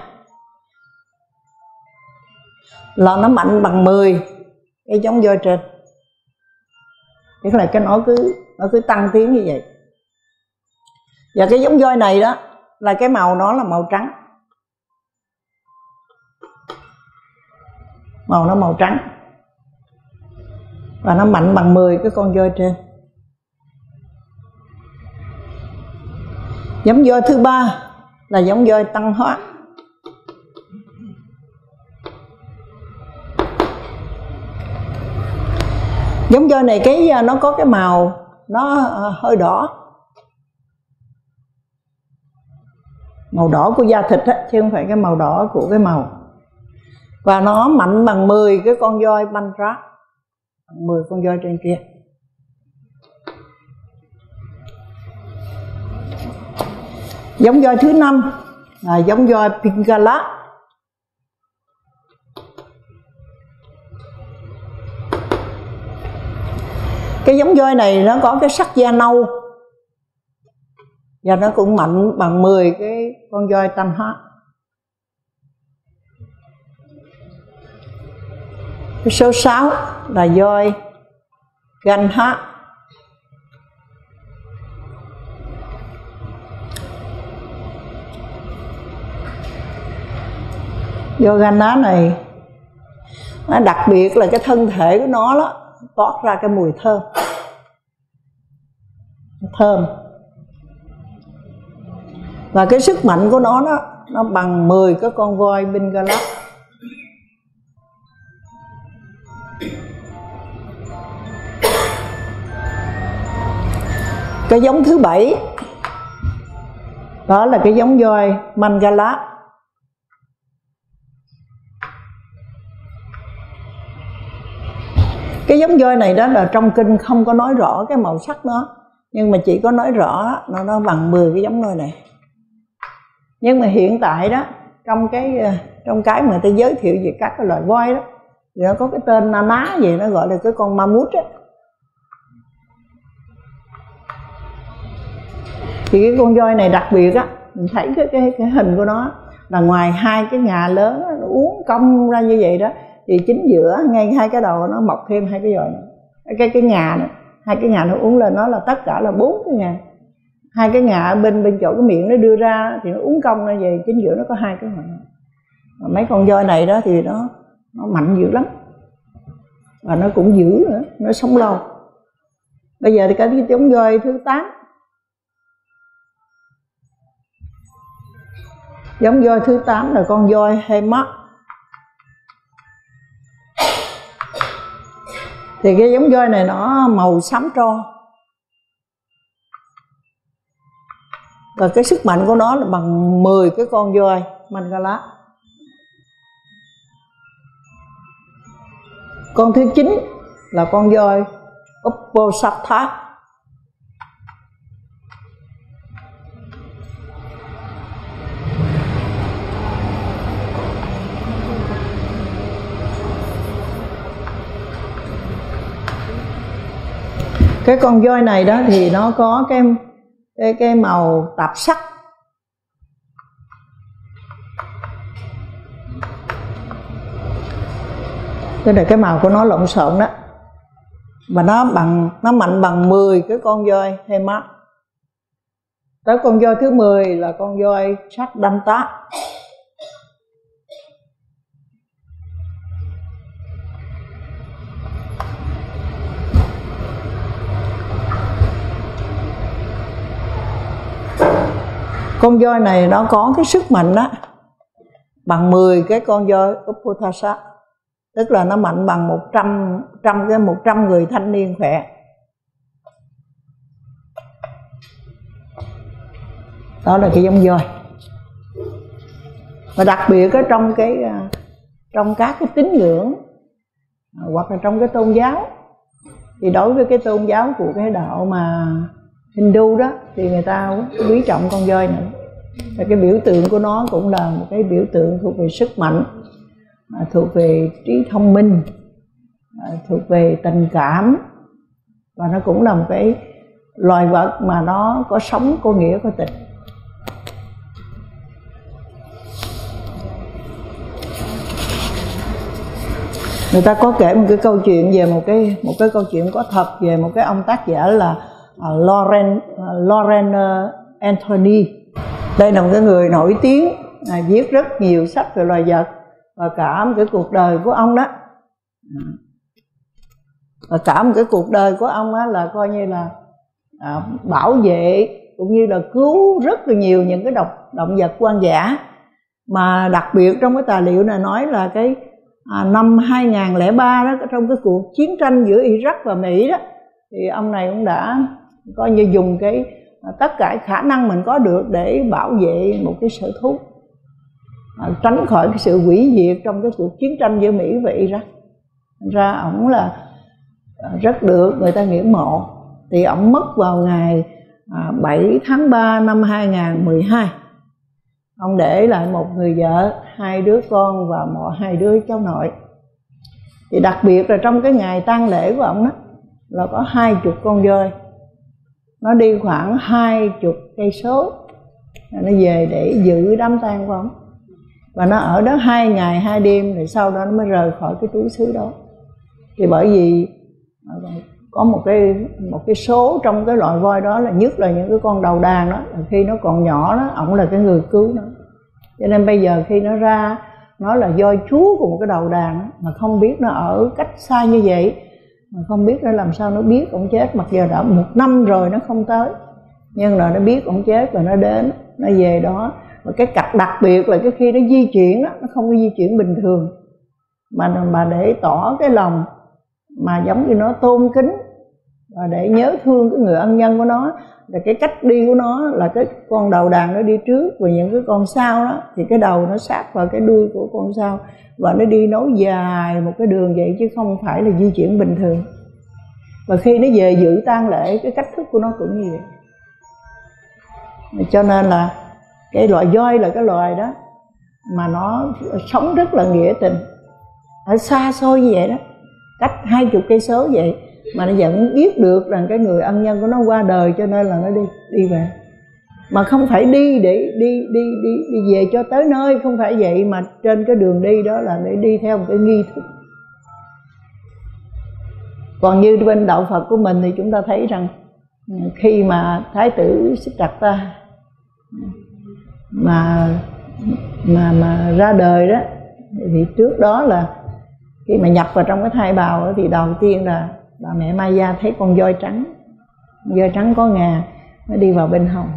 S1: là nó mạnh bằng mười cái giống voi trên. Tức là cái nó cứ nó cứ tăng tiến như vậy. Và cái giống voi này đó là cái màu nó là màu trắng. Màu nó màu trắng. Và nó mạnh bằng mười cái con voi trên. Giống voi thứ ba là giống voi Tăng Hóa. Giống voi này cái nó có cái màu nó hơi đỏ. Màu đỏ của da thịt á, chứ không phải cái màu đỏ của cái màu. Và nó mạnh bằng mười cái con voi Bandra, mười con voi trên kia. Giống voi thứ năm là giống voi Pingala. Cái giống voi này nó có cái sắc da nâu và nó cũng mạnh bằng mười cái con voi Tam Hóa. Cái số sáu là voi Ganha. Voi Ganha này nó đặc biệt là cái thân thể của nó đó toát ra cái mùi thơm. Thơm. Và cái sức mạnh của nó đó nó bằng mười cái con voi Bengala. Cái giống thứ bảy đó là cái giống voi Mangala. Cái giống voi này đó là trong kinh không có nói rõ cái màu sắc nó, nhưng mà chỉ có nói rõ nó nó bằng mười cái giống voi này. Nhưng mà hiện tại đó, trong cái trong cái mà người ta giới thiệu về các cái loài voi đó, thì nó có cái tên na ná gì, nó gọi là cái con mammoth á. Thì cái con voi này đặc biệt á, mình thấy cái cái cái hình của nó là ngoài hai cái ngà lớn đó, nó uốn cong ra như vậy đó, thì chính giữa ngay hai cái đầu nó mọc thêm hai cái voi nữa. Cái cái ngà này, hai cái ngà nó uốn lên, nó là tất cả là bốn cái ngà. Hai cái ngà ở bên bên chỗ cái miệng nó đưa ra thì nó uốn cong ra vậy, chính giữa nó có hai cái ngà. Mấy con voi này đó thì nó nó mạnh dữ lắm, và nó cũng dữ nữa, nó sống lâu. Bây giờ thì cái giống voi thứ tám. Giống voi thứ tám là con voi Hema. Thì cái giống voi này nó màu xám tro, và cái sức mạnh của nó là bằng mười cái con voi Mangala. Con thứ chín là con voi Uposatha. Cái con voi này đó thì nó có cái cái, cái màu tạp sắc. Tức là cái màu của nó lộn xộn đó. Và nó bằng nó mạnh bằng mười cái con voi Hema. Tới con voi thứ mười là con voi Saddanta. Con voi này nó có cái sức mạnh đó bằng mười cái con voi Uposatha, tức là nó mạnh bằng một trăm trăm cái một trăm người thanh niên khỏe. Đó là cái giống voi. Và đặc biệt ở trong cái trong các cái tín ngưỡng hoặc là trong cái tôn giáo, thì đối với cái tôn giáo của cái đạo mà Hindu đó thì người ta quý trọng con voi nữa. Và cái biểu tượng của nó cũng là một cái biểu tượng thuộc về sức mạnh, thuộc về trí thông minh, thuộc về tình cảm, và nó cũng là một cái loài vật mà nó có sống, có nghĩa, có tình. Người ta có kể một cái câu chuyện về một cái một cái câu chuyện có thật về một cái ông tác giả là uh, Lawrence uh, Lawrence Anthony. Đây là một cái người nổi tiếng, à, viết rất nhiều sách về loài vật, và cả một cái cuộc đời của ông đó, và cả một cái cuộc đời của ông đó là coi như là à, bảo vệ cũng như là cứu rất là nhiều những cái động động vật hoang dã. Mà đặc biệt trong cái tài liệu này nói là cái à, năm hai nghìn không trăm lẻ ba đó, trong cái cuộc chiến tranh giữa Iraq và Mỹ đó, thì ông này cũng đã coi như dùng cái tất cả khả năng mình có được để bảo vệ một cái sở thú, à, tránh khỏi cái sự hủy diệt trong cái cuộc chiến tranh giữa Mỹ và Iraq. Ra ổng là rất được người ta ngưỡng mộ. Thì ổng mất vào ngày à, bảy tháng ba năm hai nghìn không trăm mười hai. Ông để lại một người vợ, hai đứa con và một hai đứa cháu nội. Thì đặc biệt là trong cái ngày tang lễ của ông đó là có hai chục con voi, nó đi khoảng hai chục cây số, nó về để giữ đám tang của ông. Và nó ở đó hai ngày hai đêm, rồi sau đó nó mới rời khỏi cái túi xứ đó. Thì bởi vì có một cái một cái số trong cái loại voi đó, là nhất là những cái con đầu đàn đó, là khi nó còn nhỏ đó, ổng là cái người cứu nó. Cho nên bây giờ khi nó ra, nó là voi chúa của một cái đầu đàn đó, mà không biết nó ở cách xa như vậy, mà không biết nó làm sao nó biết ổng chết, mặc giờ đã một năm rồi nó không tới, nhưng là nó biết ổng chết và nó đến, nó về đó. Và cái cặp đặc biệt là cái khi nó di chuyển đó, nó không có di chuyển bình thường, mà mà để tỏ cái lòng mà giống như nó tôn kính và để nhớ thương cái người ân nhân của nó. Là cái cách đi của nó là cái con đầu đàn nó đi trước, và những cái con sau đó thì cái đầu nó sát vào cái đuôi của con sau, và nó đi nối dài một cái đường vậy, chứ không phải là di chuyển bình thường. Và khi nó về dự tang lễ, cái cách thức của nó cũng như vậy. Cho nên là cái loài voi là cái loài đó mà nó sống rất là nghĩa tình, ở xa xôi như vậy đó, cách hai chục cây số vậy mà nó vẫn biết được rằng cái người ân nhân của nó qua đời, cho nên là nó đi đi về. Mà không phải đi để đi đi đi đi về cho tới nơi, không phải vậy, mà trên cái đường đi đó là để đi theo một cái nghi thức. Còn như bên đạo Phật của mình thì chúng ta thấy rằng khi mà Thái tử Siddhartha mà mà mà ra đời đó, thì trước đó là khi mà nhập vào trong cái thai bào đó, thì đầu tiên là bà mẹ Maya thấy con voi trắng, voi trắng có ngà, nó đi vào bên hông,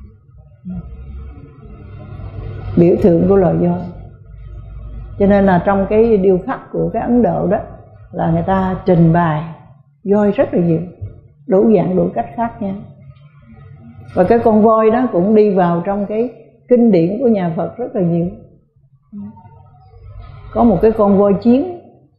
S1: biểu tượng của loài voi. Cho nên là trong cái điêu khắc của cái Ấn Độ đó là người ta trình bày voi rất là nhiều, đủ dạng đủ cách khác nhau. Và cái con voi đó cũng đi vào trong cái kinh điển của nhà Phật rất là nhiều. Có một cái con voi chiến,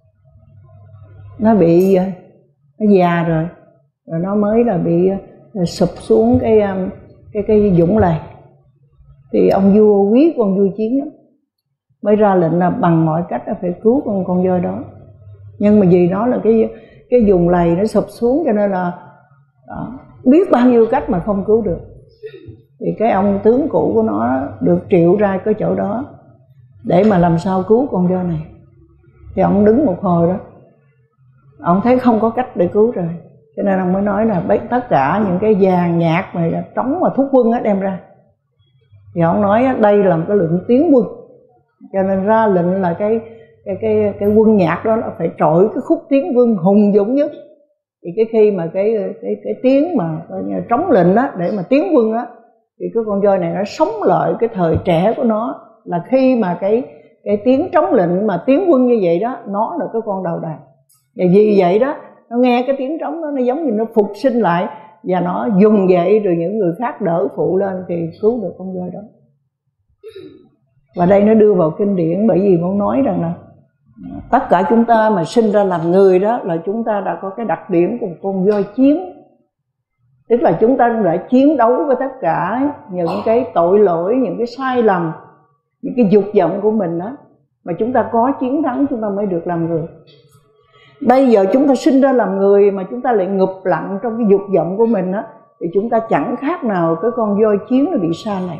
S1: nó bị nó già rồi, rồi nó mới là bị sụp xuống cái cái cái dũng lầy. Thì ông vua quý con voi chiến lắm, mới ra lệnh là bằng mọi cách phải cứu con con voi đó. Nhưng mà vì nó là cái cái vùng lầy nó sụp xuống, cho nên là đó, biết bao nhiêu cách mà không cứu được. Thì cái ông tướng cũ của nó được triệu ra cái chỗ đó để mà làm sao cứu con voi này. Thì ông đứng một hồi đó, ông thấy không có cách để cứu rồi, cho nên ông mới nói là tất cả những cái vàng nhạc mà trống mà thúc quân á đem ra. Thì ông nói đây là một cái lượng tiến quân, cho nên ra lệnh là cái cái cái cái quân nhạc đó nó phải trội cái khúc tiến quân hùng dũng nhất. Thì cái khi mà cái cái cái tiếng mà trống lệnh đó để mà tiến quân đó, thì cái con voi này nó sống lại cái thời trẻ của nó, là khi mà cái cái tiếng trống lệnh mà tiến quân như vậy đó, nó là cái con đầu đàn. Và vì vậy đó, nó nghe cái tiếng trống đó, nó giống như nó phục sinh lại, và nó dùng dậy, rồi những người khác đỡ phụ lên thì cứu được con voi đó. Và đây nó đưa vào kinh điển, bởi vì muốn nói rằng là tất cả chúng ta mà sinh ra làm người đó là chúng ta đã có cái đặc điểm của một con voi chiến. Tức là chúng ta đã chiến đấu với tất cả những cái tội lỗi, những cái sai lầm, những cái dục vọng của mình đó, mà chúng ta có chiến thắng chúng ta mới được làm người. Bây giờ chúng ta sinh ra làm người mà chúng ta lại ngụp lặng trong cái dục vọng của mình đó, thì chúng ta chẳng khác nào cái con voi chiến nó bị sa này.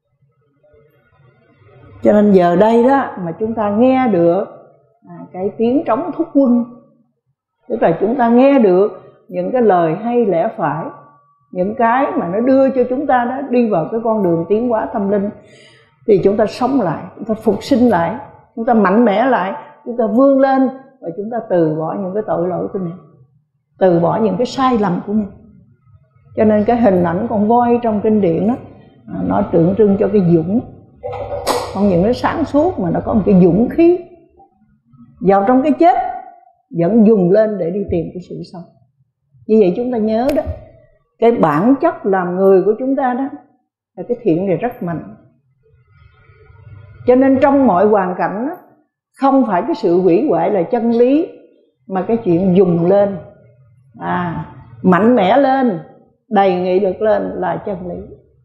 S1: Cho nên giờ đây đó mà chúng ta nghe được à, cái tiếng trống thúc quân, tức là chúng ta nghe được những cái lời hay lẽ phải, những cái mà nó đưa cho chúng ta đó đi vào cái con đường tiến hóa tâm linh, thì chúng ta sống lại, chúng ta phục sinh lại, chúng ta mạnh mẽ lại, chúng ta vươn lên, và chúng ta từ bỏ những cái tội lỗi của mình, từ bỏ những cái sai lầm của mình. Cho nên cái hình ảnh con voi trong kinh điển đó, nó tượng trưng cho cái dũng, không những nó sáng suốt mà nó có một cái dũng khí, vào trong cái chết vẫn dùng lên để đi tìm cái sự sống. Như vậy chúng ta nhớ đó, cái bản chất làm người của chúng ta đó là cái thiện này rất mạnh. Cho nên trong mọi hoàn cảnh đó, không phải cái sự hủy hoại là chân lý, mà cái chuyện dùng lên, à, mạnh mẽ lên, đầy nghị lực lên là chân lý.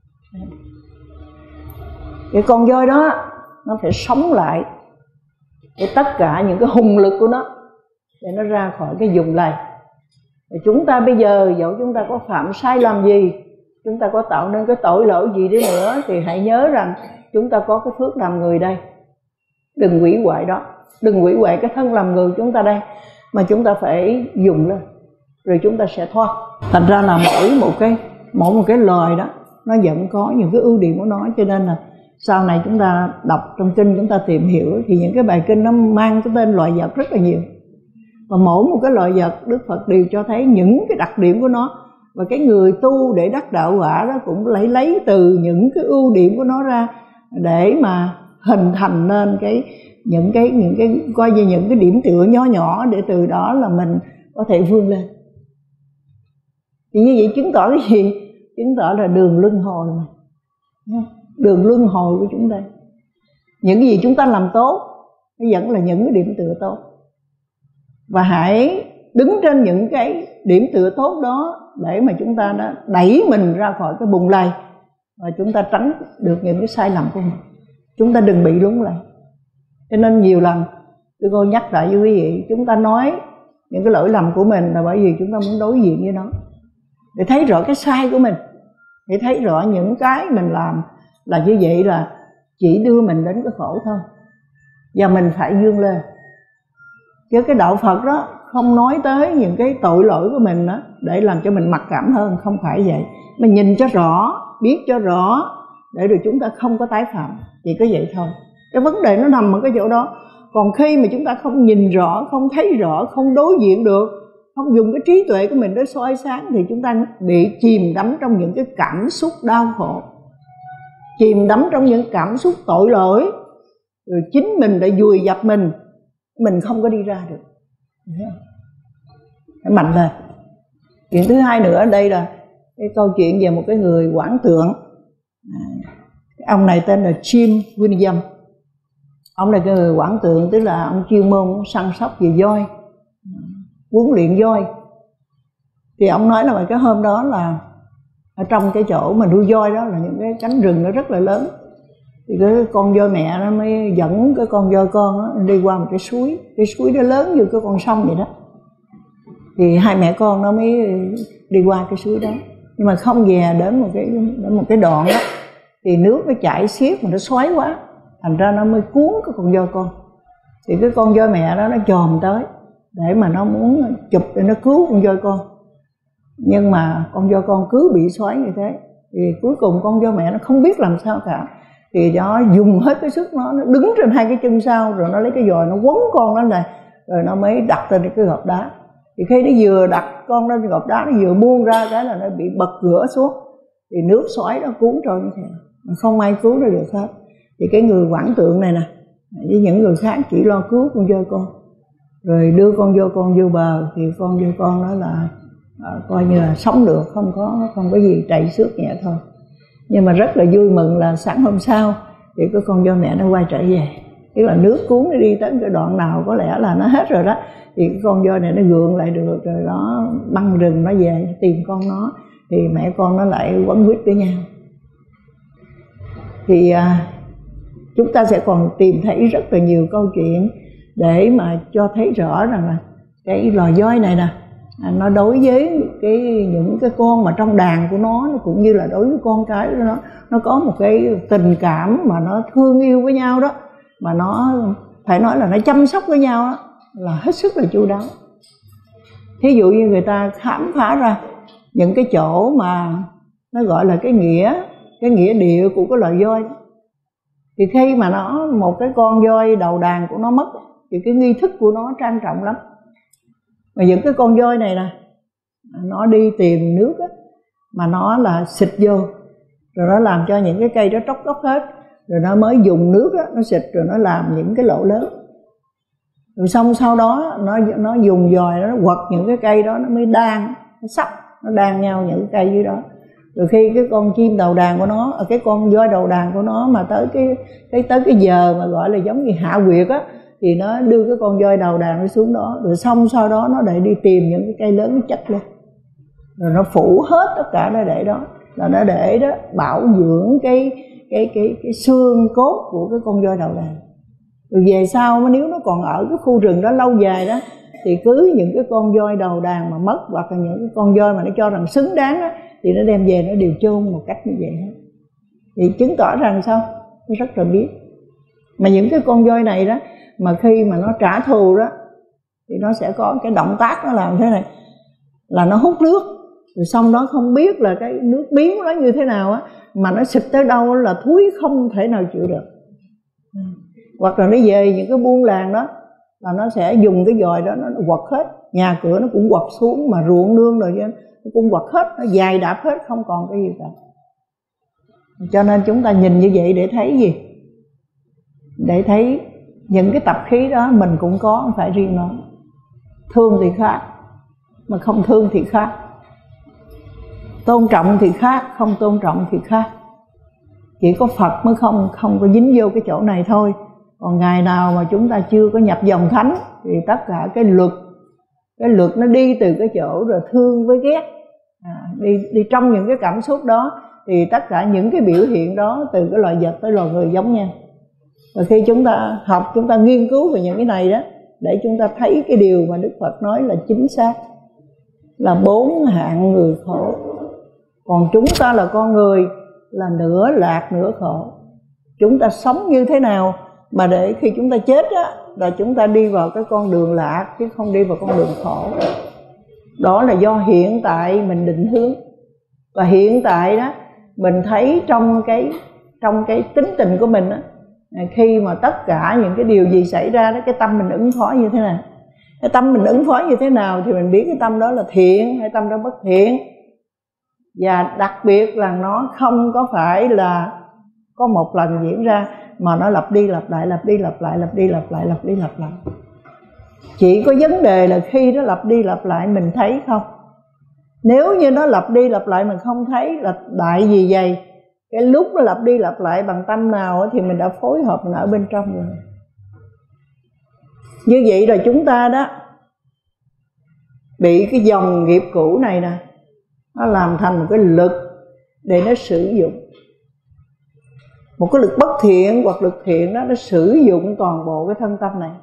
S1: Cái con voi đó nó phải sống lại với tất cả những cái hùng lực của nó để nó ra khỏi cái vùng lầy. Và chúng ta bây giờ dẫu chúng ta có phạm sai lầm gì, chúng ta có tạo nên cái tội lỗi gì đi nữa, thì hãy nhớ rằng chúng ta có cái phước làm người đây. Đừng hủy hoại đó, đừng hủy hoại cái thân làm người chúng ta đây, mà chúng ta phải dùng lên, rồi chúng ta sẽ thoát. Thành ra là mỗi một cái mỗi một cái lời đó nó vẫn có những cái ưu điểm của nó. Cho nên là sau này chúng ta đọc trong kinh, chúng ta tìm hiểu, thì những cái bài kinh nó mang cái tên loài vật rất là nhiều. Và mỗi một cái loài vật Đức Phật đều cho thấy những cái đặc điểm của nó. Và cái người tu để đắc đạo quả đó cũng lấy lấy từ những cái ưu điểm của nó ra để mà hình thành nên cái những cái những cái coi như những cái điểm tựa nhỏ nhỏ, để từ đó là mình có thể vươn lên. Thì như vậy chứng tỏ cái gì? Chứng tỏ là đường luân hồi mà. Đường luân hồi của chúng ta, những cái gì chúng ta làm tốt nó vẫn là những cái điểm tựa tốt. Và hãy đứng trên những cái điểm tựa tốt đó để mà chúng ta đã đẩy mình ra khỏi cái bùn lầy, và chúng ta tránh được những cái sai lầm của mình. Chúng ta đừng bị lún lầy. Cho nên nhiều lần tôi cô nhắc lại với quý vị, chúng ta nói những cái lỗi lầm của mình là bởi vì chúng ta muốn đối diện với nó, để thấy rõ cái sai của mình, để thấy rõ những cái mình làm là như vậy là chỉ đưa mình đến cái khổ thôi, và mình phải vươn lên. Chứ cái đạo Phật đó không nói tới những cái tội lỗi của mình đó để làm cho mình mặc cảm hơn, không phải vậy. Mình nhìn cho rõ, biết cho rõ để rồi chúng ta không có tái phạm, chỉ có vậy thôi. Cái vấn đề nó nằm ở cái chỗ đó. Còn khi mà chúng ta không nhìn rõ, không thấy rõ, không đối diện được, không dùng cái trí tuệ của mình để soi sáng, thì chúng ta bị chìm đắm trong những cái cảm xúc đau khổ, chìm đắm trong những cảm xúc tội lỗi, rồi chính mình đã vùi dập mình, mình không có đi ra được. Hãy mạnh lên. Chuyện thứ hai nữa ở đây là cái câu chuyện về một cái người quảng tượng. Ông này tên là Jim William. Ông là cái người quảng tượng, tức là ông chuyên môn săn sóc về voi, huấn luyện voi. Thì ông nói là cái hôm đó là ở trong cái chỗ mà nuôi voi đó là những cái cánh rừng nó rất là lớn. Thì cái con voi mẹ nó mới dẫn cái con voi con đó đi qua một cái suối. Cái suối đó lớn như cái con sông vậy đó. Thì hai mẹ con nó mới đi qua cái suối đó. Nhưng mà không về đến một cái, đến một cái đoạn đó thì nước nó chảy xiết mà nó xoáy quá, thành ra nó mới cuốn cái con voi con. Thì cái con voi mẹ đó nó chồm tới để mà nó muốn chụp để nó cứu con voi con. Nhưng mà con voi con cứ bị xoáy như thế. Thì cuối cùng con voi mẹ nó không biết làm sao cả. Thì nó dùng hết cái sức nó, nó đứng trên hai cái chân sau, rồi nó lấy cái dòi nó quấn con nó này, rồi nó mới đặt lên cái gọt đá. Thì khi nó vừa đặt con lên gọt đá, nó vừa buông ra cái là nó bị bật cửa xuống. Thì nước xoáy nó cuốn trôi như thế, không ai cứu nó được hết. Thì cái người quảng tượng này nè với những người khác chỉ lo cứu con voi con, rồi đưa con voi con vô bờ. Thì con voi con đó là à, coi như là sống được, không có không có gì, trầy xước nhẹ thôi. Nhưng mà rất là vui mừng là sáng hôm sau thì cái con voi mẹ nó quay trở về. Tức là nước cuốn nó đi tới cái đoạn nào có lẽ là nó hết rồi đó, thì cái con voi này nó gượng lại được, rồi nó băng rừng nó về tìm con nó. Thì mẹ con nó lại quấn quýt với nhau. Thì à, chúng ta sẽ còn tìm thấy rất là nhiều câu chuyện để mà cho thấy rõ rằng là cái loài voi này nè, à, nó đối với cái những cái con mà trong đàn của nó, nó cũng như là đối với con cái của nó, nó có một cái tình cảm mà nó thương yêu với nhau đó, mà nó phải nói là nó chăm sóc với nhau đó, là hết sức là chu đáo. Thí dụ như người ta khám phá ra những cái chỗ mà nó gọi là cái nghĩa cái nghĩa địa của cái loài voi, thì khi mà nó một cái con voi đầu đàn của nó mất thì cái nghi thức của nó trang trọng lắm. Mà những cái con voi này nè, nó đi tìm nước á, mà nó là xịt vô, rồi nó làm cho những cái cây đó tróc gốc hết, rồi nó mới dùng nước á, nó xịt rồi nó làm những cái lỗ lớn. Rồi xong sau đó nó nó dùng dòi nó quật những cái cây đó, nó mới đan, nó sắp, nó đan nhau những cái cây dưới đó. Rồi khi cái con chim đầu đàn của nó, cái con voi đầu đàn của nó mà tới cái cái tới cái giờ mà gọi là giống như hạ quyệt á, thì nó đưa cái con voi đầu đàn nó xuống đó. Rồi xong sau đó nó lại đi tìm những cái cây lớn nó chất lên, rồi nó phủ hết tất cả nó để đó, là nó để đó bảo dưỡng cái cái cái cái xương cốt của cái con voi đầu đàn. Rồi về sau nếu nó còn ở cái khu rừng đó lâu dài đó, thì cứ những cái con voi đầu đàn mà mất, hoặc là những cái con voi mà nó cho rằng xứng đáng đó, thì nó đem về nó đều chôn một cách như vậy hết. Thì chứng tỏ rằng sao? Nó rất là biết. Mà những cái con voi này đó, mà khi mà nó trả thù đó, thì nó sẽ có cái động tác nó làm thế này, là nó hút nước, rồi xong đó không biết là cái nước biến nó như thế nào á, mà nó xịt tới đâu là thúi không thể nào chịu được. Hoặc là nó về những cái buôn làng đó, là nó sẽ dùng cái dòi đó nó quật hết, nhà cửa nó cũng quật xuống, mà ruộng nương rồi nó cũng quật hết, nó dài đạp hết, không còn cái gì cả. Cho nên chúng ta nhìn như vậy để thấy gì? Để thấy những cái tập khí đó mình cũng có, không phải riêng nó. Thương thì khác, mà không thương thì khác. Tôn trọng thì khác, không tôn trọng thì khác. Chỉ có Phật mới không không có dính vô cái chỗ này thôi. Còn ngày nào mà chúng ta chưa có nhập dòng thánh thì tất cả cái luật cái luật nó đi từ cái chỗ rồi thương với ghét, à, đi đi trong những cái cảm xúc đó thì tất cả những cái biểu hiện đó từ cái loài vật tới loài người giống nhau. Và khi chúng ta học, chúng ta nghiên cứu về những cái này đó, để chúng ta thấy cái điều mà Đức Phật nói là chính xác, là bốn hạng người khổ. Còn chúng ta là con người là nửa lạc nửa khổ. Chúng ta sống như thế nào mà để khi chúng ta chết á, là chúng ta đi vào cái con đường lạc chứ không đi vào con đường khổ. Đó là do hiện tại mình định hướng. Và hiện tại đó mình thấy trong cái trong cái tính tình của mình á, khi mà tất cả những cái điều gì xảy ra đó, cái tâm mình ứng phó như thế nào. Cái tâm mình ứng phó như thế nào thì mình biết cái tâm đó là thiện hay tâm đó bất thiện. Và đặc biệt là nó không có phải là có một lần diễn ra, mà nó lặp đi lặp lại, lặp đi lặp lại, lặp đi lặp lại, lặp đi lặp lại. Chỉ có vấn đề là khi nó lặp đi lặp lại mình thấy không. Nếu như nó lặp đi lặp lại mình không thấy là đại gì vậy? Cái lúc nó lặp đi lặp lại bằng tâm nào thì mình đã phối hợp mình ở bên trong rồi. Như vậy rồi chúng ta đó bị cái dòng nghiệp cũ này nè, nó làm thành một cái lực để nó sử dụng. Một cái lực bất thiện hoặc lực thiện đó, nó sử dụng toàn bộ cái thân tâm này,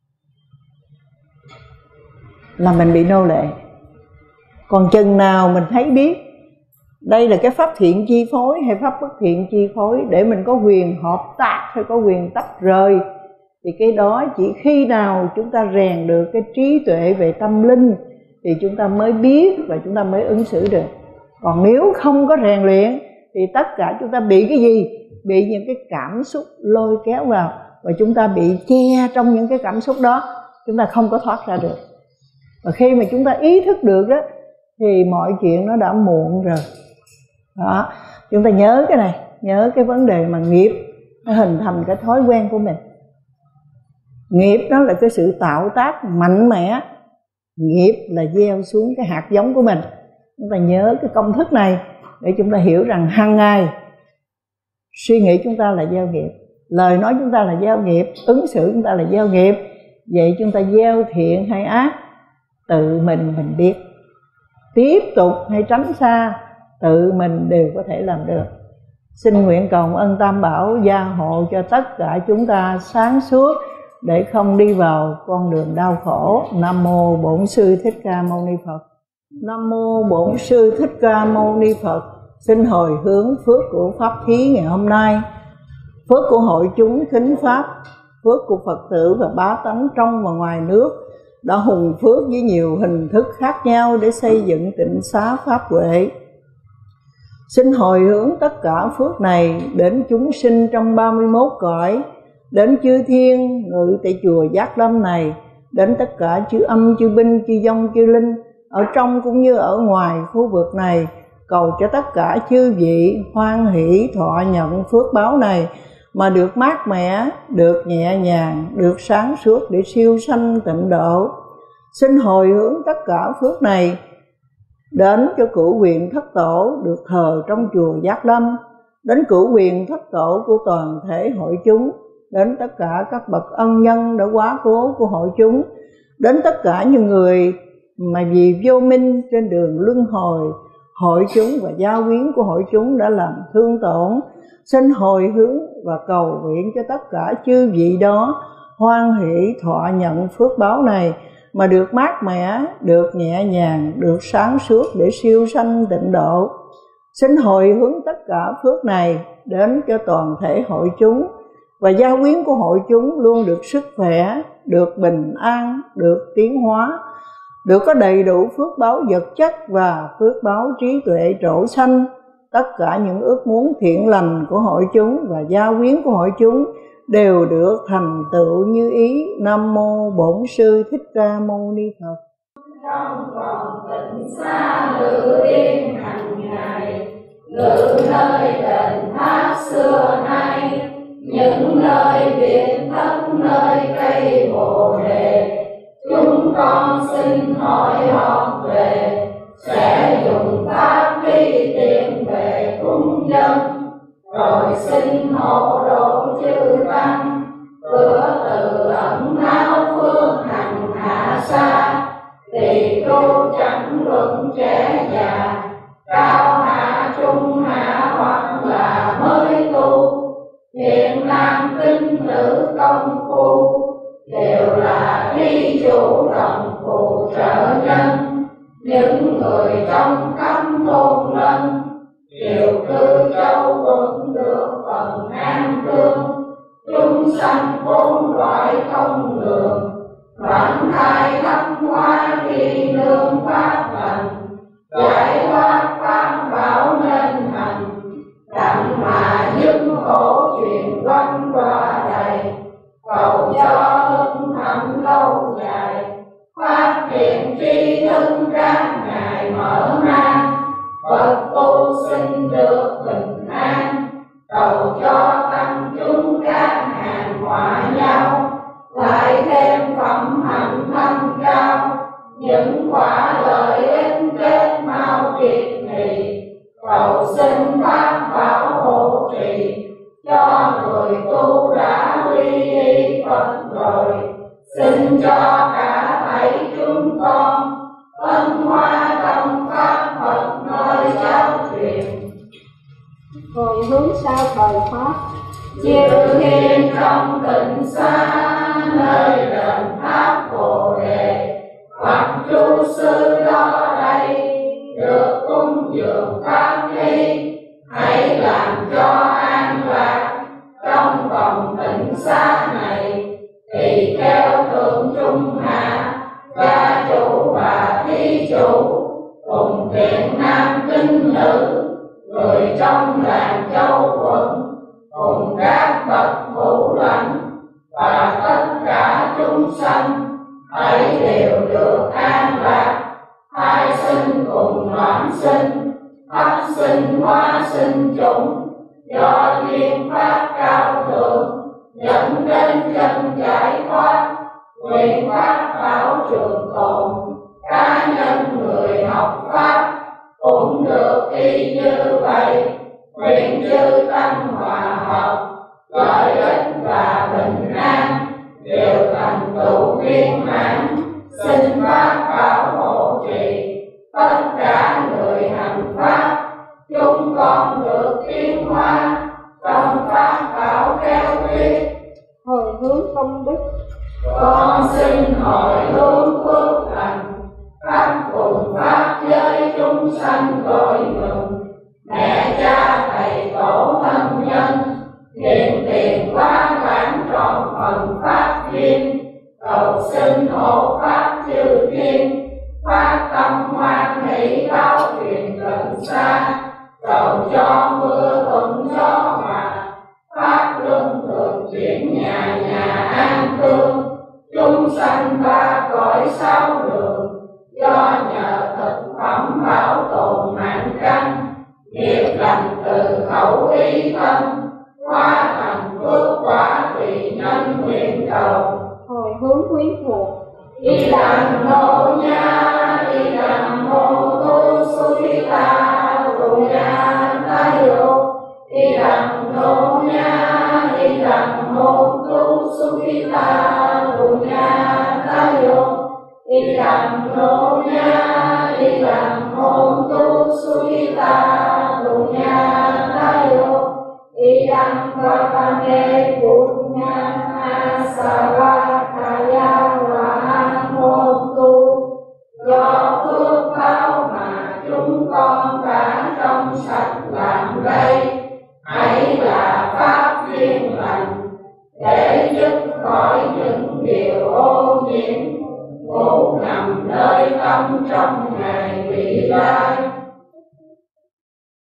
S1: là mình bị nô lệ. Còn chừng nào mình thấy biết đây là cái pháp thiện chi phối hay pháp bất thiện chi phối, để mình có quyền hợp tác hay có quyền tách rời, thì cái đó chỉ khi nào chúng ta rèn được cái trí tuệ về tâm linh thì chúng ta mới biết và chúng ta mới ứng xử được. Còn nếu không có rèn luyện thì tất cả chúng ta bị cái gì? Bị những cái cảm xúc lôi kéo vào, và chúng ta bị che trong những cái cảm xúc đó, chúng ta không có thoát ra được. Và khi mà chúng ta ý thức được đó thì mọi chuyện nó đã muộn rồi. Đó, chúng ta nhớ cái này, nhớ cái vấn đề mà nghiệp nó hình thành cái thói quen của mình. Nghiệp đó là cái sự tạo tác mạnh mẽ. Nghiệp là gieo xuống cái hạt giống của mình. Chúng ta nhớ cái công thức này để chúng ta hiểu rằng hàng ngày suy nghĩ chúng ta là gieo nghiệp, lời nói chúng ta là gieo nghiệp, ứng xử chúng ta là gieo nghiệp. Vậy chúng ta gieo thiện hay ác tự mình mình biết. Tiếp tục hay tránh xa tự mình đều có thể làm được. Xin nguyện cầu ân Tam Bảo gia hộ cho tất cả chúng ta sáng suốt để không đi vào con đường đau khổ. Nam mô Bổn Sư Thích Ca Mâu Ni Phật. Nam mô Bổn Sư Thích Ca Mâu Ni Phật. Xin hồi hướng phước của pháp thí ngày hôm nay, phước của hội chúng thính pháp, phước của Phật tử và bá tánh trong và ngoài nước đã hùng phước với nhiều hình thức khác nhau để xây dựng tịnh xá pháp huệ. Xin hồi hướng tất cả phước này đến chúng sinh trong ba mươi mốt cõi, đến chư thiên ngự tại chùa Giác Lâm này, đến tất cả chư âm, chư binh, chư dông, chư linh ở trong cũng như ở ngoài khu vực này, cầu cho tất cả chư vị hoan hỷ thọ nhận phước báo này mà được mát mẻ, được nhẹ nhàng, được sáng suốt để siêu sanh tịnh độ. Xin hồi hướng tất cả phước này đến cho cửu quyền thất tổ được thờ trong chùa Giác Lâm, đến cửu quyền thất tổ của toàn thể hội chúng, đến tất cả các bậc ân nhân đã quá cố của hội chúng, đến tất cả những người mà vì vô minh trên đường luân hồi hội chúng và gia quyến của hội chúng đã làm thương tổn. Xin hồi hướng và cầu nguyện cho tất cả chư vị đó hoan hỷ thọ nhận phước báo này mà được mát mẻ, được nhẹ nhàng, được sáng suốt để siêu sanh tịnh độ. Xin hồi hướng tất cả phước này đến cho toàn thể hội chúng và gia quyến của hội chúng luôn được sức khỏe, được bình an, được tiến hóa, được có đầy đủ phước báo vật chất và phước báo trí tuệ trổ sanh. Tất cả những ước muốn thiện lành của hội chúng và gia quyến của hội chúng đều được thành tựu như ý. Nam mô Bổn Sư Thích Ca Mâu Ni Phật.
S2: Trong vòng tịnh xa ngự yên hàng ngày, ngự nơi đền tháp xưa nay, những nơi biệt thất nơi cây bồ đề, chúng con xin hỏi học về sẽ dùng pháp ly hộ độ chư tăng, cửa từ ẩn náu phương hành hạ xa, tỳ tu chẳng luận trẻ già, cao hạ trung hạ hoặc là mới tu, thiện nam tín nữ công phu, đều là thí chủ đồng phù trợ nhân. Những người trong cấm thôn lân, đều cư châu vẫn được phần an thương. Chúng sanh bốn loại không lường, đoạn thai thấp hoa khi nương pháp lành, giải thoát pháp bảo nên hành, đặng mà những khổ chuyện quanh qua đầy, cầu cho hưng thịnh lâu dài, phát triển tri thức các ngài mở mang, Phật tu sinh được bình an, cầu cho tăng chúng các hàng hòa nhau, lại thêm phẩm hạnh thanh cao, những quả lợi ích kết mau kiệt nghị, cầu xin pháp bảo hộ trì cho người tu đã quy y Phật rồi. Xin cho cả thảy chúng con ân hoa tâm pháp Phật nơi giáo truyền.
S3: Hồi hướng sao thời pháp,
S2: Chư thiên trong tịnh xá, nơi đền tháp Bồ Đề, hoặc chú sư đó đây, được cung dường pháp lý, hãy làm cho an lạc trong vòng tịnh xá này. Tỳ kheo thượng trung hạ, gia chủ và thí chủ, cùng thiện nam tín nữ, người trong làng châu quận, cùng các bậc hữu lãnh và tất cả chúng sanh, hãy đều được an lạc, thai sinh cùng卵sinh, thấp sinh hóa sinh chủng, do duyên pháp cao thượng dẫn đến chân giải thoát, nguyện pháp bảo trường tồn. Cá nhân người học pháp cũng được y như vậy, nguyện chư tăng hòa hợp, lợi ích và bình an đều thành tựu viên mãn. Xin pháp bảo hộ trì tất cả người hành pháp, chúng con được tiến hóa trong pháp bảo khéo tuyết.
S3: hồi hướng công đức,
S2: Con xin hồi hướng phước lành, khắp cùng pháp giới chúng sanh gọi mừng. Mẹ cha thầy tổ thân nhân, hiện tiền quá bản trọn phần pháp duyên, cầu xin hộ pháp chư thiên, phát tâm hoan hỷ báo truyền gần xa, cầu cho mưa thuận gió hòa, pháp luân thường chuyển nhà nhà an thương. Chúng sanh ba cõi sáu đường, do nhờ thực phẩm bảo tồn mạng căn, nghiệp lành từ khẩu ý thân, hóa thành phước quả tùy nhân nguyện cầu.
S3: hồi hướng quý thuộc,
S2: Y đằng mô nha, y đằng mô tu suy ta, tu nha ta yo. Y đằng mô nha, y đằng mô tu suy ta, tu nha ta yo. Y đằng mô nha, y đằng mô tu suy ta, tu nha ta yo. Y đằng va pa ne punya asava kaya wa môn tu. Do phước báo mà chúng con đã trong sạch làm đây, hãy là pháp duyên lành để dứt khỏi những điều ô nhiễm, ngủ nằm nơi tâm trong ngày.